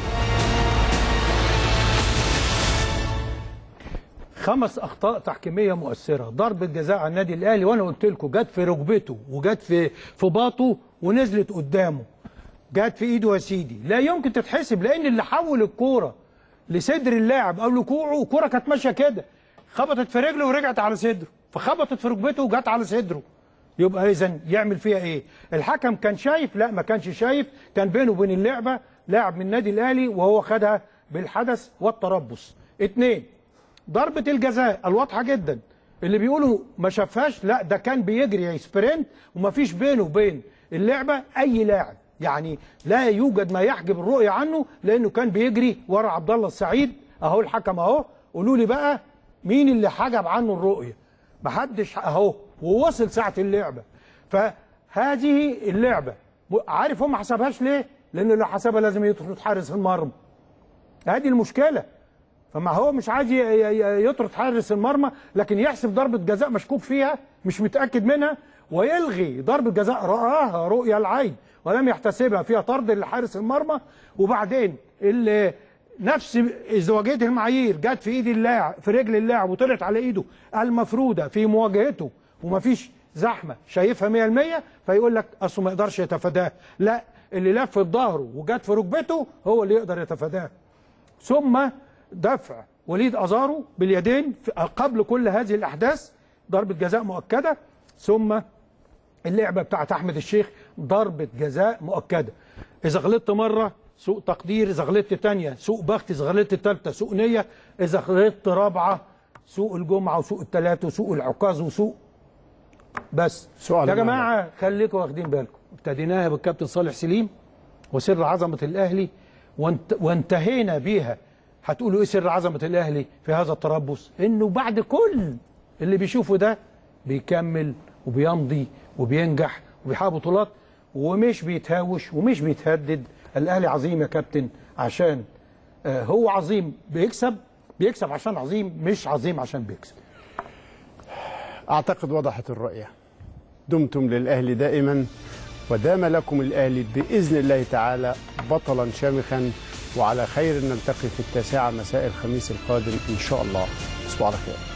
خمس اخطاء تحكيميه مؤثره، ضربه جزاء على النادي الاهلي وانا قلت لكم جت في ركبته وجت في في باطه ونزلت قدامه، جت في ايده يا سيدي، لا يمكن تتحسب لان اللي حول الكوره لصدر اللاعب او لكوعه، الكوره كانت ماشيه كده، خبطت في رجله ورجعت على صدره، فخبطت في ركبته وجت على صدره. يبقى اذا يعمل فيها ايه؟ الحكم كان شايف؟ لا ما كانش شايف، كان بينه وبين اللعبه لاعب من النادي الاهلي وهو خدها بالحدث والتربص. اثنين، ضربه الجزاء الواضحه جدا اللي بيقولوا ما شافهاش، لا ده كان بيجري سبرنت ومفيش بينه وبين اللعبه اي لاعب، يعني لا يوجد ما يحجب الرؤيه عنه لانه كان بيجري ورا عبد الله السعيد. اهو الحكم اهو، قولوا لي بقى مين اللي حجب عنه الرؤيه؟ محدش اهو، ووصل ساعه اللعبه. فهذه اللعبه عارف هو ما حسبهاش ليه؟ لانه لو حسبها لازم يطرد حارس المرمى. هذه المشكله. فما هو مش عايز يطرد حارس المرمى لكن يحسب ضربه جزاء مشكوك فيها مش متاكد منها، ويلغي ضربه جزاء راها رؤيه العين ولم يحتسبها فيها طرد لحارس المرمى. وبعدين اللي نفس ازدواجيه المعايير جت في ايد اللاعب في رجل اللاعب وطلعت على ايده المفروده في مواجهته ومفيش زحمه شايفها مية بالمية، فيقول لك اصله ما يقدرش يتفاداها. لا، اللي لف في ظهره وجت في ركبته هو اللي يقدر يتفاداها. ثم دفع وليد ازارو باليدين قبل كل هذه الاحداث ضربه جزاء مؤكده. ثم اللعبه بتاعت احمد الشيخ ضربه جزاء مؤكده. اذا غلطت مره سوء تقدير، اذا غلطت ثانيه سوء بخت، اذا غلطت ثالثه سوء نيه، اذا غلطت رابعه سوء الجمعه وسوء الثلاث وسوء العكاظ وسوء. بس يا جماعه خليكم واخدين بالكم، ابتديناها بالكابتن صالح سليم وسر عظمه الاهلي وانت وانتهينا بيها. هتقولوا ايه سر عظمه الاهلي في هذا التربص؟ انه بعد كل اللي بيشوفه ده بيكمل وبيمضي وبينجح وبيحقق بطولات ومش بيتهاوش ومش بيتهدد. الاهلي عظيم يا كابتن عشان آه هو عظيم بيكسب، بيكسب عشان عظيم، مش عظيم عشان بيكسب. اعتقد وضحت الرؤيه. دمتم للاهلي دائما ودام لكم الاهلي باذن الله تعالى بطلا شامخا، وعلى خير نلتقي في التاسعه مساء الخميس القادم ان شاء الله. تصبحوا على خير.